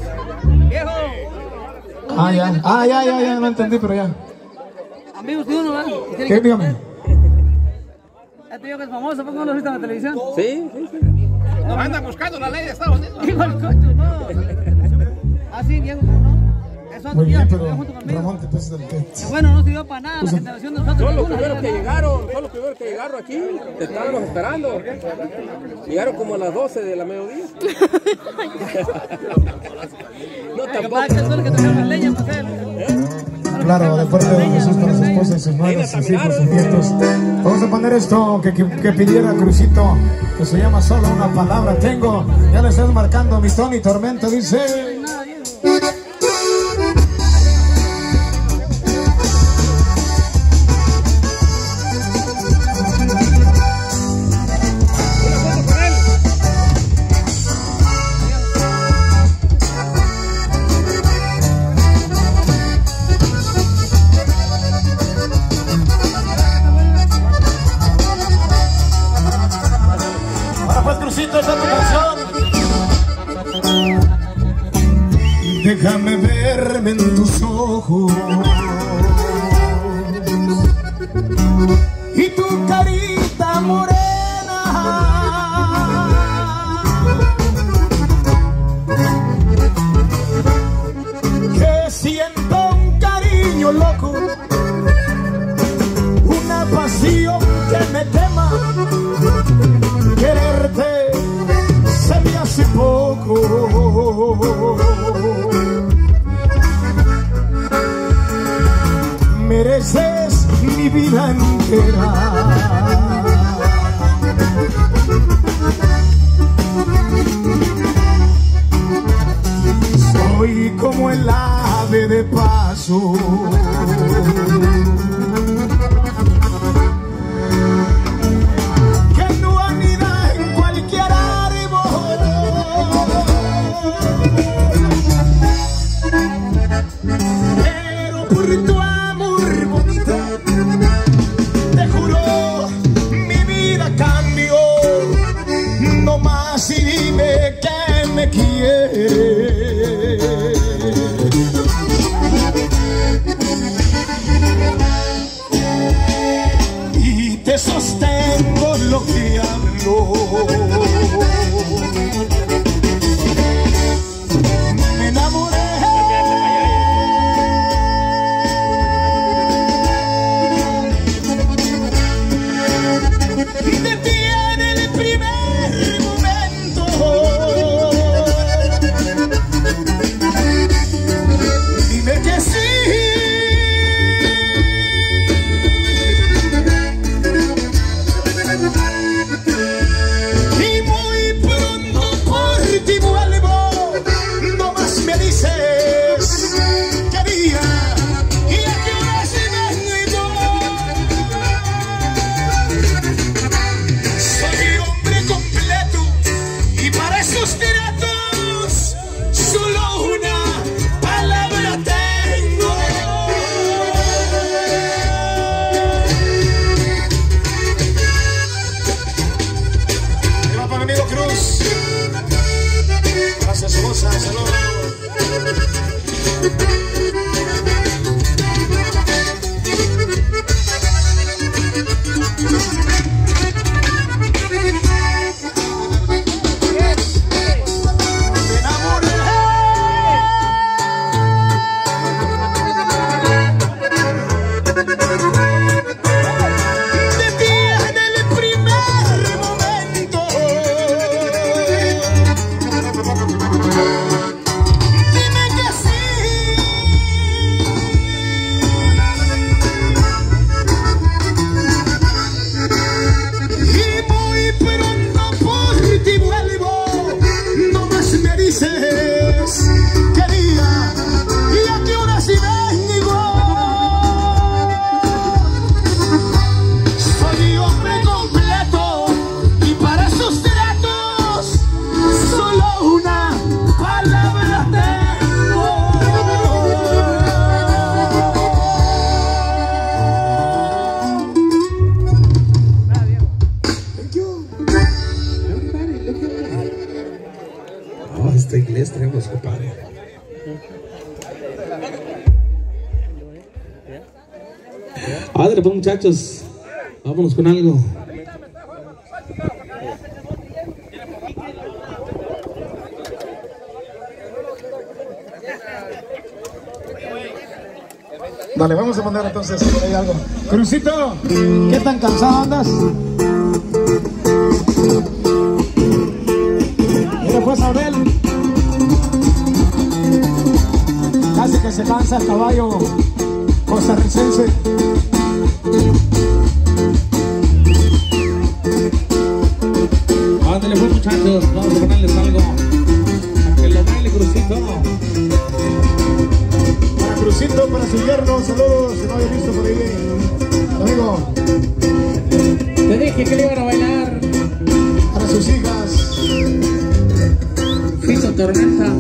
Ya, no entendí, pero ya. Amigos, ¿tú no vas? ¿Qué, dígame? Ya te digo que es famoso, ¿por qué no lo viste en la televisión? Sí. Anda buscando la ley de Estados Unidos. Igual cocho, no. Ah, sí, Diego, ¿no? Eso Muy bien, pero junto conmigo. Ramón, te pasas del té. Bueno, no sirvió para nada la generación de nosotros. Son los primeros que llegaron, aquí. Te estábamos esperando. Llegaron como a las 12 de la mediodía. No, tampoco. Claro, de parte de Jesús para su esposa y sus nuevos, sus hijos, sus nietos. Vamos a poner esto que pidiera Crucito, que se llama Solo una palabra tengo. Ya le estás marcando mi Tony Tormenta, dice. Déjame verme en tus ojos y tu carita morena, que siento un cariño loco, una pasión que me quema, quererte se me hace poco. Mereces mi vida entera. Soy como el ave de paso, que no anida en cualquier árbol, pero por tu te juro, mi vida cambió. No más y dime que me quieres. Y te sostengo lo que hablo. Me enamoré Padre, pues muchachos, vámonos con algo. Dale, vamos a mandar entonces por ahí algo. Crucito, ¿qué tan cansado andas? Mira pues, Aurel. Casi que se cansa el caballo costarricense. Ándale pues muchachos, vamos a ponerles algo. A que lo baile Crucito. Para Crucito, para su yerno, saludos, si no había visto por ahí, amigo. Te dije que le iban a bailar. Para sus hijas. Fito Tormenta.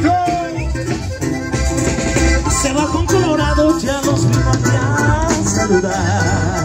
Se bajó un colorado, ya los vino a saludar.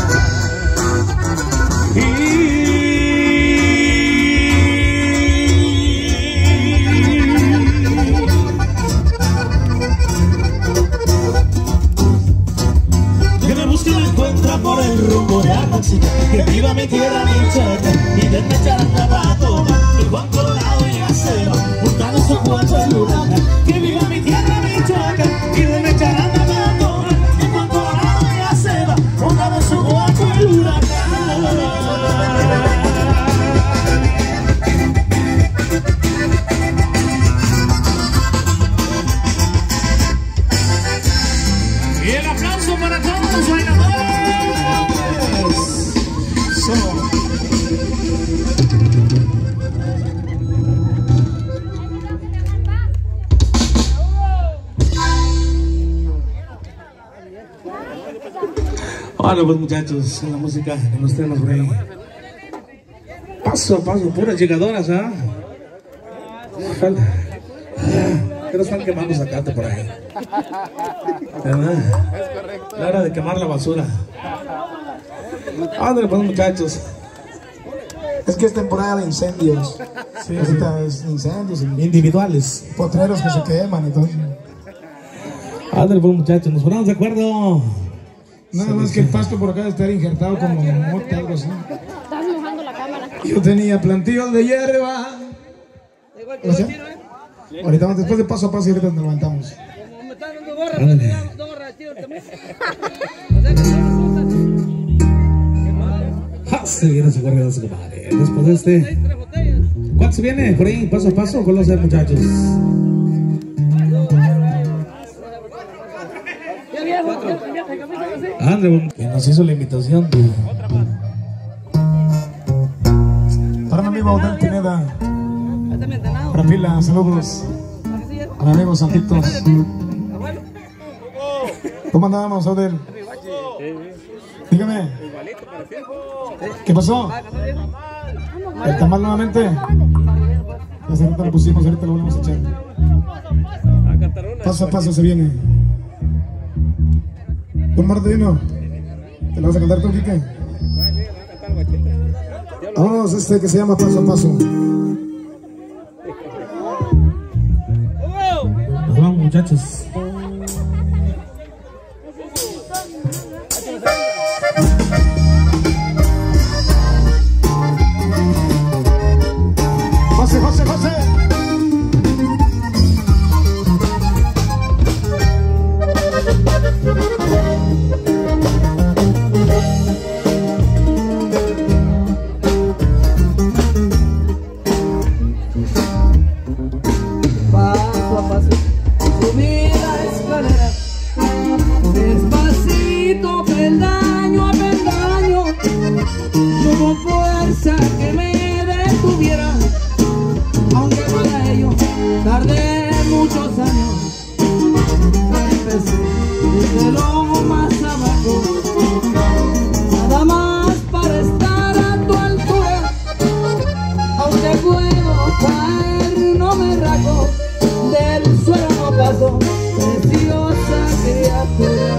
Que me busque y me encuentra por el rumbo de Apaxita. Que viva mi tierra, mi chaca, y de Charanga para tomar. El Juan Colorado ya se va, buscando su cuarto en Lurana. Que viva mi tierra, mi chaca, y de Charanga para tomar. El Juan Colorado ya se va, buscando su cuarto en Lurana. Y el aplauso para todos los bailadores. Hola pues muchachos, la música que nos tenemos por ahí. Paso a paso, puras llegadoras, ¿ah? Que nos están quemando zacate por ahí, ¿verdad? La hora de quemar la basura. Ándale pues muchachos. Es que es temporada de incendios. Sí, ahorita es incendios individuales, potreros que se queman y todo. Ándale pues muchachos, nos ponemos de acuerdo. Nada más que el pasto por acá debe estar injertado como mota, algo así. Estás mojando la cámara. Yo tenía plantíos de hierba. ¿O sea? Ahorita después de paso a paso y ahorita nos levantamos. Me están dando dos gorras, tío, también. Se viene ese corrido, compadre. Después de este. ¿Cuánto se viene? Por ahí, paso a paso, con los muchachos. André, que nos hizo la invitación. Para mi amigo Odel Pineda. Para Pila, saludos. A mi amigo Santitos. ¿Cómo andamos, Odel? Dígame. ¿Qué pasó? ¿El tamal nuevamente? Hace rato lo pusimos, ahorita lo volvemos a echar. Paso a paso se viene. Un martino. ¿Te lo vas a cantar tú, Quique? Vamos, que se llama Paso a Paso. Nos vamos, muchachos. José, José, José. Paso a paso, subí la escalera, despacito, peldaño a peldaño. No hubo fuerza que me detuviera, aunque para ello tardé muchos años. Empecé desde lo más abajo, nada más para estar a tu altura. Aunque puedo caer, no me rajo, del suelo no paso, preciosa criatura.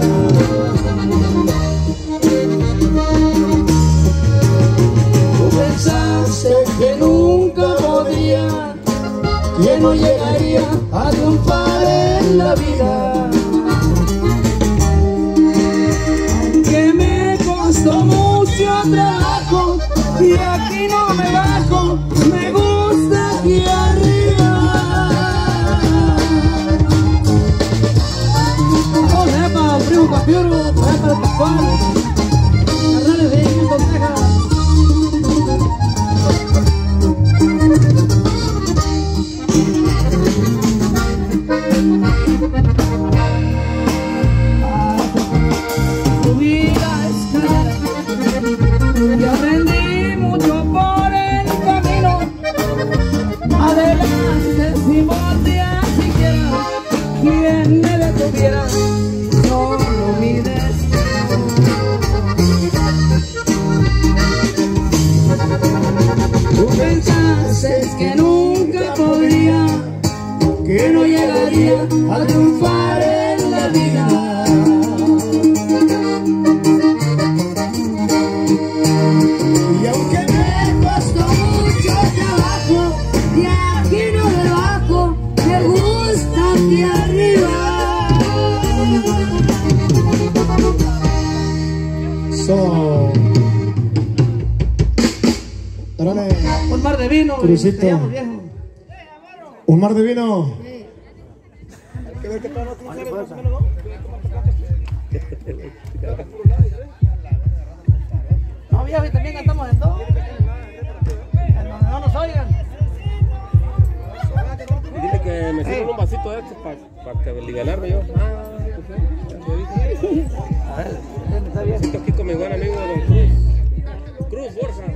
Tú pensaste que nunca podría, que no llegaría a triunfar en la vida, que me costó mucho trabajo y aquí no me bajo, me gusta aquí arriba. Olé para el primo Papiuro, olé para el Pascual, carnales de Ingrid Conseja. Subí la escalera y aprendí mucho por el camino. Adelante sin voltear siquiera, quien me detuviera, solo mi destino. Tú pensaste que nunca podría, que no llegaría a triunfar en la vida. Y aunque me costó mucho trabajo, de aquí no me bajo, me gusta aquí arriba. Un mar de vino, Crucito. Un mar de vino. No, viejo, y también cantamos en todo. En donde no nos oigan. Dile que me sirvan un vasito de estos para que alivianarme yo. A ver, está bien. Estoy aquí con mi buen amigo Don Cruz. Cruz Borja.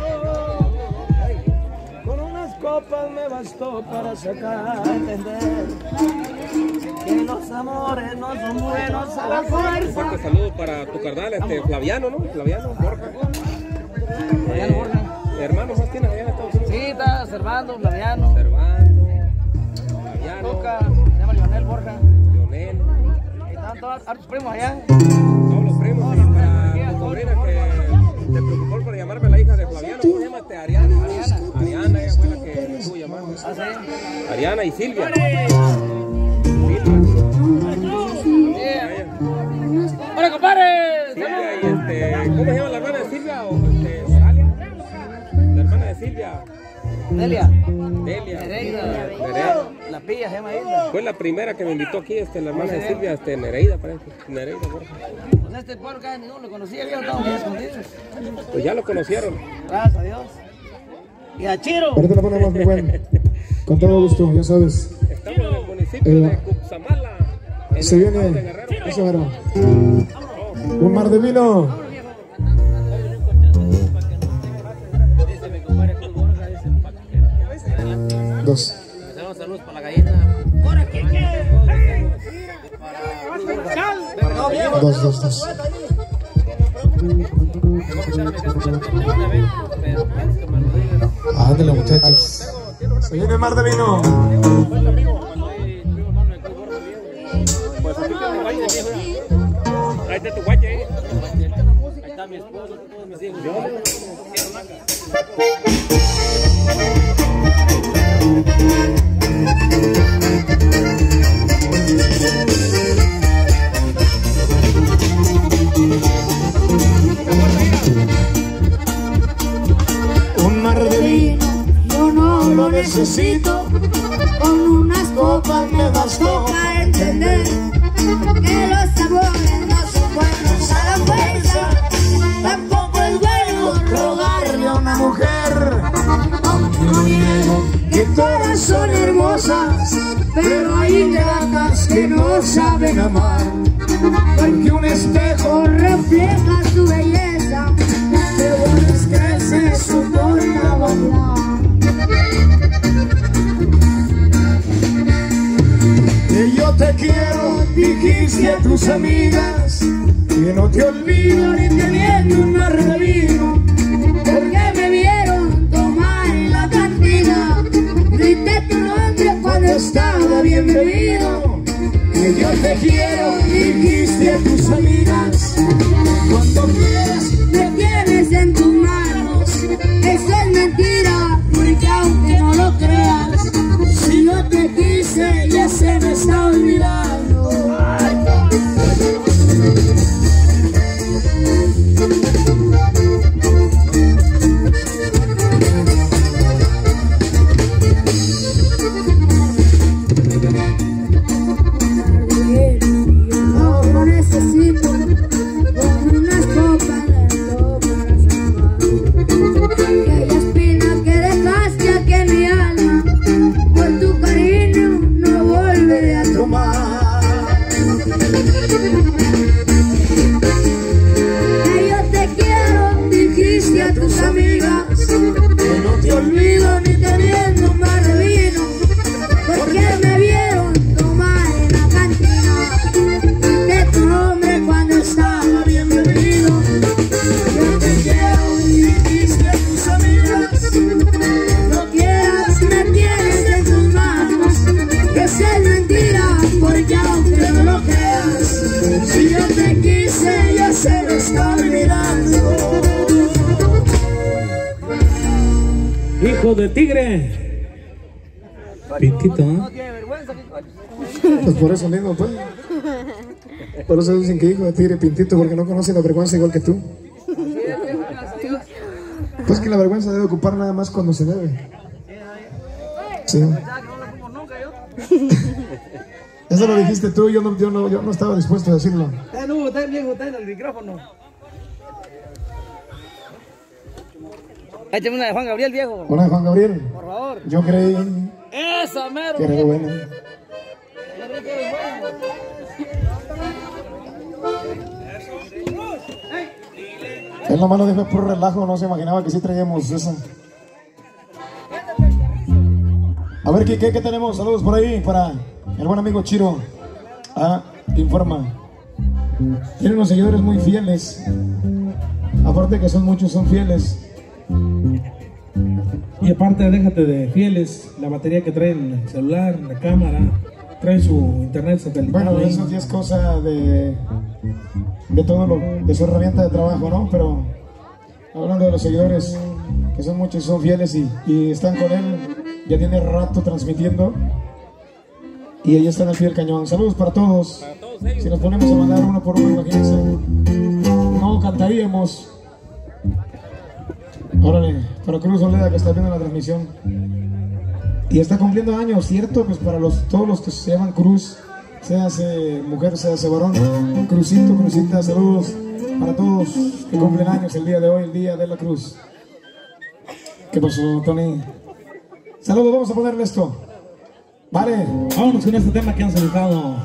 Con unas copas me bastó para sacar a entender que los amores no son buenos a la Un fuerza. fuerte saludo para tu carnal, Flaviano, ¿no? Flaviano Borja. Flaviano Borja. Hermanos, ¿más tienes allá en Estados Unidos? Sí, está Servando, Flaviano. Flaviano. Toca, se llama Lionel Borja. Lionel. Y están todos hartos primos allá. Todos los primos. Y para tu sobrina que te preocupó por llamarme la hija de Flaviano. ¿Cómo se llama? Ariana. Ariana, ella fue la que estuvo llamando. ¿Ah, sí? Ariana y Silvia. ¡Hola, compadre! Silvia y ¿cómo se llama la hermana de Silvia? ¿O Oralia? La hermana de Silvia. Delia. Nereida. La pilla se llama ella. Fue la primera que me invitó aquí, la hermana de Silvia, Nereida, parece. Nereida, Borja. Pues este pueblo casi ninguno lo conocía, viejo, estábamos bien escondidos. Pues ya lo conocieron. Gracias a Dios. Y a Chiro. Ahorita la ponemos muy bueno. Con todo gusto, ya sabes. Estamos en el municipio de Cuxamala. Se viene. Eso era. Un mar de vino. Dos. Saludos para la gallina. Dos. Ándale, muchachos. Se viene el mar de vino. Ahí está tu guache ahí. Ahí está mi esposo, todos mis hijos. un mar de vino, Yo no lo necesito. con unas Copas me bastó para entender que los sabores no son buenos a la fuerza. Tampoco es bueno rogarle a una mujer. No niego que todas son hermosas, pero hay ingratas que no saben amar. Porque un espejo refleja su belleza, luego les crece su forma a bailar. Que yo te quiero, dijiste a tus amigas, que no te olvido ni te niego un mar de vino. porque me vieron tomar en la cantina. Grité tu nombre cuando Estaba bien bebido. Que yo te quiero, dijiste a tus amigas, cuando quieras Hijo de tigre. Pintito, ¿eh? No tiene vergüenza, ¿qué coño? Pues por eso mismo, pues. Por eso dicen que hijo de tigre pintito, porque no conocen la vergüenza igual que tú. Pues que la vergüenza debe ocupar nada más cuando se debe. Sí. Eso lo dijiste tú, yo no estaba dispuesto a decirlo. Está viejo, está en el micrófono. Échame una de Juan Gabriel, viejo. Una de Juan Gabriel. Por favor. Yo creí Esa, mero. que era buena. Él nomás lo dijo por relajo, no se imaginaba que sí traíamos esa. A ver, ¿qué tenemos? Saludos por ahí para el buen amigo Chiro. Informa. Tiene unos seguidores muy fieles. Aparte que son muchos, son fieles. Y aparte, déjate de fieles, la batería que trae en el celular, la cámara, trae su internet satelital. Bueno, eso sí es cosa de su herramienta de trabajo, ¿no? Pero hablando de los seguidores, que son muchos, son fieles y están con él, ya tiene rato transmitiendo. Y ahí están al pie del cañón. Saludos para todos. Si nos ponemos a mandar uno por uno, imagínense, no cantaríamos. Órale, para Cruz Oleda, que está viendo la transmisión y está cumpliendo años, ¿cierto? Pues para todos los que se llaman Cruz, sea mujer, sea varón, Cruzito, Cruzita, saludos para todos que cumplen años el día de hoy, el día de la Cruz. ¿Qué pasó, Tony? Saludos, vamos a ponerle esto. Vale, vámonos con este tema que han solicitado.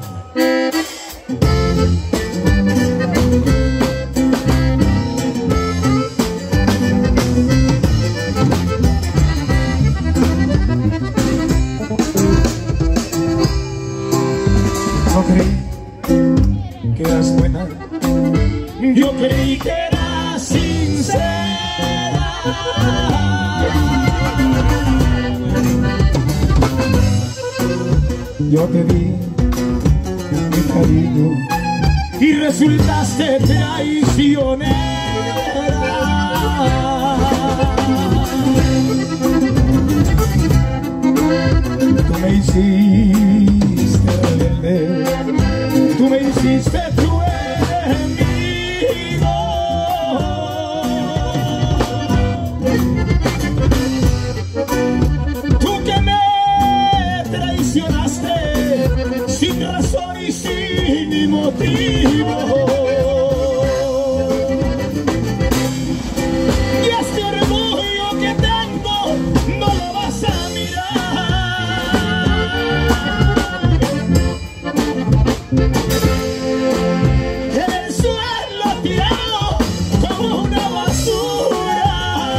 No creí que eras buena, yo creí que eras sincera. Yo te di mi cariño y resultaste traicionera. Tú me hiciste rebelde, tú me hiciste tu enemigo. Tú que me traicionaste sin razón y sin motivo. Y este orgullo que tengo no lo vas a en el suelo tirado como una basura.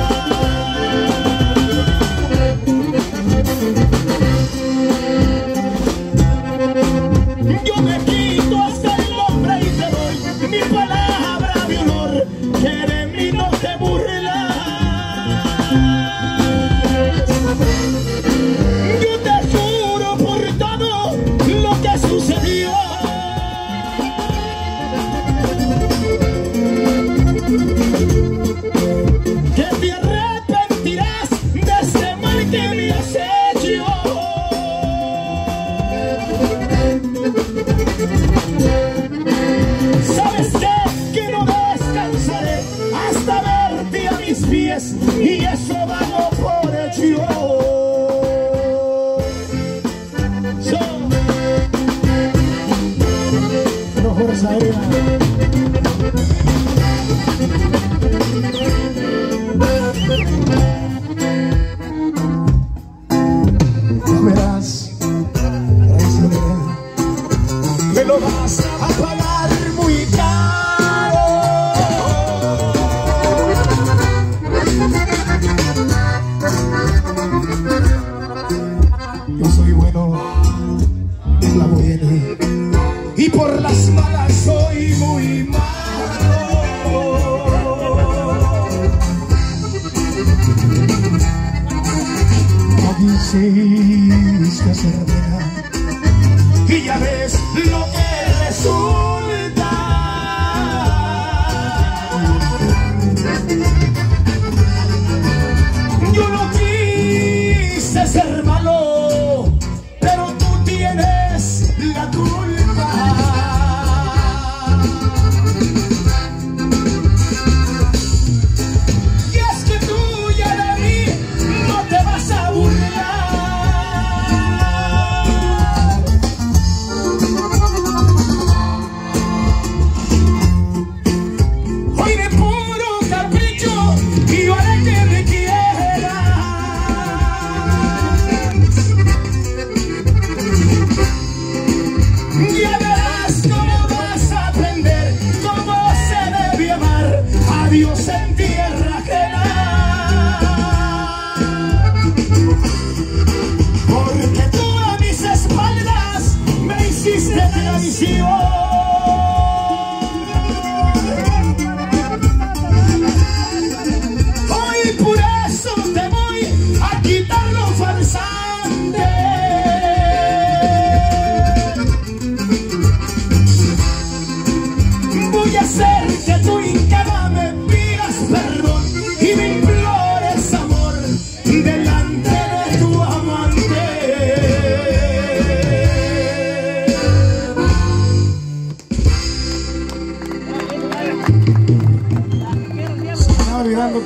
Yo me quito hasta el nombre y te doy mi palabra de honor, que de mí no te burlas. Yo te juro por todo lo que sucedió. Que te arrepentirás de ese mal que me has hecho. ¿Sabes qué? Que no descansaré hasta verte a mis pies, y eso dado por hecho. No fuerza aérea. Verás, traicionera, me lo vas a pagar muy caro. Yo soy bueno en la buena y por las malas soy muy malo. Quisiste ser buena y ya ves lo que resulta. Yo no quise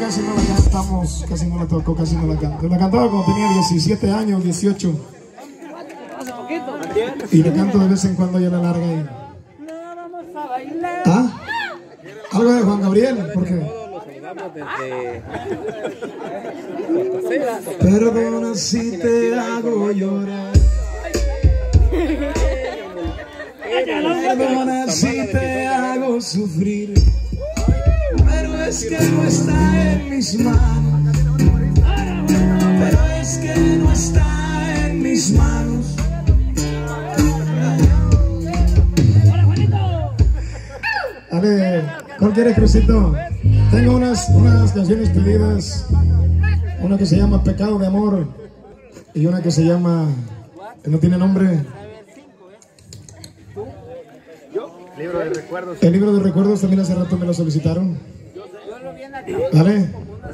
casi no la cantamos, casi no la toco, casi no la canto. La cantaba cuando tenía 17 años, 18. Y la canto de vez en cuando ya la larga. Y... ¿Ah? Algo de Juan Gabriel, porque... Perdona si te hago llorar. Perdona si te hago sufrir. Pero es que no está en mis manos. Pero es que no está en mis manos. Dale, ¿cuál quieres, Crucito? Tengo unas canciones pedidas. Una que se llama Pecado de Amor y una que se llama, que no tiene nombre, Libro de recuerdos. El libro de recuerdos también hace rato me lo solicitaron. Dale.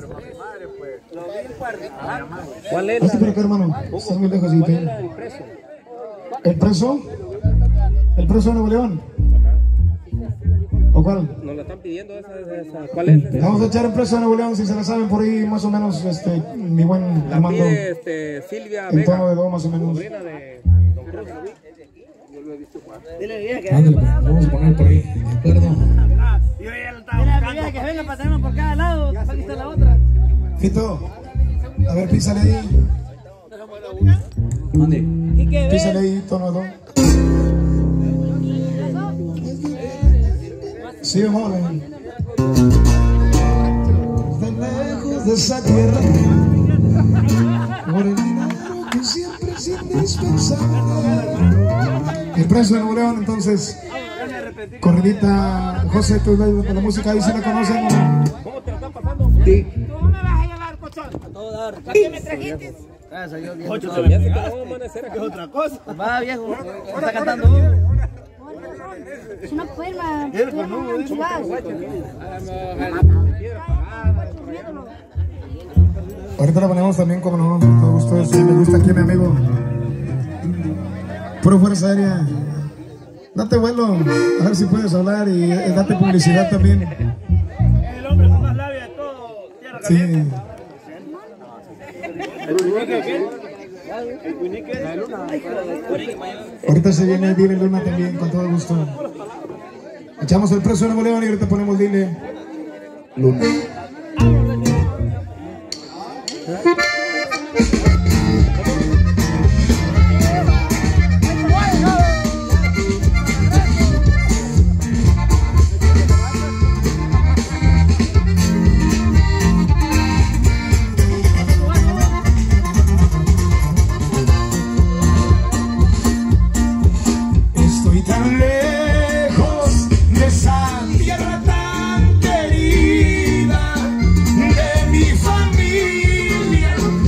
¿Cuál es? Hazte por acá, hermano. Estás muy lejos. ¿El preso? ¿El preso? ¿El preso de Nuevo León? ¿O cuál? Nos la están pidiendo esa. ¿Cuál es? Vamos a echar el preso de Nuevo León, si se la saben por ahí, más o menos, mi buen la Armando. Pide, Silvia en Vega, tono de do, más o menos. sobrina de Don Cruz. Vamos a poner por ahí, ¿de acuerdo? Dile que venga para tenernos por cada lado, para que esté la otra. Fito, a ver, písale ahí. ¿Dónde? Písale ahí, tono de do. Sí, amor. De lejos de esa tierra, por el dinero que siempre es indispensable. El preso de Nuevo León, entonces, corridita. José, tú de la música ahí, ¿sí la conocen? ¿Cómo te la están pasando? Sí. ¿Cómo me vas a llevar, cochón? A todo dar. ¿Para qué me trajiste? Gracias, yo viejo. Ya sé que vamos a amanecer aquí. Es otra cosa. Va, viejo. Está cantando. Es una poema. Ahorita la ponemos también, como no, con todo gusto. Sí, me gusta aquí mi amigo. Puro fuerza aérea. Date vuelo, a ver si puedes hablar y date publicidad también. El hombre con más labia de todo, tierra caliente. Sí. Ahorita se viene Dile Luna también, con todo gusto. Echamos el preso de Nuevo León y ahorita ponemos Dile Luna. Estoy tan lejos de esa tierra tan querida, de mi familia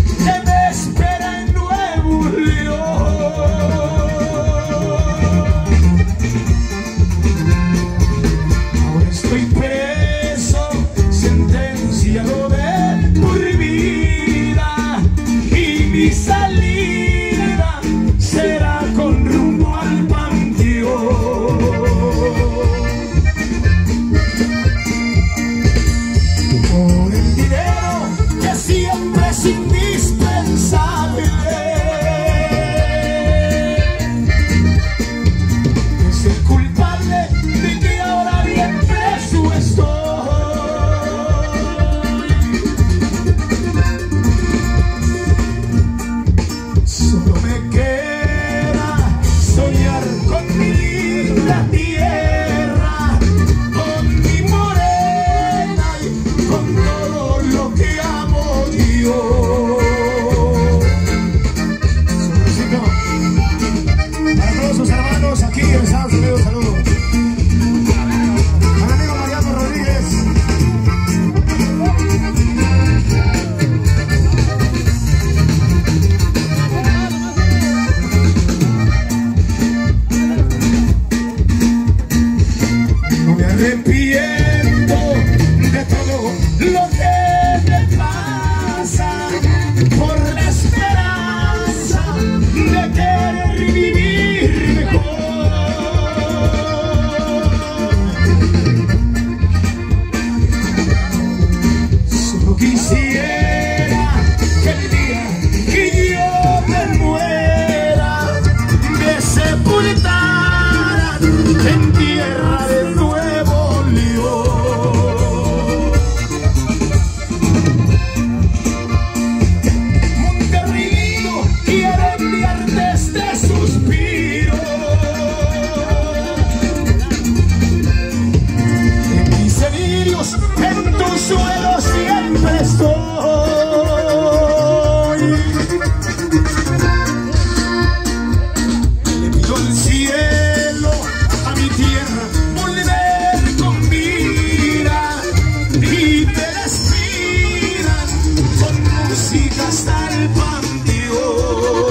hasta el panteón.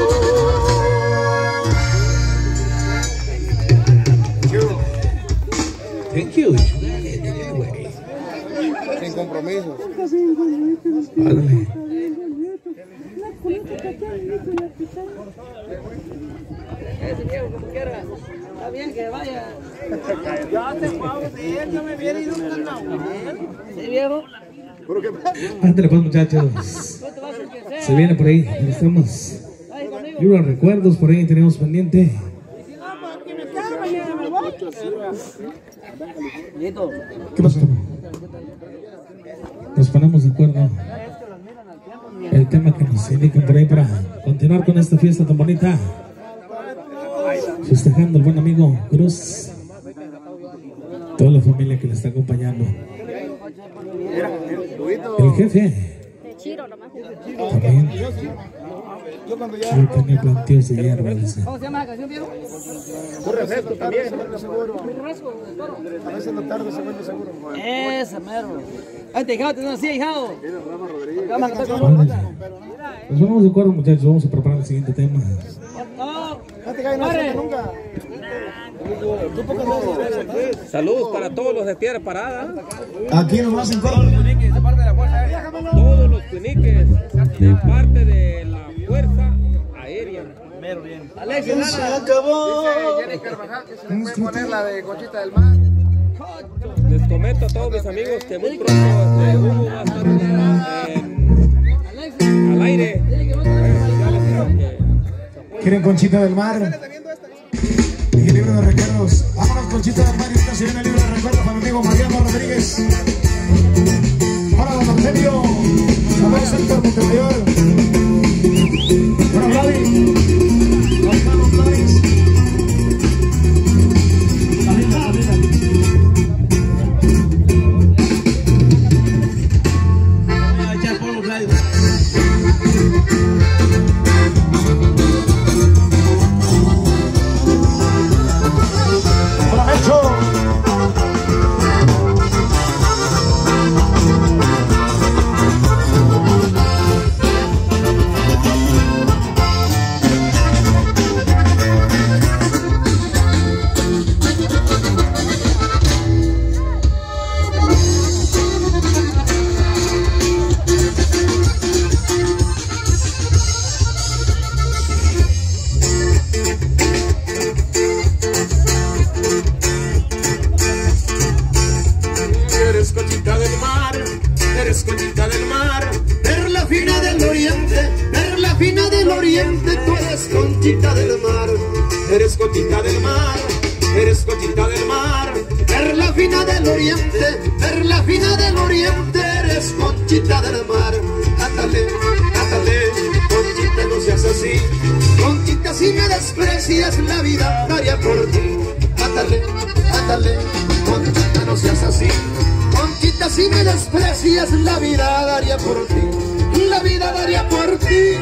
Thank you. Sin compromiso. Ándale. Ese viejo como quiera, está bien que vaya. Ya me viene y no está. ¿Sí, viejo? Ándale pues, muchachos. Se viene por ahí. Estamos. Libro de recuerdos por ahí tenemos pendiente. ¿Qué pasó? Nos ponemos de acuerdo. El tema que nos indican por ahí para continuar con esta fiesta tan bonita. Festejando al buen amigo Cruz. Toda la familia que le está acompañando. El jefe. También. Yo tenía planteos de hierba. ¿Cómo se llama la canción, viejo? Un refresco también. A veces en la tarde se vuelve seguro. Esa, mero. Ay, te hijado, te así, hijado. Nos vamos de acuerdo, muchachos. Vamos a preparar el siguiente tema. Saludos para todos los de Tierra Parada. Aquí nomás en corto. Todos los cuiniques de parte de la Fuerza Aérea. Alexis, Se acabó. Dice Jenny Carvajal que se le puede poner la de Conchita del Mar. Les comento a todos mis amigos que muy pronto Hugo va a estar al aire. ¿Quieren Conchita del Mar? Y el libro de recuerdos. Vámonos, Conchita del Mar. Y esta se viene el libro de recuerdos para mi amigo Mariano Rodríguez. Para don Artemio. Saludos, Héctor Montemayor. Para Vladi. Osvaldo Flores. Conchita del mar, eres Conchita del mar, eres Conchita del mar, perla fina del oriente, perla fina del oriente, eres Conchita del mar. Ándale, ándale, Conchita, no seas así, Conchita, si me desprecias la vida daría por ti. Ándale, ándale, Conchita, no seas así, Conchita, si me desprecias la vida daría por ti, la vida daría por ti.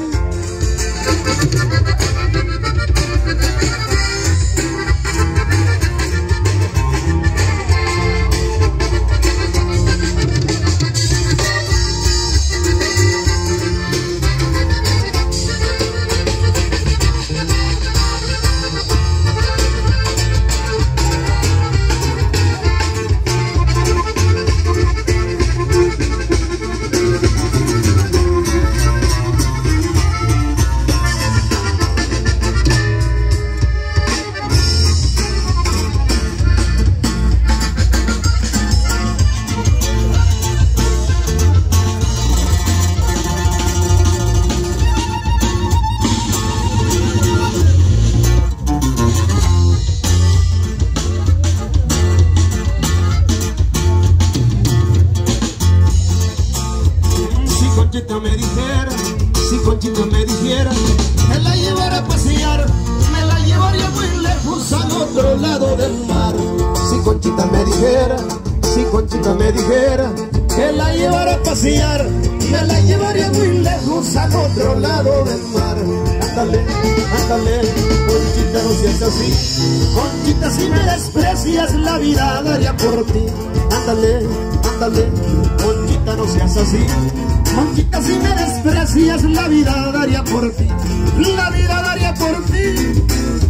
Conchita me dijera, me la llevara a pasear, me la llevaría muy lejos al otro lado del mar. Si Conchita me dijera, si Conchita me dijera, que la llevara a pasear, me la llevaría muy lejos al otro lado del mar. Ándale, ándale, Conchita, no seas así, Conchita, si me desprecias la vida daría por ti. ándale, ándale, Monchita, no seas así. Monchita, si me desprecias, la vida daría por ti, la vida daría por ti.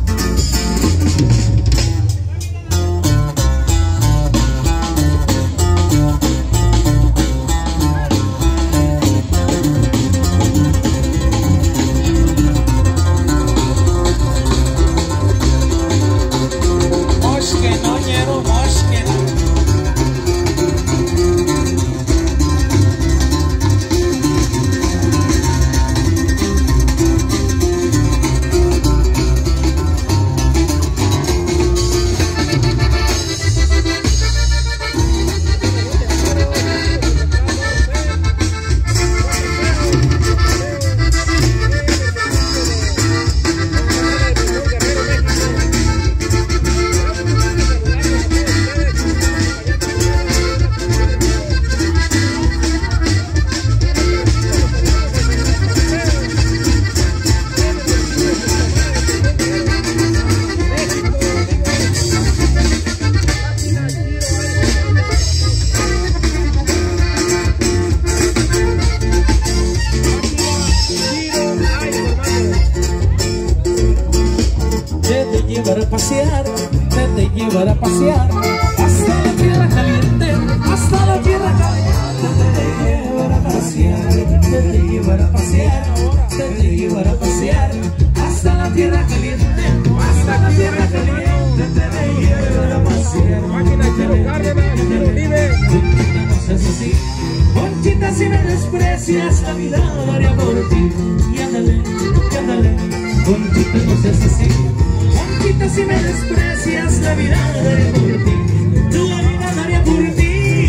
Llevar a pasear hasta la tierra caliente, hasta la tierra caliente. Te llevar a pasear, te llevar a pasear, te llevar a pasear hasta la tierra caliente, hasta la tierra caliente. Te llevar a pasear. Máquina Chelo Cárdenas, Chelo Vive. Monchita, no seas así. Monchita, si me desprecias, la vida daría por ti. Y ándale, Monchita, no seas así. Monchita, si me desprecias, la vida daría por ti, la vida daría por ti.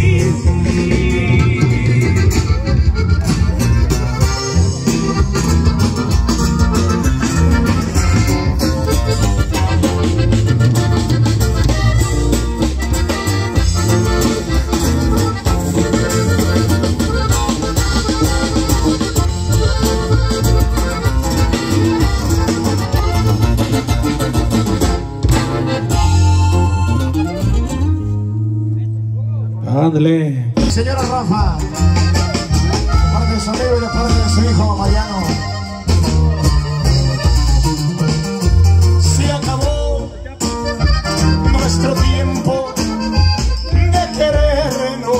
Ándale. Señora Rafa, de parte de su amigo y de parte de su hijo Mariano. Se acabó nuestro tiempo de querernos.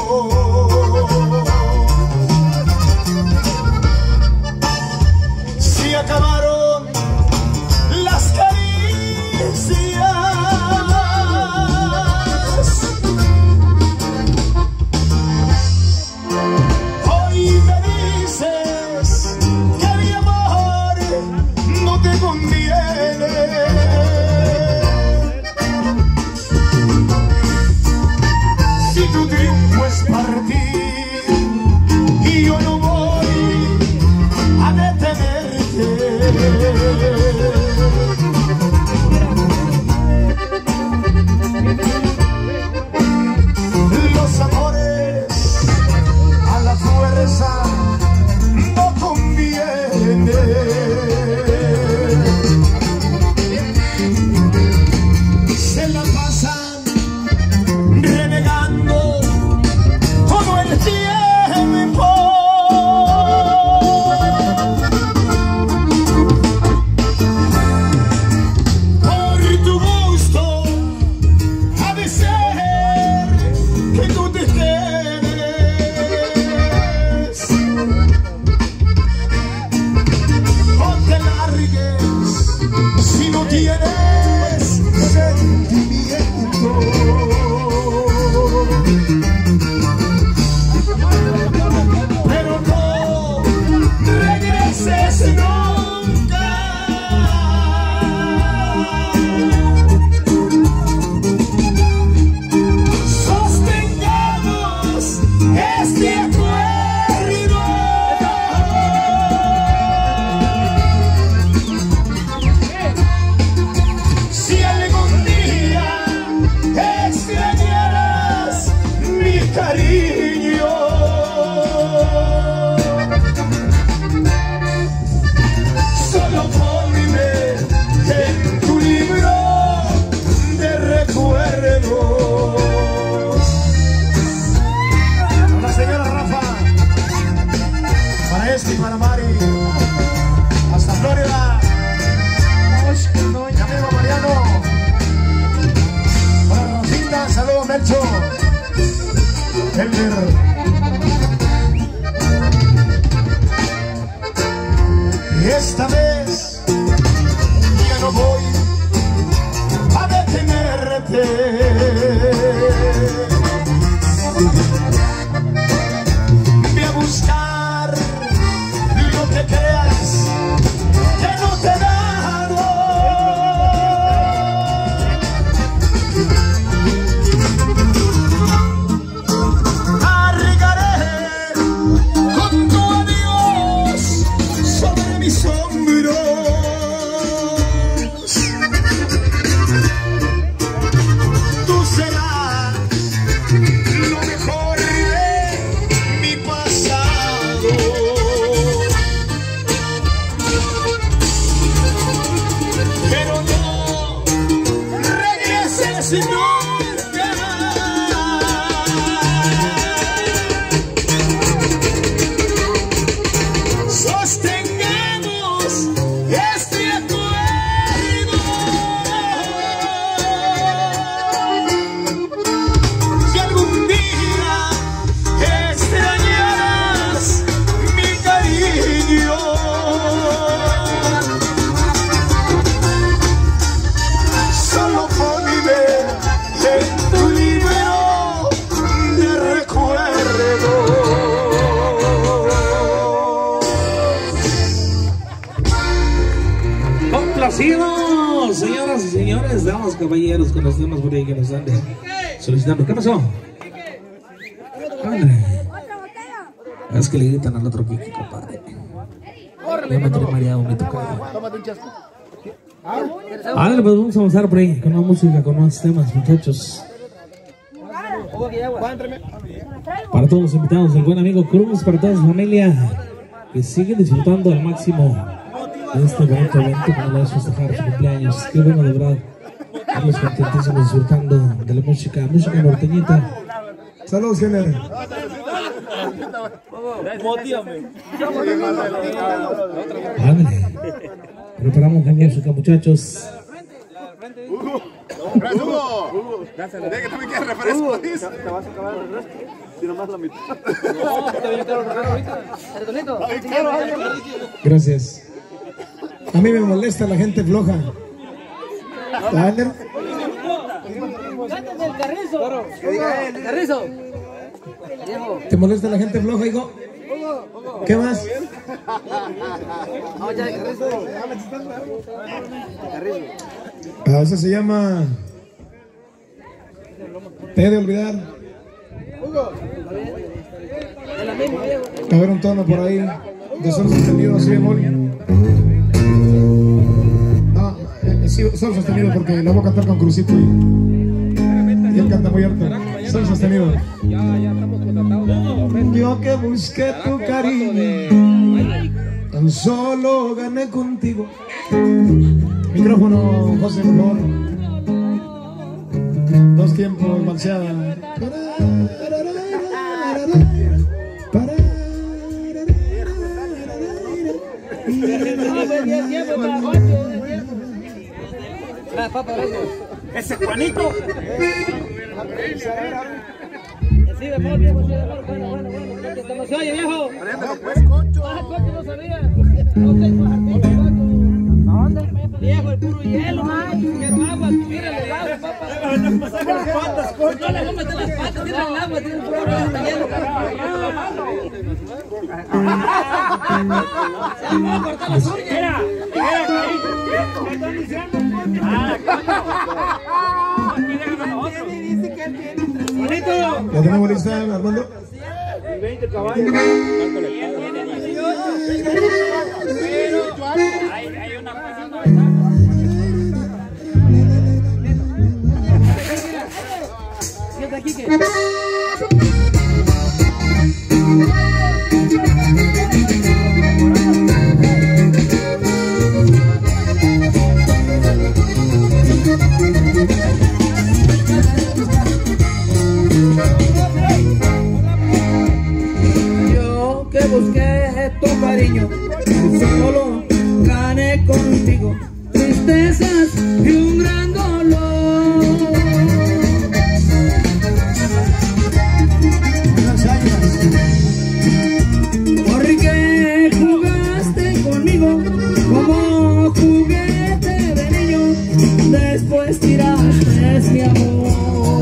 Se acabaron las caricias. Este para Mari, hasta Florida. Mi amigo Mariano. Para Rosita, saludos Melcho. Elmer. Y esta vez ya no voy a detenerte. Ve a buscar lo que creas que no te he dado. Cargaré con tu adiós sobre mis hombros. Tú serás lo mejor de mi pasado. Pero no regreses nunca. Sostengamos este acuerdo. Si algún día extrañarás mi cariño, solo ponme en tu libro de recuerdos. Complacidos, señoras y señores, damas, caballeros, con los temas por ahí que nos están solicitando. ¿Qué pasó? Padre. Es que le gritan al otro Kiki, compadre. Ya me trae mareado, me toca. Tómate un chasco. Vale, pues vamos a avanzar por ahí con más música, con más temas, muchachos. Para todos los invitados, el buen amigo Cruz, para toda su familia que sigue disfrutando al máximo de este bonito evento que nos va a festejar su cumpleaños. Qué bueno, de verdad, estamos contentísimos disfrutando de la música norteñita. Saludos, Jenner. Ándale. Preparamos con música, muchachos. Hugo. ¿De que tú me quieres refresco? Te vas a acabar el refresco. Si nomás la mitad. Gracias. A mí me molesta la gente floja. ¿Vale? ¡Cántame el carrizo! Que diga él, carrizo. ¿Te molesta la gente floja, hijo? ¿Qué más? Vamos ya, carrizo. Eso se llama Te he de olvidar. A ver un tono por ahí de sol sostenido, así de mori. No, sí, sol sostenido porque la voy a cantar con Crucito y él canta muy alto. Sol sostenido. Yo que busqué tu cariño, tan solo gané contigo. Micrófono, José, por favor. Dos tiempos, balseada. Ese Juanito. Sí, de mal, viejo, sí, de mal. Bueno. ¿Cómo se oye, viejo? Préndelo pues, Concho. Concho no sabía. No tengo jardín, ¿dónde? Viejo, el puro hielo, que agua, tírale el agua, papá. No le voy a meter las patas, tírale el agua, tiene un puro hielo. Se va a cortar las uñas. Mira, ¿qué están diciendo, Concho? Aquí déjame nosotros. Dice que él tiene bonito. ¿Ya tenemos lista, Armando? 20 caballos. Hay una persona, ¿verdad? Sienta aquí que... Yo que busqué tu cariño, solo gané contigo tristezas y un gran dolor. Porque jugaste conmigo como juguete de niño, después tiraste mi amor.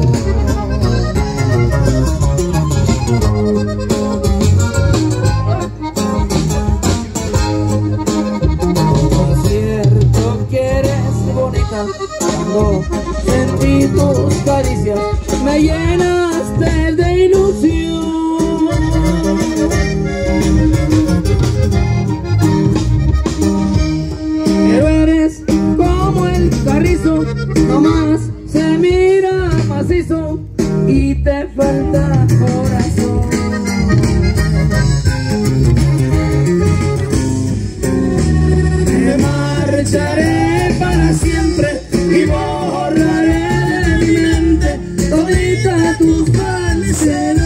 Por cierto que eres bonita, cuando sentí tus caricias me llenaste de ilusión. Pero eres como el carrizo, nomás se mira macizo y te falta corazón. Me marcharé para siempre y borraré de mi mente todita tu falsedad.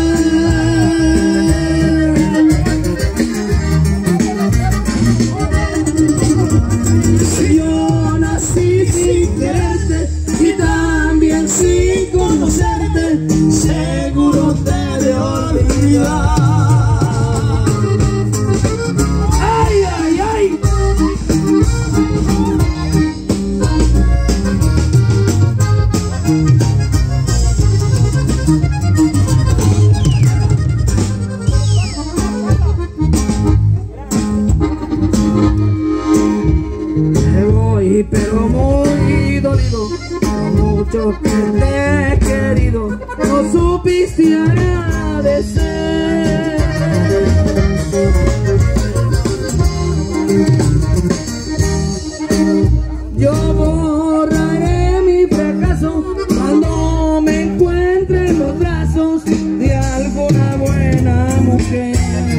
Si yo nací sin quererte y también sin conocerte, seguro te de olvidar. ¡Ay, ay, ay! Me voy pero muy dolido, mucho que te he querido, no supiste agradecer. Yo borraré mi fracaso cuando me encuentre en los brazos de alguna buena mujer.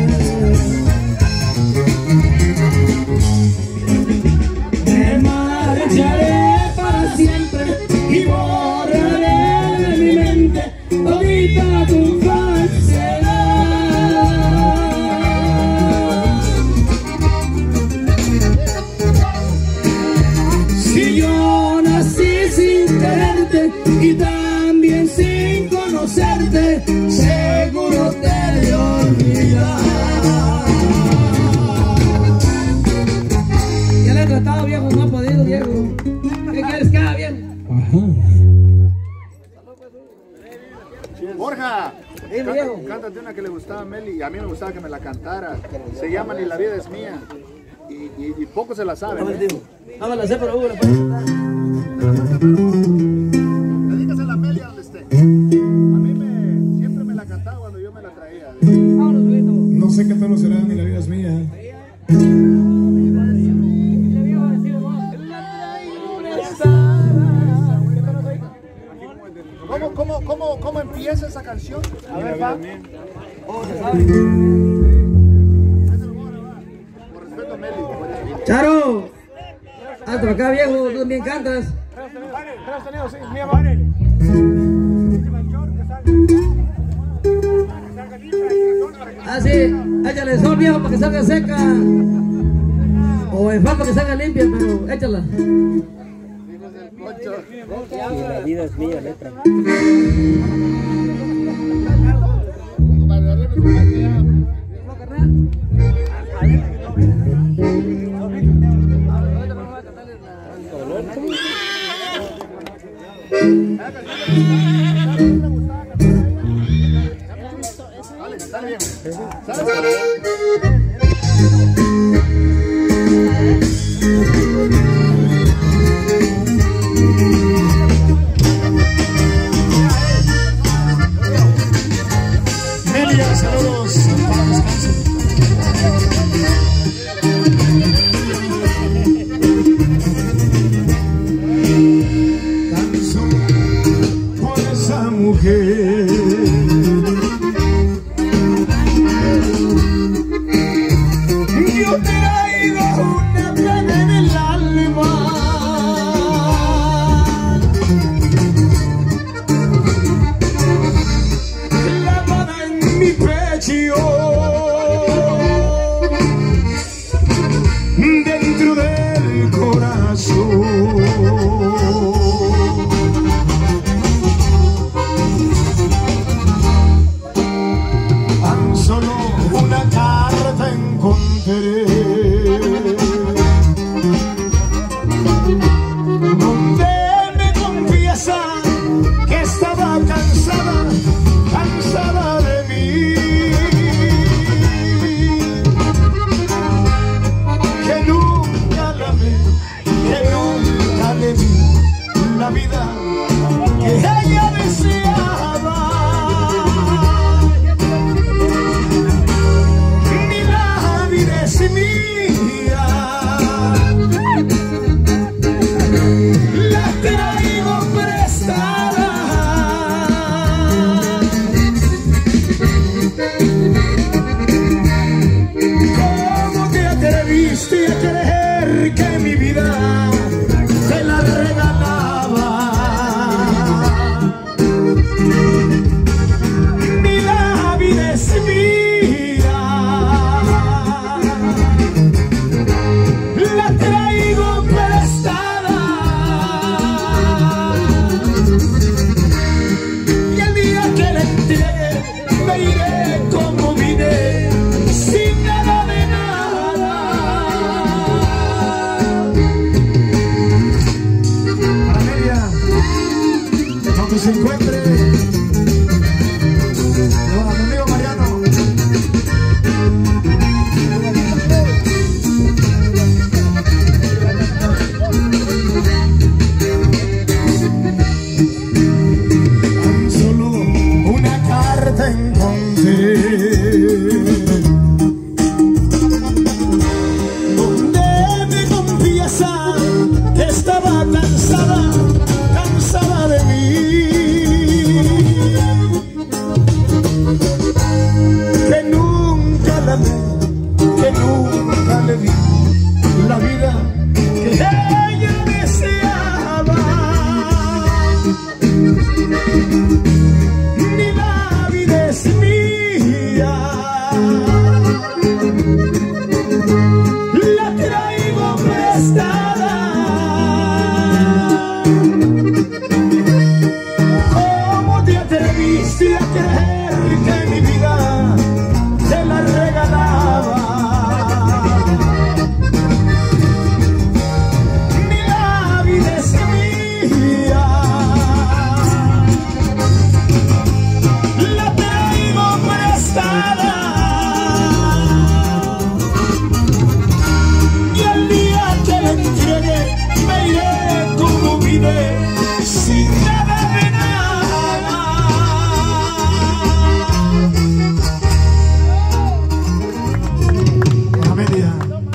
Me marcharé para siempre y borraré de mi mente todita tu falsedad. Si yo nací sin quererte y también sin conocerte, seguro te de olvidar. Ya le he tratado, viejo, no ha podido, viejo. ¿Qué quieres que haga bien? Borja, Dime, viejo. cántate una que le gustaba a Meli y a mí me gustaba que me la cantara. Se llama Ni la vida es mía. Y poco se la sabe. No me la sé, pero la puedo cantar. Dedícasela a Meli a donde esté. A mí siempre me la cantaba cuando yo me la traía. No sé qué tal será, ni la vida es mía. ¿Cómo empieza esa canción? A ver, va. Por respeto a Meli. Charo, hasta acá, viejo, tú también cantas. Ah, sí, échale sol, viejo, para que salga seca. O en para que salga limpia, pero échala. La vida es mía, letra. Melia, saludos. le di la vida que ella deseaba. Ni la vida es mía, la traigo prestada. ¿Cómo te atreviste a creer que mi vida te la regalaba? Ni la vida es mía, la traigo prestada. Y el día que la entregue me iré como vine, sin nada de nada. Amelia.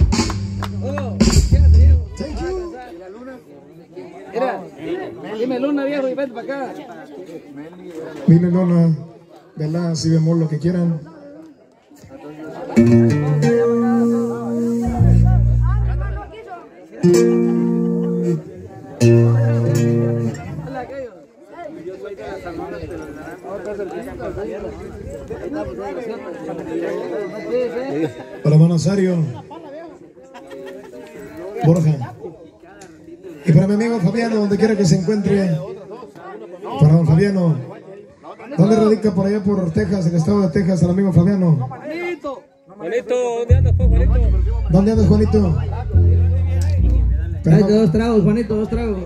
Mira, dime Luna, viejo, y vete para acá. Dime Luna, ¿verdad? Si vemos lo que quieran. Para Manasario, Borja, y para mi amigo Fabiano, donde quiera que se encuentre. Para don Fabiano, ¿dónde radica? Por allá por Texas, el estado de Texas, el amigo Fabiano. Juanito, ¿dónde andas, pues, Juanito? ¿Dónde andas, Juanito? Tráete 2 tragos, Juanito, 2 tragos.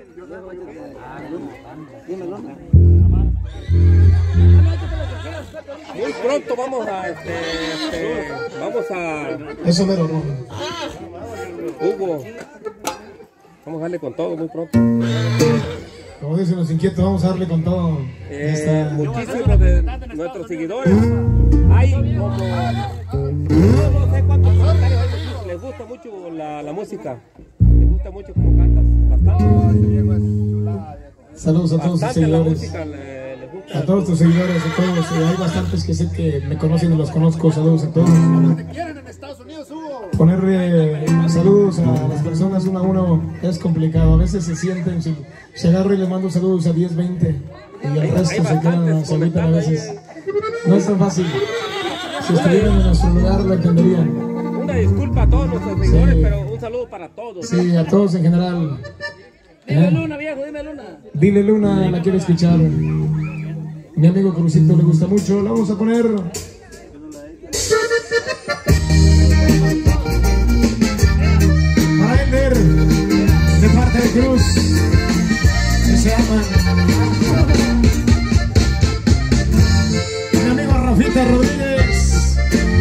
Muy pronto vamos a Eso mero, no. Hugo, vamos a darle con todo muy pronto. Como dicen los inquietos, vamos a darle con todo. Muchísimos de nuestros seguidores hay como no sé cuántos comentarios hay, les gusta mucho la música, les gusta mucho cómo cantas, bastante. Saludos a todos tus seguidores. A todos tus seguidores, a todos. Hay bastantes que sé que me conocen y los conozco. Saludos a todos. Ponerle saludos a las personas uno a uno es complicado. A veces se sienten, se agarra y le mando saludos a 10, 20 y el resto se quedan, se agüitan a veces. No es tan fácil. Si estuvieran en nuestro lugar lo entenderían. Una disculpa a todos nuestros seguidores, pero un saludo para todos. Sí, a todos en general. Dime Luna, viejo, dime Luna. Dile Luna, la quiero escuchar. Mi amigo Crucito le gusta mucho. La vamos a poner. Para Ender, de parte de Cruz, que se aman. Mi amigo Rafita Rodríguez.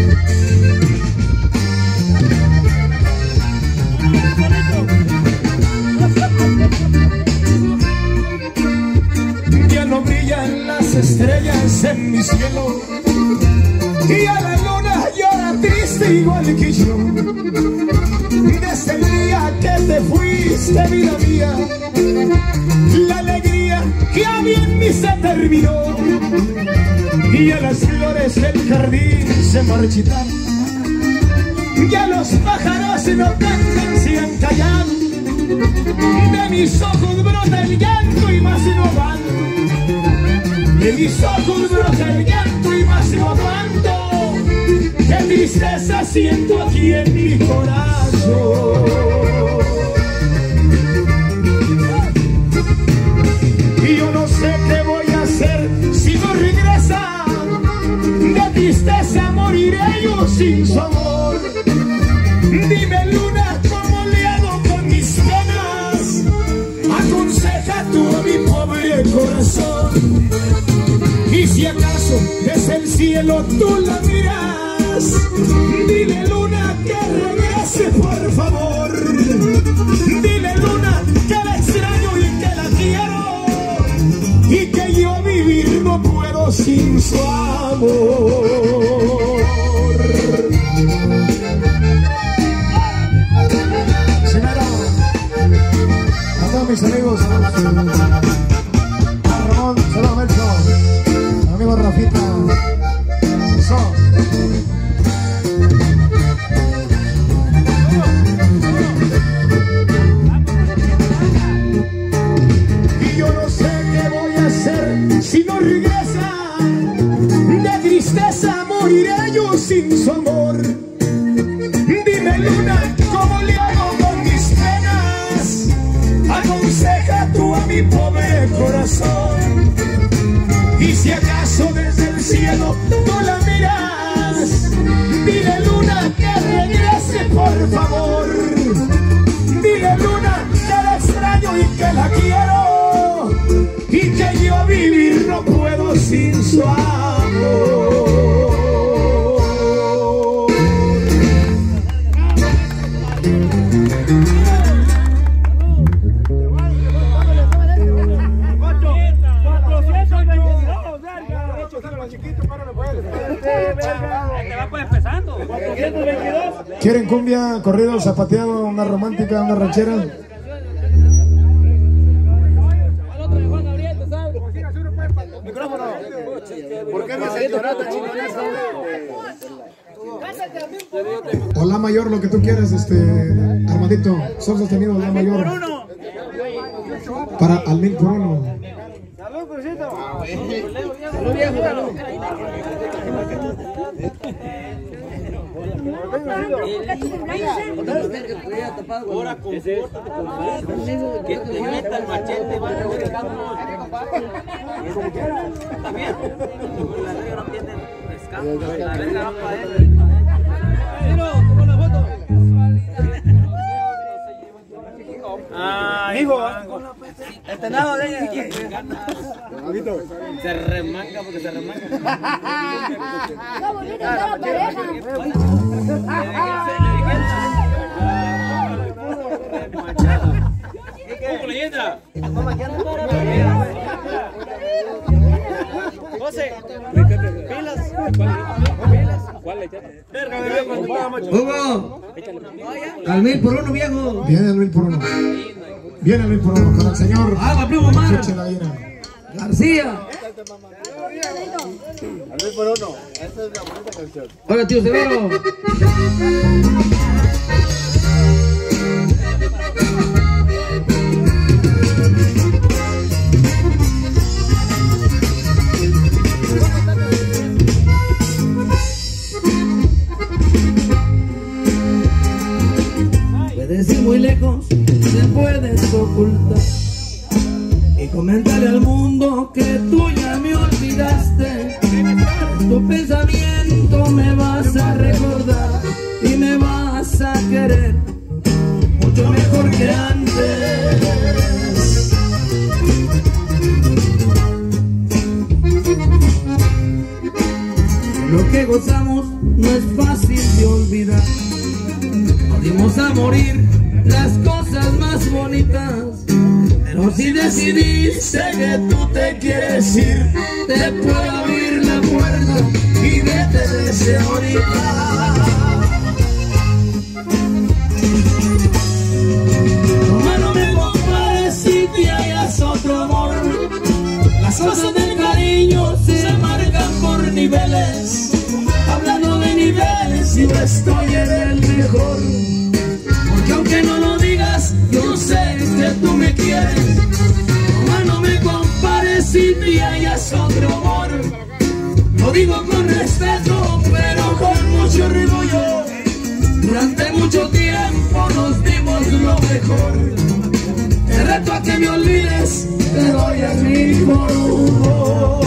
Ya no brillan las estrellas en mi cielo, y a la luna llora triste igual que yo. Desde el día que te fuiste, vida mía, la alegría que había en mí se terminó, y a las flores del jardín se marchitan, ya los pájaros no cantan, se han callado. De mis ojos brota el llanto y más no aguanto. De mis ojos brota el llanto y más no aguanto. Qué tristeza siento aquí en mi corazón. Y yo no sé qué voy a hacer si no regresa. De tristeza moriré yo sin su amor. Dime Luna, ¿cómo le hago con mis penas? Aconseja tú a mi pobre corazón. Y si acaso desde el cielo tú la miras, dile Luna que regrese por favor. Dile Luna que la extraño y que la quiero, y que yo vivir no puedo sin su amor. A todos mis amigos, a Ramón, saludos a Melcho, a amigo Rafita. Eso. sin su amor. Dime Luna, ¿cómo le hago con mis penas? Aconseja tú a mi pobre corazón. Y si acaso desde el cielo tú la miras, dile Luna que regrese por favor. Dile Luna que la extraño y que la quiero, y que yo vivir no puedo sin su amor. ¿Quieren cumbia, corrido, zapateado, una romántica, una ranchera? ¿Por qué me señorata O la mayor, lo que tú quieras, Armandito. Sol sostenido, la mayor. Para al 1000 por 1. Salud, Crucito. Salud, viejo, salud. Ahora compórtate conmigo, que te meta el machete, van a ver también. La regla no tiene escape, la regla va para él. Toma la foto. Hijo, este nado de ella. Se remanga porque se remanga. Qué bonita está la pareja. ¿Cómo leyenda? José, pilas. ¿Cuál leyenda? Hugo, al 1000 por 1, viejo. Viene al 1000 por 1. Viene al 1000 por 1 con el señor. Agua, primo, mano. García. Al 1000 por 1. Esa es la bonita canción. Hola, tío Severo. Puedes ir muy lejos, te puedes ocultar y comentarle al mundo que tú ya me olvidaste. Tu pensamiento me vas a recordar y me vas a querer mucho mejor que antes. Lo que gozamos no es fácil de olvidar. Nos dimos a morir las cosas más bonitas, pero si decidiste que tú te quieres ir, te puedo abrir la puerta y vete desde ahorita. No me compares si te hallas otro amor. Las cosas del cariño se marcan por niveles. Hablando de niveles, yo estoy en el mejor. Porque aunque no lo digas, yo sé que tú me quieres. No me compares si te hallas otro amor. Lo digo con respeto, pero con mucho orgullo. Durante mucho tiempo nos dimos lo mejor. Te reto a que me olvides, te doy el mismo rumbo.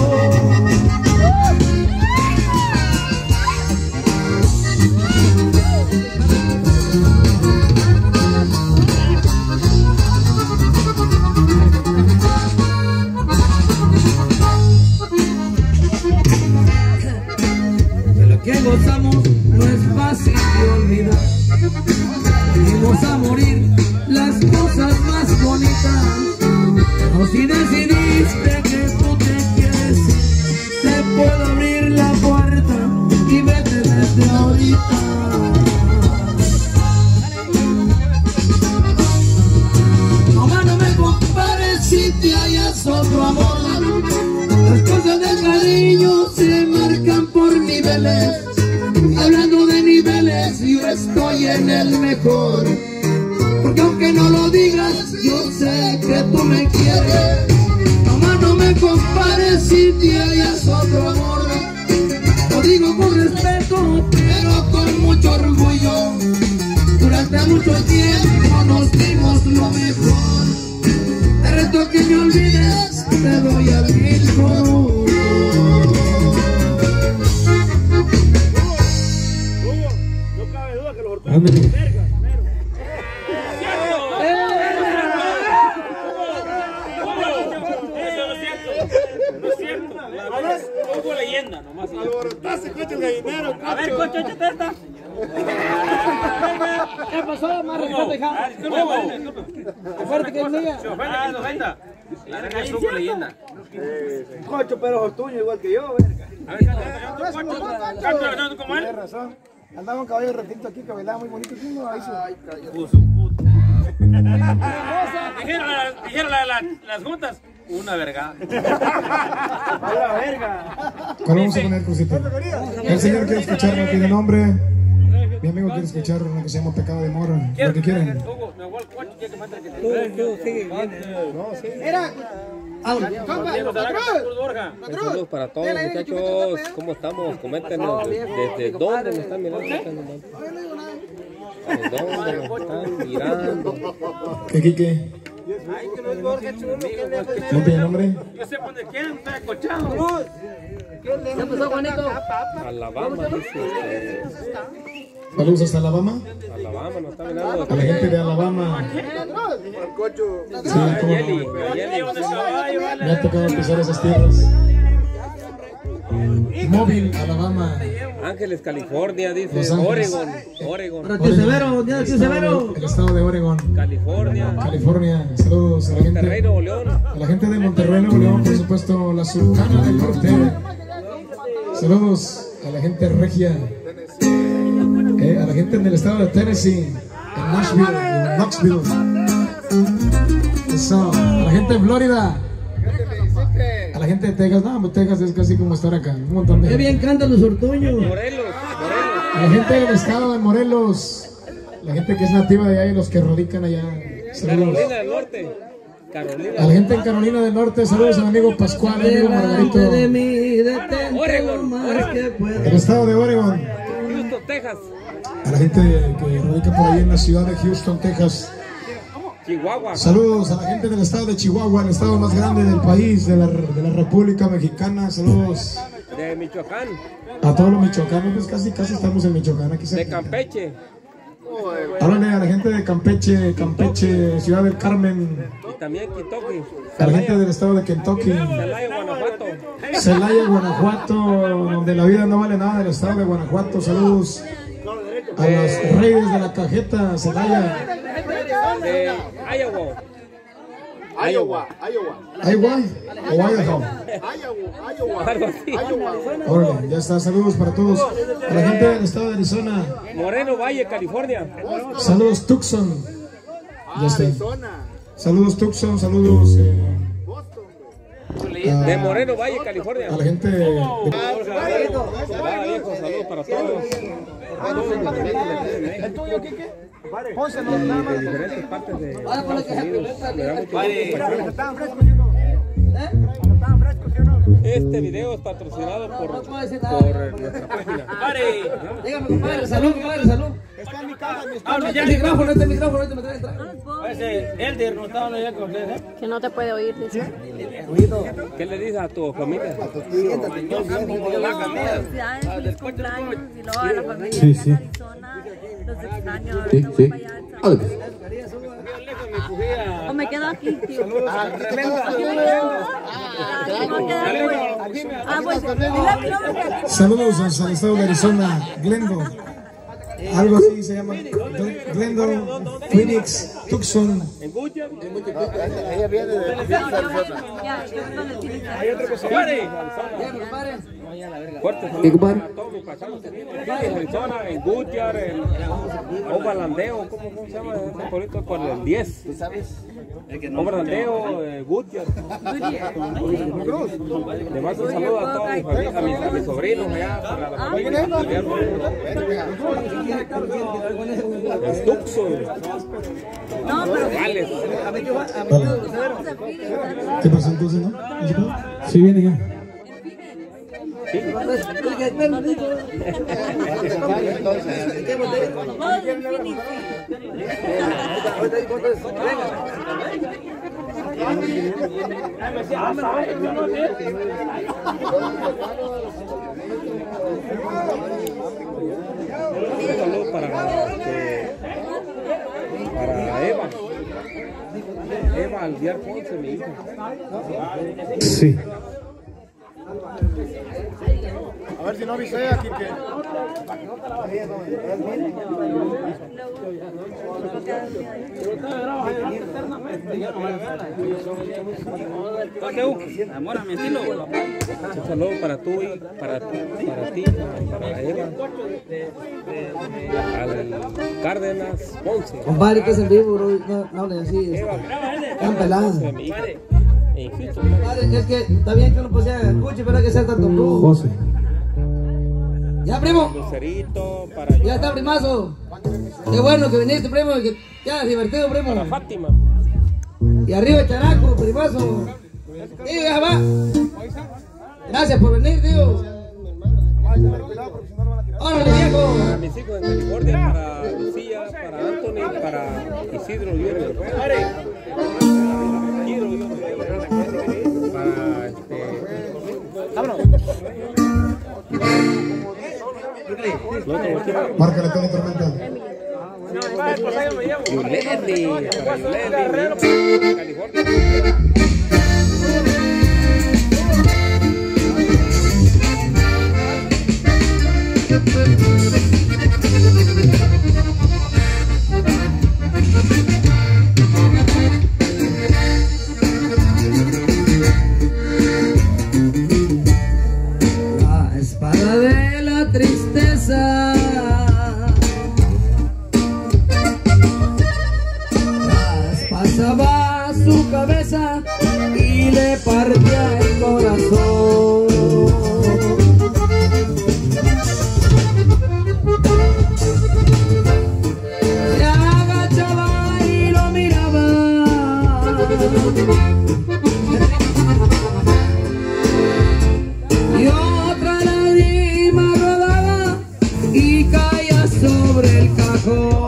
Que gozamos no es fácil de olvidar. Venimos a morir las cosas más bonitas. Pero si decidiste que tú te quieres ir, te puedo abrir la puerta y vete desde ahorita. No me compares si te hallas otro amor. Las cosas del cariño se marcan por niveles. Hablando de niveles, yo estoy en el mejor. Porque aunque no lo digas, yo sé que tú me quieres. No me compares si te hallas otro amor. Lo digo con respeto, pero con mucho orgullo. Durante mucho tiempo nos dimos lo mejor. Te reto que me olvides, te doy al mismo. No cabe duda que los ortoños son vergas. Hubo leyenda nomás. A ver, Cocho, échate esta. ¿Qué pasó? Más respeto, hija. Fuerte que es mía. Se ofenda. La verga es hubo leyenda. Cocho, pero Jortuño igual que yo, verga. A ver, Cacho, como él. Tienes razón. Andaba un caballo ratito aquí que bailaba muy bonito. ¿Quién lo hizo? Puso un puto. Dijeron las juntas. Una verga. Una verga. ¿Cuál vamos a poner, Crucito? El señor quiere escuchar, no tiene nombre. Mi amigo quiere escuchar una que se llama Pecado de Amor. Lo que quieren. Era. Saludos para todos, muchachos. ¿Cómo estamos? Coméntenos desde dónde nos están mirando. ¿Desde dónde nos están mirando? ¿Qué, Quique? Ay, que no es Borja, chulo. ¿No tiene nombre? Yo sé por quién está cochado. ¿Qué pasó, Juanito? Alabama, dice. Saludos hasta Alabama. Alabama nos está mirando. A la gente de Alabama. Sí, me ha tocado pisar esas tierras. Móvil, Alabama. Ángeles, California, dice. Los Ángeles. Oregon. Tío Severo, tío Severo. El estado de Oregon. California. Saludos a la gente. Monterrey, Nuevo León. A la gente de Monterrey, Nuevo León, por supuesto, la Sultana del Norte. Saludos a la gente regia. A la gente del estado de Tennessee, en Knoxville. Eso. A la gente de Florida. A la gente de Texas. No, Texas es casi como estar acá. Un montón de. Qué bien cantan los ortuños. Morelos. A la gente del estado de Morelos. La gente que es nativa de allá y los que radican allá. Saludos. Carolina del Norte. A la gente en Carolina del Norte, saludos a mi amigo Pascual, mi amigo Margarito. Oregon. El estado de Oregon. Houston, Texas. A la gente que radica por ahí en la ciudad de Houston, Texas. Chihuahua. Saludos a la gente del estado de Chihuahua, el estado más grande del país, de la República Mexicana. Saludos. De Michoacán. A todos los michoacanos, pues casi estamos en Michoacán. Aquí de Campeche. Háblale a la gente de Campeche, Ciudad del Carmen. Y también Kentucky. A la gente del estado de Kentucky. Celaya, Guanajuato. Celaya, Guanajuato, donde la vida no vale nada, del estado de Guanajuato. Saludos a los reyes de la cajeta, Celaya. De Iowa. ¿Iowa o Idaho? Algo así. Órale, ya está, saludos para todos. A la gente del estado de Arizona. Moreno Valle, California. Saludos Tucson. Ya está. Saludos Tucson, saludos. De Moreno Valle, California. A la gente de... Saludos para todos. ¿El tuyo, Quique? Pónselo, nada más. De diferentes partes de Estados Unidos. ¿Estaban frescos, sí o no? ¿Estaban frescos, sí o no? Este video es patrocinado por nuestra página. Dígame, compadre, salud, compadre, salud. Está en mi caja, mi Este micrófono, me trae. Ese Elder no estaba allá con ustedes, ¿eh? Que no te puede oír, dice. ¿Qué le dices a tu familia? Felicidades feliz cumpleaños y luego a la familia Sí. de Arizona. Los extraño. Sí. O me quedo aquí, tío. Saludos al estado de Arizona, Glendale. Algo así se llama. Glendale, Phoenix, Tucson. Ella viene de Hay otro que se muere. Fuerte saludos a todos mis paisanos en Arizona, en Goodyear, en Ovalandeo, ¿cómo se llama ese pueblito? Por el 10. Ovalandeo, Goodyear. Le mando un saludo a todos a mis sobrinos allá para la familia. En Tucson. No, pero Vales. ¿Qué pasó entonces, no? ¿Sí viene ya? Un saludo para Eva Alviar Ponce, mi hija. Sí. A ver si no avisé aquí que... Un saludo para tú y para ti, para Eva, al Cárdenas Ponce. Compadre, que es en vivo, bro. No hablen así. Están peladas. Compadre, es que está bien que uno pues ya escuche, pero hay que ser tanto brujo. José. Ya, primo. Lucerito, para Ya está, primazo. Qué bueno que viniste, primo. Que ya, divertido, primo. para Fátima. Y arriba Characo, primazo. Sí, ya va. Gracias por venir, tío. ¡Órale, viejo! Para mis hijos en California, para Lucía, para Anthony, para Isidro Junior. Márcale Tony Tormenta. Yuleli, para Yuleli, California. La espada de la tristeza, traspasaba su cabeza y le partía el corazón. Se agachaba y lo miraba, y otra lágrima rodaba y caía sobre el cajón.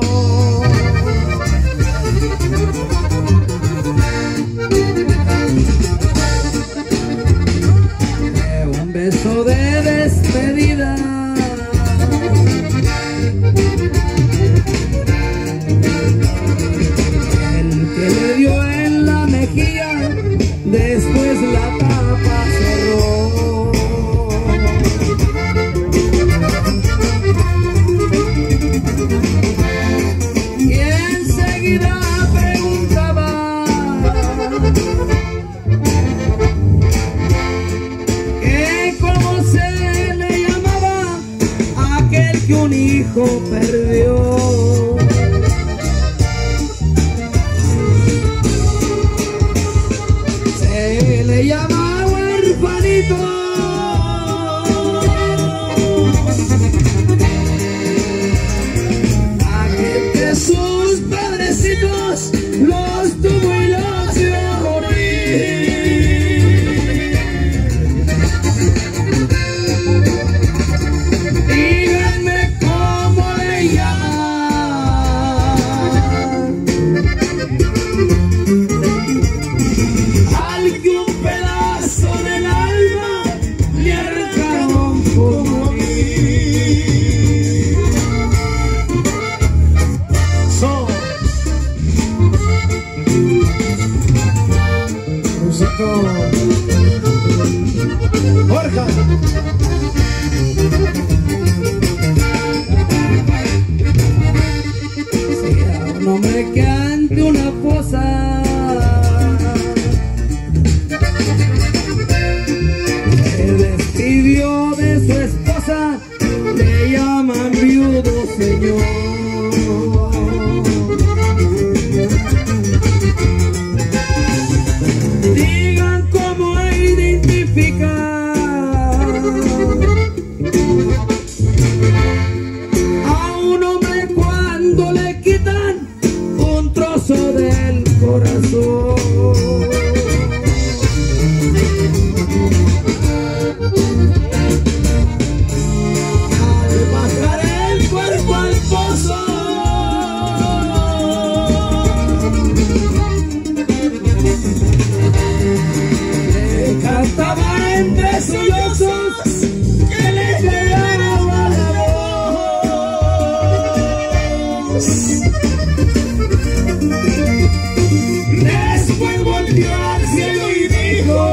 Después volvió al cielo y dijo: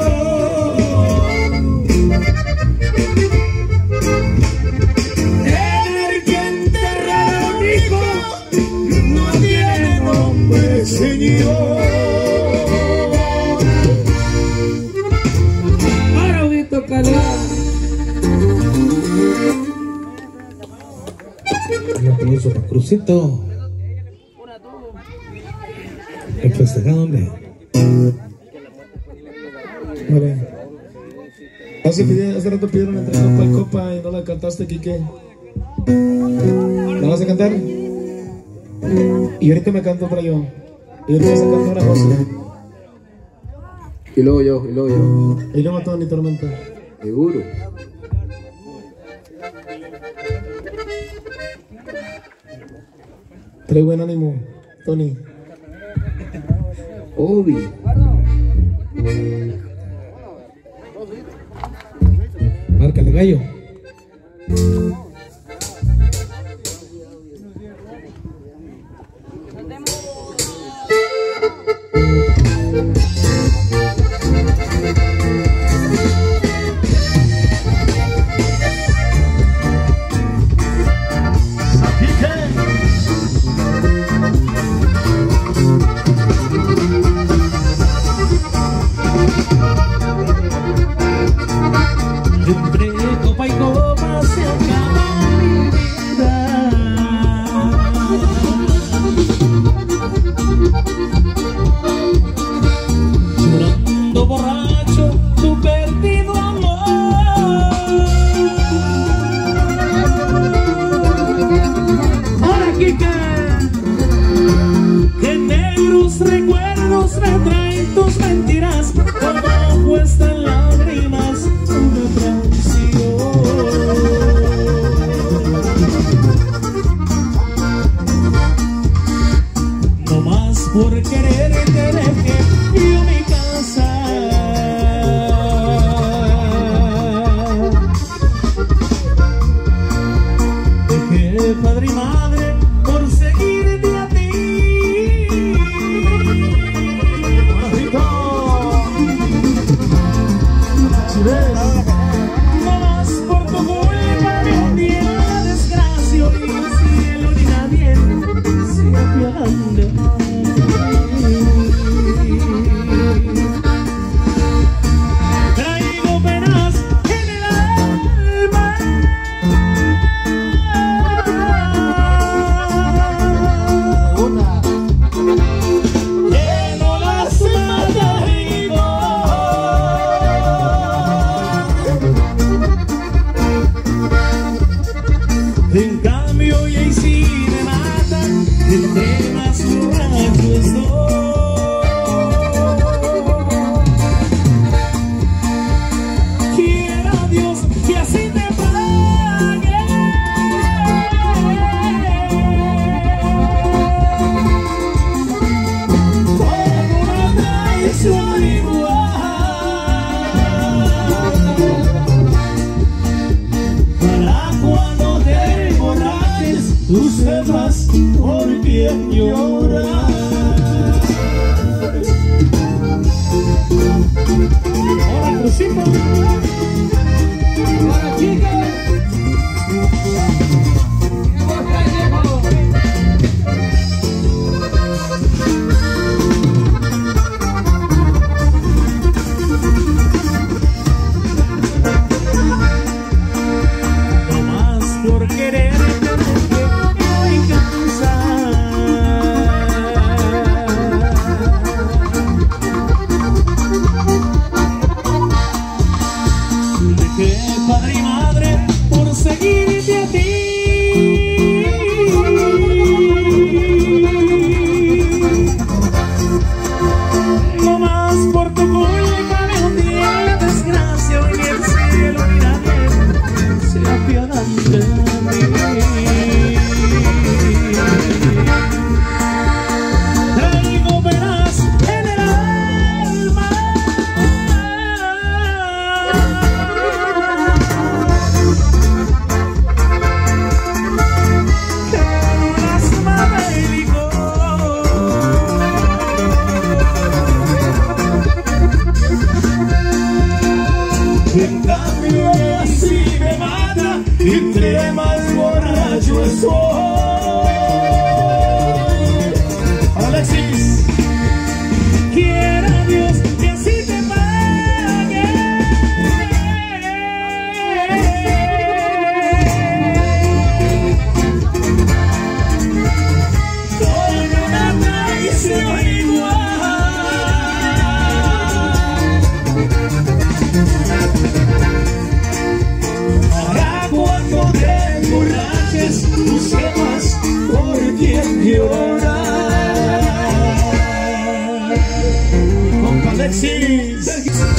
tener que enterrar a un hijo no tiene nombre, Señor. Para Vito Calá. Un aplauso para Crucito. El festejado, hombre. Vale. Hace rato pidieron entre copa y copa y no la cantaste, Quique. ¿La vas a cantar? Y ahorita me canto otra yo. Y ahorita vas a cantar una cosa. Y luego yo. Y luego Tony Tormenta. Seguro. Trae buen ánimo, Tony. Obi. Márcale, gallo. Entre copa y copa se acaba mi vida. Llorando borracho tu perdido amor. Ahora Kika, que negros recuerdos me traen tus mentiras, como cuestan lágrimas una traición. No más por quererte dejé yo mi casa. Dejé padre y madre por seguirte a ti. No más por tu culpa me hundí en la desgracia y el cielo ni nadie se apiadan de mí. Traigo penas en el alma. Que no las mataría. En cambio y ahí sí me matan, entre más borracho estoy. Quiera Dios que así te pague por una traición igual. Para cuando te emborraches, tú sepas por quién llorar. Ahora Crucito. Ahora Chica. No más por quererte dejé mi casa. Dejé padre y madre yo soy. Alexis, quiera Dios que así te pague. Con una traición igual. Para cuando te emborraches, tú sepas por quién llorar. Con Alexis.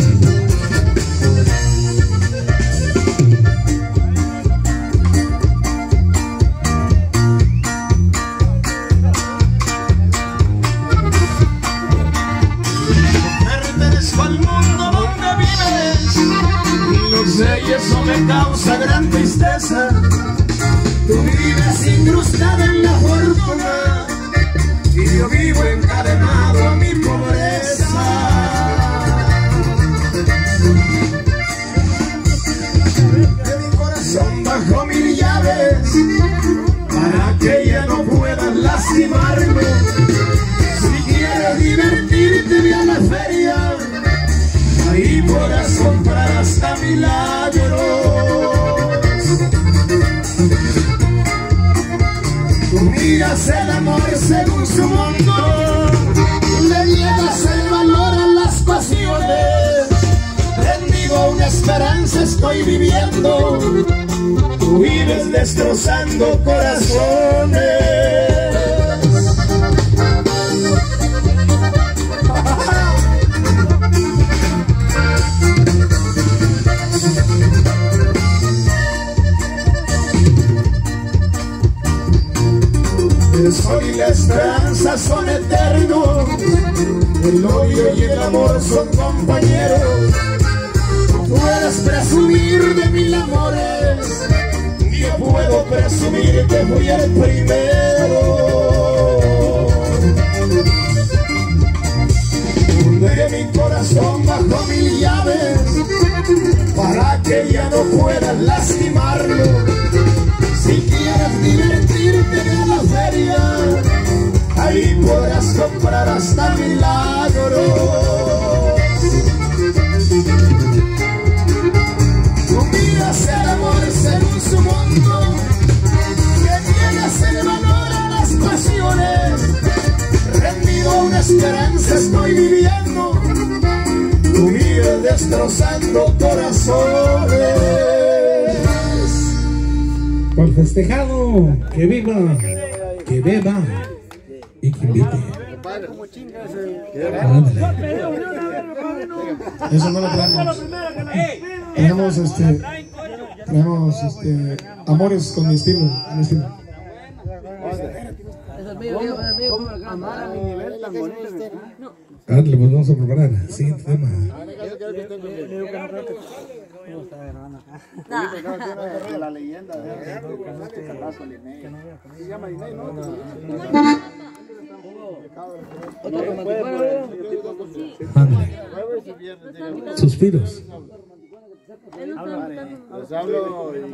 Pertenezco al mundo donde vives, y lo sé y eso me causa gran tristeza. Tú vives incrustada en la fortuna y yo vivo encadenado a mi pobreza. De mi corazón bajo mil llaves para que ya no puedas lastimarme. Si quieres divertirte, ve a la feria, ahí podrás comprar hasta milagros. Tú miras el amor según su mundo, le llevas el valor a las pasiones. Rendido a una esperanza estoy viviendo, tú vives destrozando corazones. El sol y la esperanza son eternos, el odio y el amor son compañeros. Puedes presumir de mil amores, yo puedo presumir que fui el primero. Hundiré mi corazón bajo mil llaves para que ya no puedas lastimarlo. Si quieres divertirte, ve a la feria, ahí podrás comprar hasta milagros. Tú miras el amor según su mundo, que tienes el valor a las pasiones. Rendido a una esperanza estoy viviendo, tú vives destrozando corazones. Por festejado, que viva, que beba y que invite. Eso no lo traemos. Tenemos amores con mi estilo. Mi estilo. Ándale, pues vamos a preparar el siguiente tema. La leyenda de se llama Inés, ¿no? Ándale. Suspiros. Les hablo y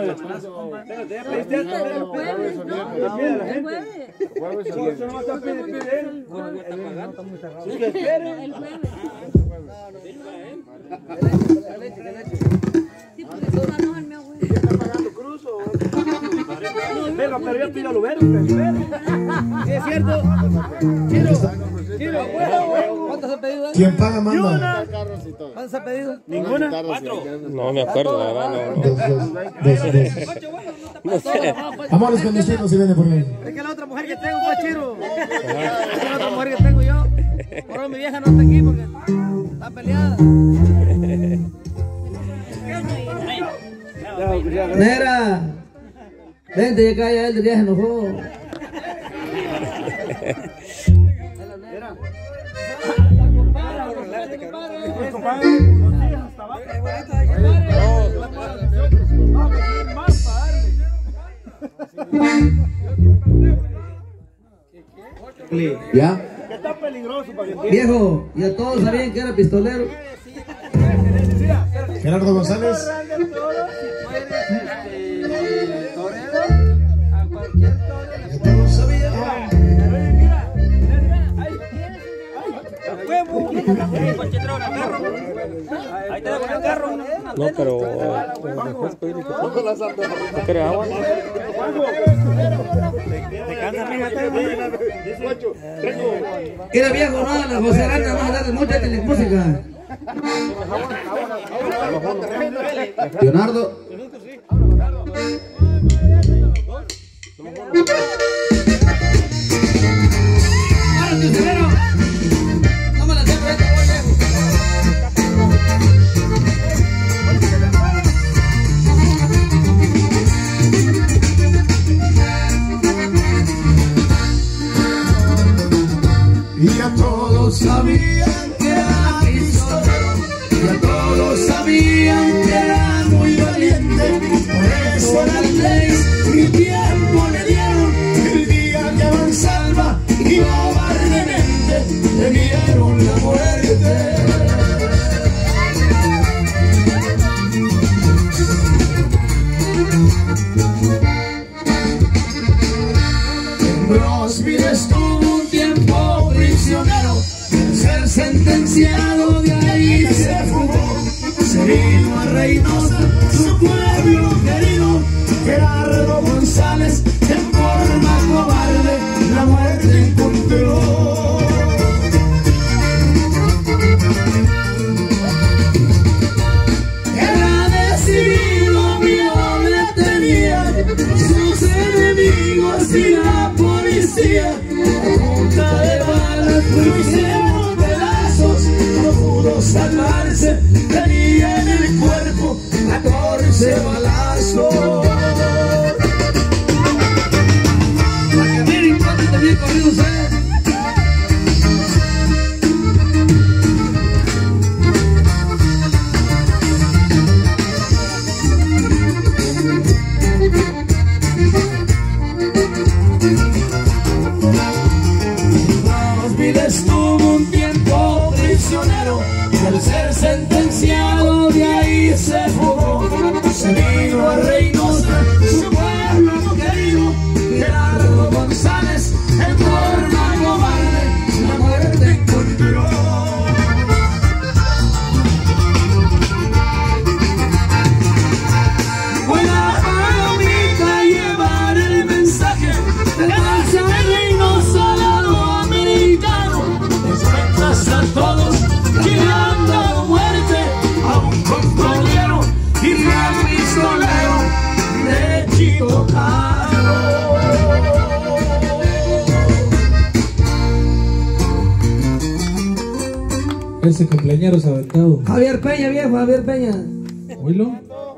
Venga, pero yo pido al Uber. Sí, es cierto. ¿Cuántos han pedido? ¿Quién paga manda? ¿Cuántos han pedido? Ninguna. No me acuerdo, la verdad. No sé. Amores con mi estilo si viene por ahí. Es que la otra mujer que tengo, Pachiro. Es que la otra mujer que tengo yo. Por ahora mi vieja no está aquí porque está peleada. Negra, vente acá, ya él ya se enojó. ¿Ya? Está peligroso para que Viejo, ya todos sabían que era pistolero. Gerardo González. Ahí te con el carro. No, pero... ¿Quiere agua? Era viejo, no, la José Arana, vamos a darle mucha música. Leonardo. Y ya todos sabían que era pistolero, ya todos sabían que era muy valiente, por eso las leyes mi tiempo le dieron. El día que avanzaba y cobardemente le dieron la muerte. En Brownsville estuvo un tiempo prisionero, ser sentenciado de ahí se fugó, se vino a Reynosa, su pueblo querido. Gerardo González en forma cobarde la muerte encontró. Era decidido, miedo le tenía sus enemigos y la policía. Punta de balas lo hicieron pedazos, no pudo salvarse, tenía en el cuerpo 14 balazos. Para que miren cuánto también corrido usted. Estuvo un tiempo prisionero y al ser sentenciado de ahí se fugó, se vino a Reynosa, su pueblo querido. Gerardo González en forma cobarde la muerte encontró. Buena palomita llevar el mensaje de la de Reynosa al lado americano. A todos que le han dado muerte a un controlero y a un pistolero de Chico Caro. Ese cumpleañero se ha aventado. Javier Peña, viejo, Javier Peña. ¿Oílo?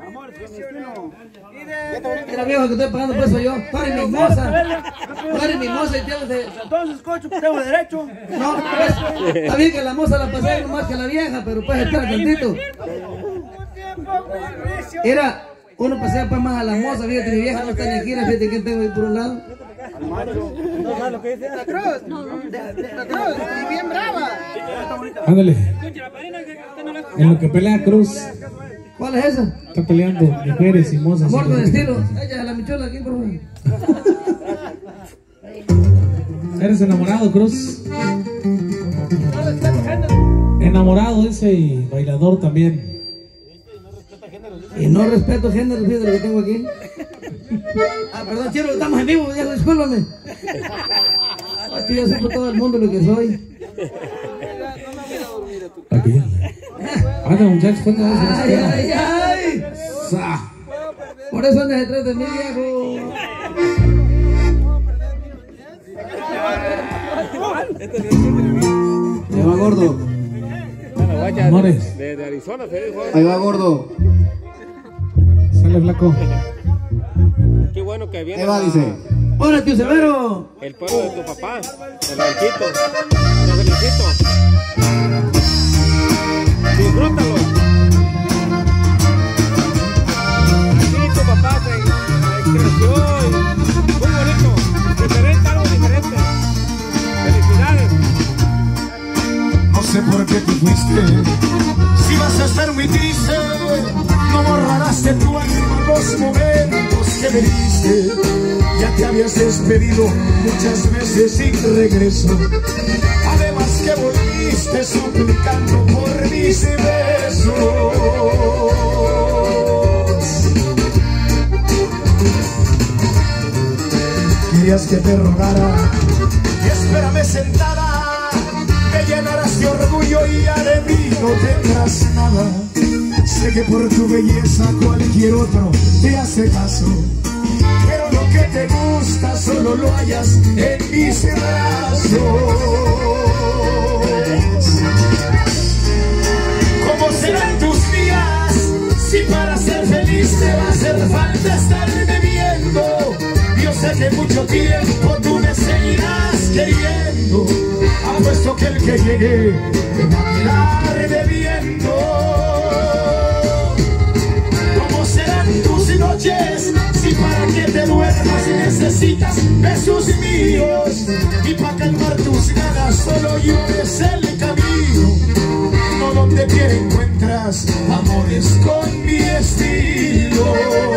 Mira, viejo, que estoy pagando peso yo. Tú eres mi moza. Tú eres mi moza y tienes de... Entonces, cocho, tengo derecho. No, pues, está bien que la moza la pasé más que la vieja, pero pues espera tantito. Era, uno pasea pues más a la moza, fíjate, mi vieja no está ni aquí, fíjate que tengo ahí por un lado. ¿No sabes lo que dice? La cruz. La cruz, bien brava. Ándale. En lo que pelea Cruz. ¿Cuál es esa? Está peleando mujeres y mozas. Amor con estilo. Ella es la michola aquí, por favor. ¿Eres enamorado, Cruz? Enamorado ese y bailador también. Y no respeto género, fíjate lo que tengo aquí. Ah, perdón, Chiro, estamos en vivo, ya discúlpame. Yo sé por todo el mundo lo que soy. Aquí. Anda, muchachos, cuéntame. Ay, ay, ay. Por eso andas detrás de mí, viejo. Ahí va, gordo. Amores. De Arizona se dijo. Ahí va, gordo. Sale, flaco. Qué bueno que viene. Ahí va, dice. ¡Hola, tío Severo! El pueblo de tu papá, el ranchito. Te felicito. Disfrútalo. Aquí tu papá se creció y muy bonito. Diferente, algo diferente. Felicidades. No sé por qué te fuiste, si vas a estar muy triste, no borrarás de tu alma los momentos que me diste. Ya te habías despedido muchas veces sin regreso, además que volviste estuviste suplicando por mis besos. Querías que te rogara y espérame sentada, me llenarás de orgullo y ya de mí no tendrás nada. Sé que por tu belleza cualquier otro te hace caso, pero lo que te gusta solo lo hallas en mis brazos. ¿Cómo serán tus días si para ser feliz te va a hacer falta estarme viendo? Yo sé que mucho tiempo tú me seguirás queriendo. Apuesto que el que llegue te va a quedar debiendo. ¿Cómo serán tus noches si para que te duermas necesitas besos míos? Y para calmar tus ganas solo yo es el camino. No donde quiera encuentras amores con mi estilo.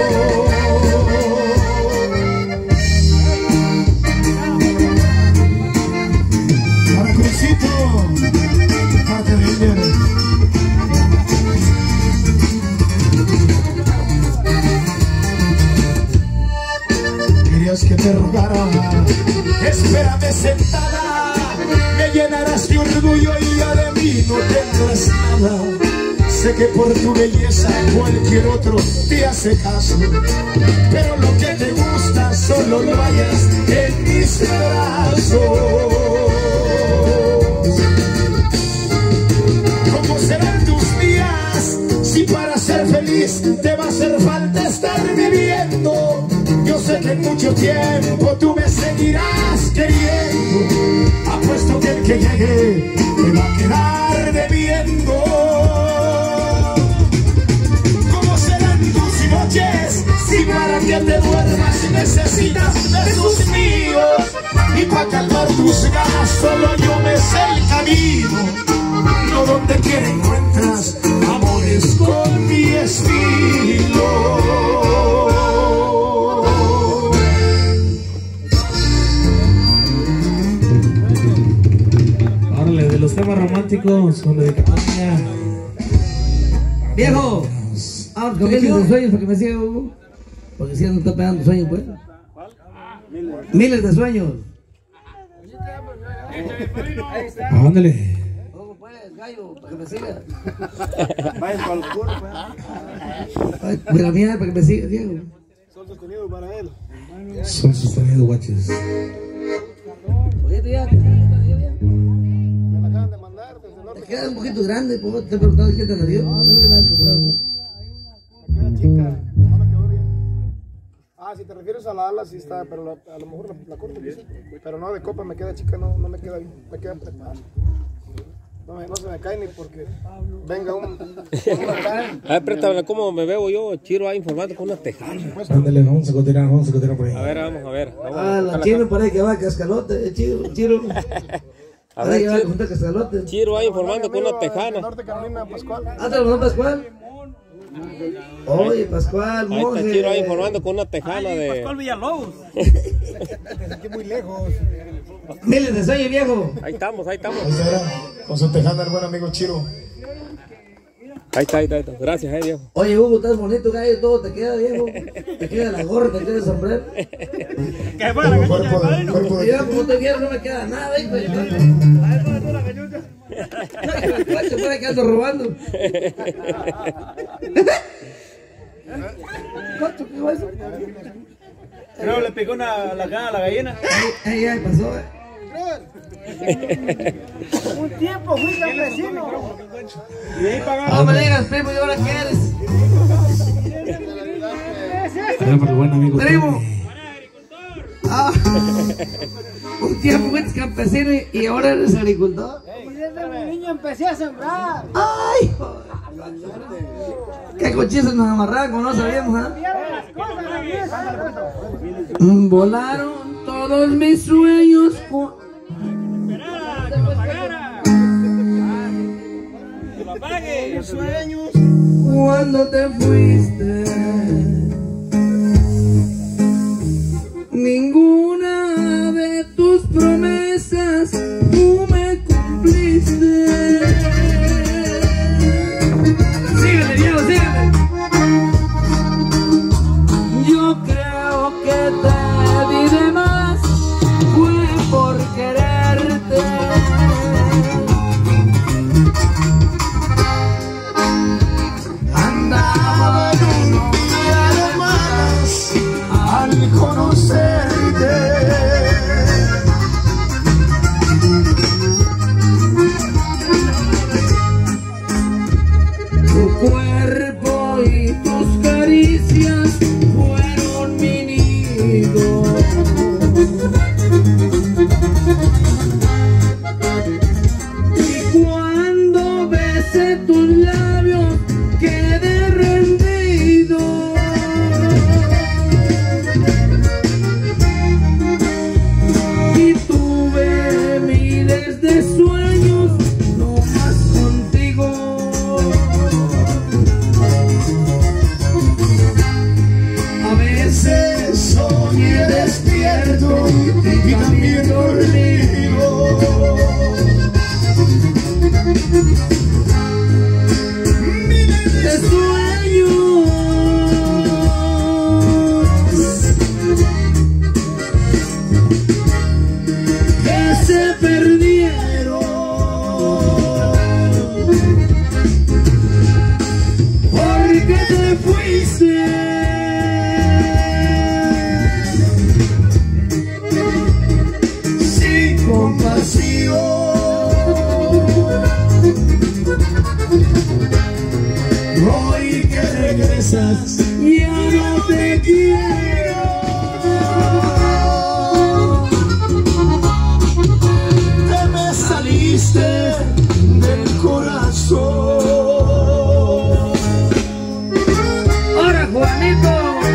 Querías que te rogara, espérame sentada, me llenarás de orgullo y ya de mí no tendrás nada. Sé que por tu belleza cualquier otro te hace caso, pero lo que te gusta solo lo hallas en mis brazos. ¿Cómo serán tus días si para ser feliz te va a hacer falta estar viviendo? Yo sé que en mucho tiempo tú me seguirás queriendo. Apuesto que el que llegue te va a quedar debiendo. ¿Cómo serán tus noches si para que te duermas necesitas besos míos? Y para calmar tus ganas solo yo me sé el camino. No donde quiera encuentras amores con mi estilo. Órale, de los temas románticos con dedicatoria. Viejo, vamos con miles de sueños para que me siga, porque si no está pegando sueños, pues. Miles de sueños. Ándale. Gallo, para que me siga. Vayan para el oscuro, pues. Pero mira, para que me siga, Diego. Son sostenidos para él. Son sostenidos, guaches. Oye, ya. Me la acaban de mandar desde el norte. Te queda un poquito grande, pues te he preguntado quién te la dio. No me la has comprado. Me queda chica, no me quedó bien. Ah, si te refieres a la ala, sí está, pero a lo mejor la corto, sí. Pero no, de copa me queda chica, no me queda bien. Me queda preparada. No se me cae ni porque venga un... A ver, préstame, ¿cómo me veo yo? Chiro ahí informando con una tejana. Ándale, vamos a continuar por ahí. A ver, vamos a ver. La Chiro parece que va a Cascalote, Chiro. A ver, que va a juntar Cascalote. Chiro ahí informando con una tejana. Norte Carolina, Pascual. ¿Ah, te lo mandó Pascual? Oye, Pascual, ahí está Chiro ahí informando con una tejana de... Pascual Villalobos. Aquí muy lejos. Miles de sueños, viejo. Ahí estamos. Ahí está, con su tejana el buen amigo Chiro. Ahí está. Gracias, viejo. Oye, Hugo, estás bonito, gallo, todo te queda, viejo. Te queda la gorra, te queda el sombrero. Que fue la cañucha de Yo, como te quiero, no me queda nada, hijo. A ver, ¿dónde la cañucha? Se puede que ando robando. ¿Cuánto quedó eso? Creo que le picó la gana a la gallina. Ahí pasó, Un tiempo fui campesino. Y de ahí pagaron. No me digas, primo, ¿y ahora qué eres? Primo. Un tiempo fuiste campesino y ahora eres agricultor. Y desde mi niño empecé a sembrar. ¡Ay! ¡Qué cochizos nos amarraban como no sabíamos, ¿ah? Volaron todos mis sueños cuando te fuiste. Ninguna de tus promesas tú me cumpliste. regresas, ya no te quiero. Te me saliste del corazón. Ahora, Juanito.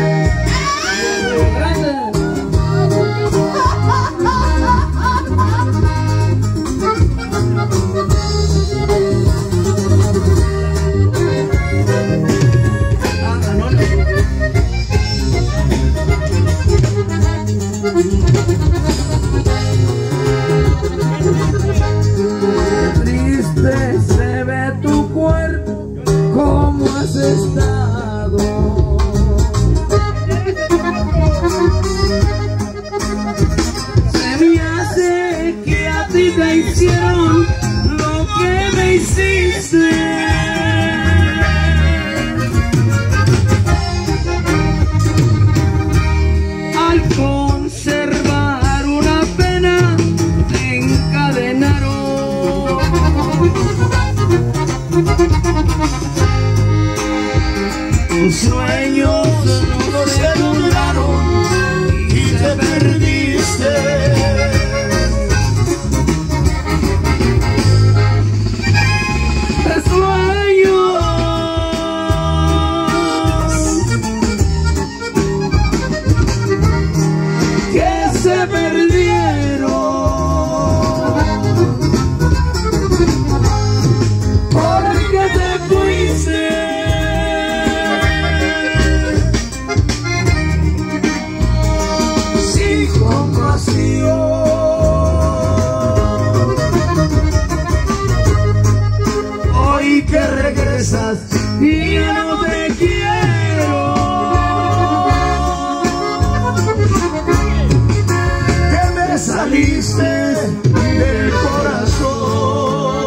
Triste se ve tu cuerpo, ¿cómo has estado? Se me hace que a ti te hicieron lo que me hiciste. Al conservar una pena te encadenaron. Tus sueños no se lograron y te perdiste. Tus sueños que se perdieron porque te fuiste. Sin compasión. Hoy que regresas y ya no te quiero. Que me saliste del corazón.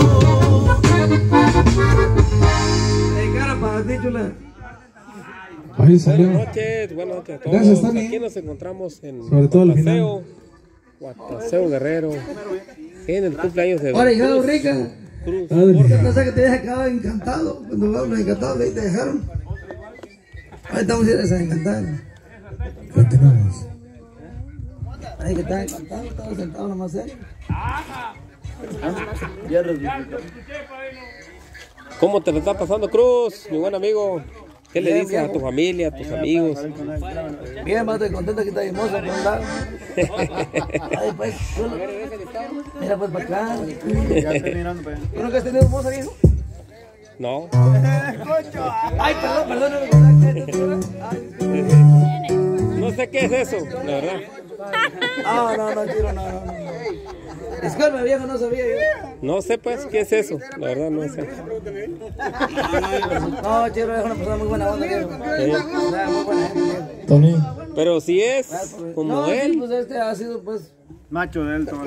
Hey, cara para ti, chula. Ahí salió. Buenas noches a todos. Gracias, Tony. Aquí nos encontramos en Sobre todo al final. Guataceo Guerrero, en el cumpleaños de Ahora, hija rica. Cruz. No sé que te dejas quedado encantado. Cuando vamos encantados, ahí te dejaron. Ahí estamos a desencantar. Continuamos. Ahí que estás encantado, estaba sentado nomás serio. ¿Cómo te lo está pasando, Cruz, mi buen amigo? ¿Qué le Bien, dices a viejo. tu familia, a tus amigos? Bien, más estoy contento que está hermosa por un lado. Ay, pues, chulo. Mira pues para acá. ¿Tú nunca has tenido hermosa, viejo? No. Ay, perdón. No sé qué es eso, la verdad. No, quiero, no. Disculpe, viejo, no sabía yo. No sé pues qué es eso, la verdad no sé. No, Chiro es una persona muy buena onda, viejo. Muy buena gente, viejo. Tony. Pero si es como No, él. sí, pues este ha sido, pues... Macho de él, todo.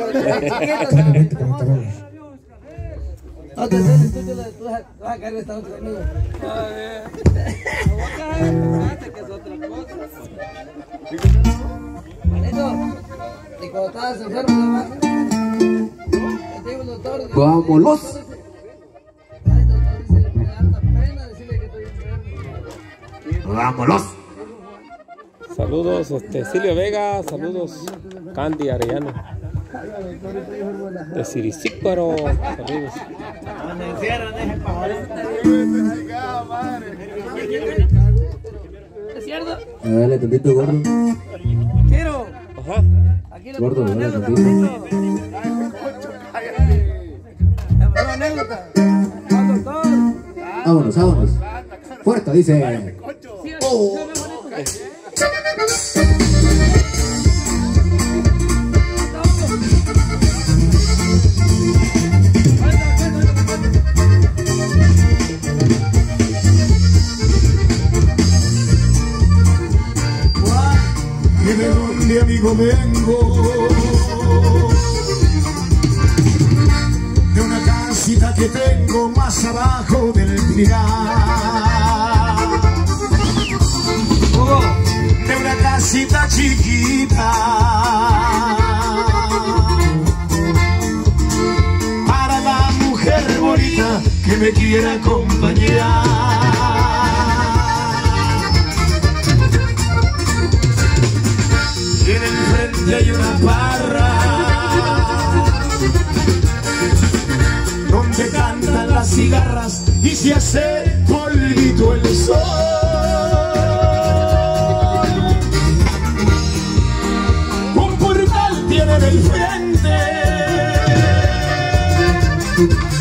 No te sé, tú vas a caer esta otra conmigo. Que es otra cosa. Manito, y cuando estabas enfermo, hermano, te digo el doctor. ¡Vámonos! ¡Vámonos! Saludos, Silvio Vega, saludos, Candy Arellano. De Siricíparo, saludos. Cuando encierran, es el pajarito. ¿Es cierto? Dale tantito, gordo. Quiero. Ajá. Aquí lo Gordo, dale tantito. Una anécdota. Doctor. Vámonos. Fuerte, dice. Oh. ¿Y de dónde, amigo, vengo? De una casita que tengo más abajo del Pinar. De una casita chiquita para la mujer bonita que me quiera acompañar. donde hay una parra, donde cantan las cigarras y se hace polvito el sol. Un portal tiene del frente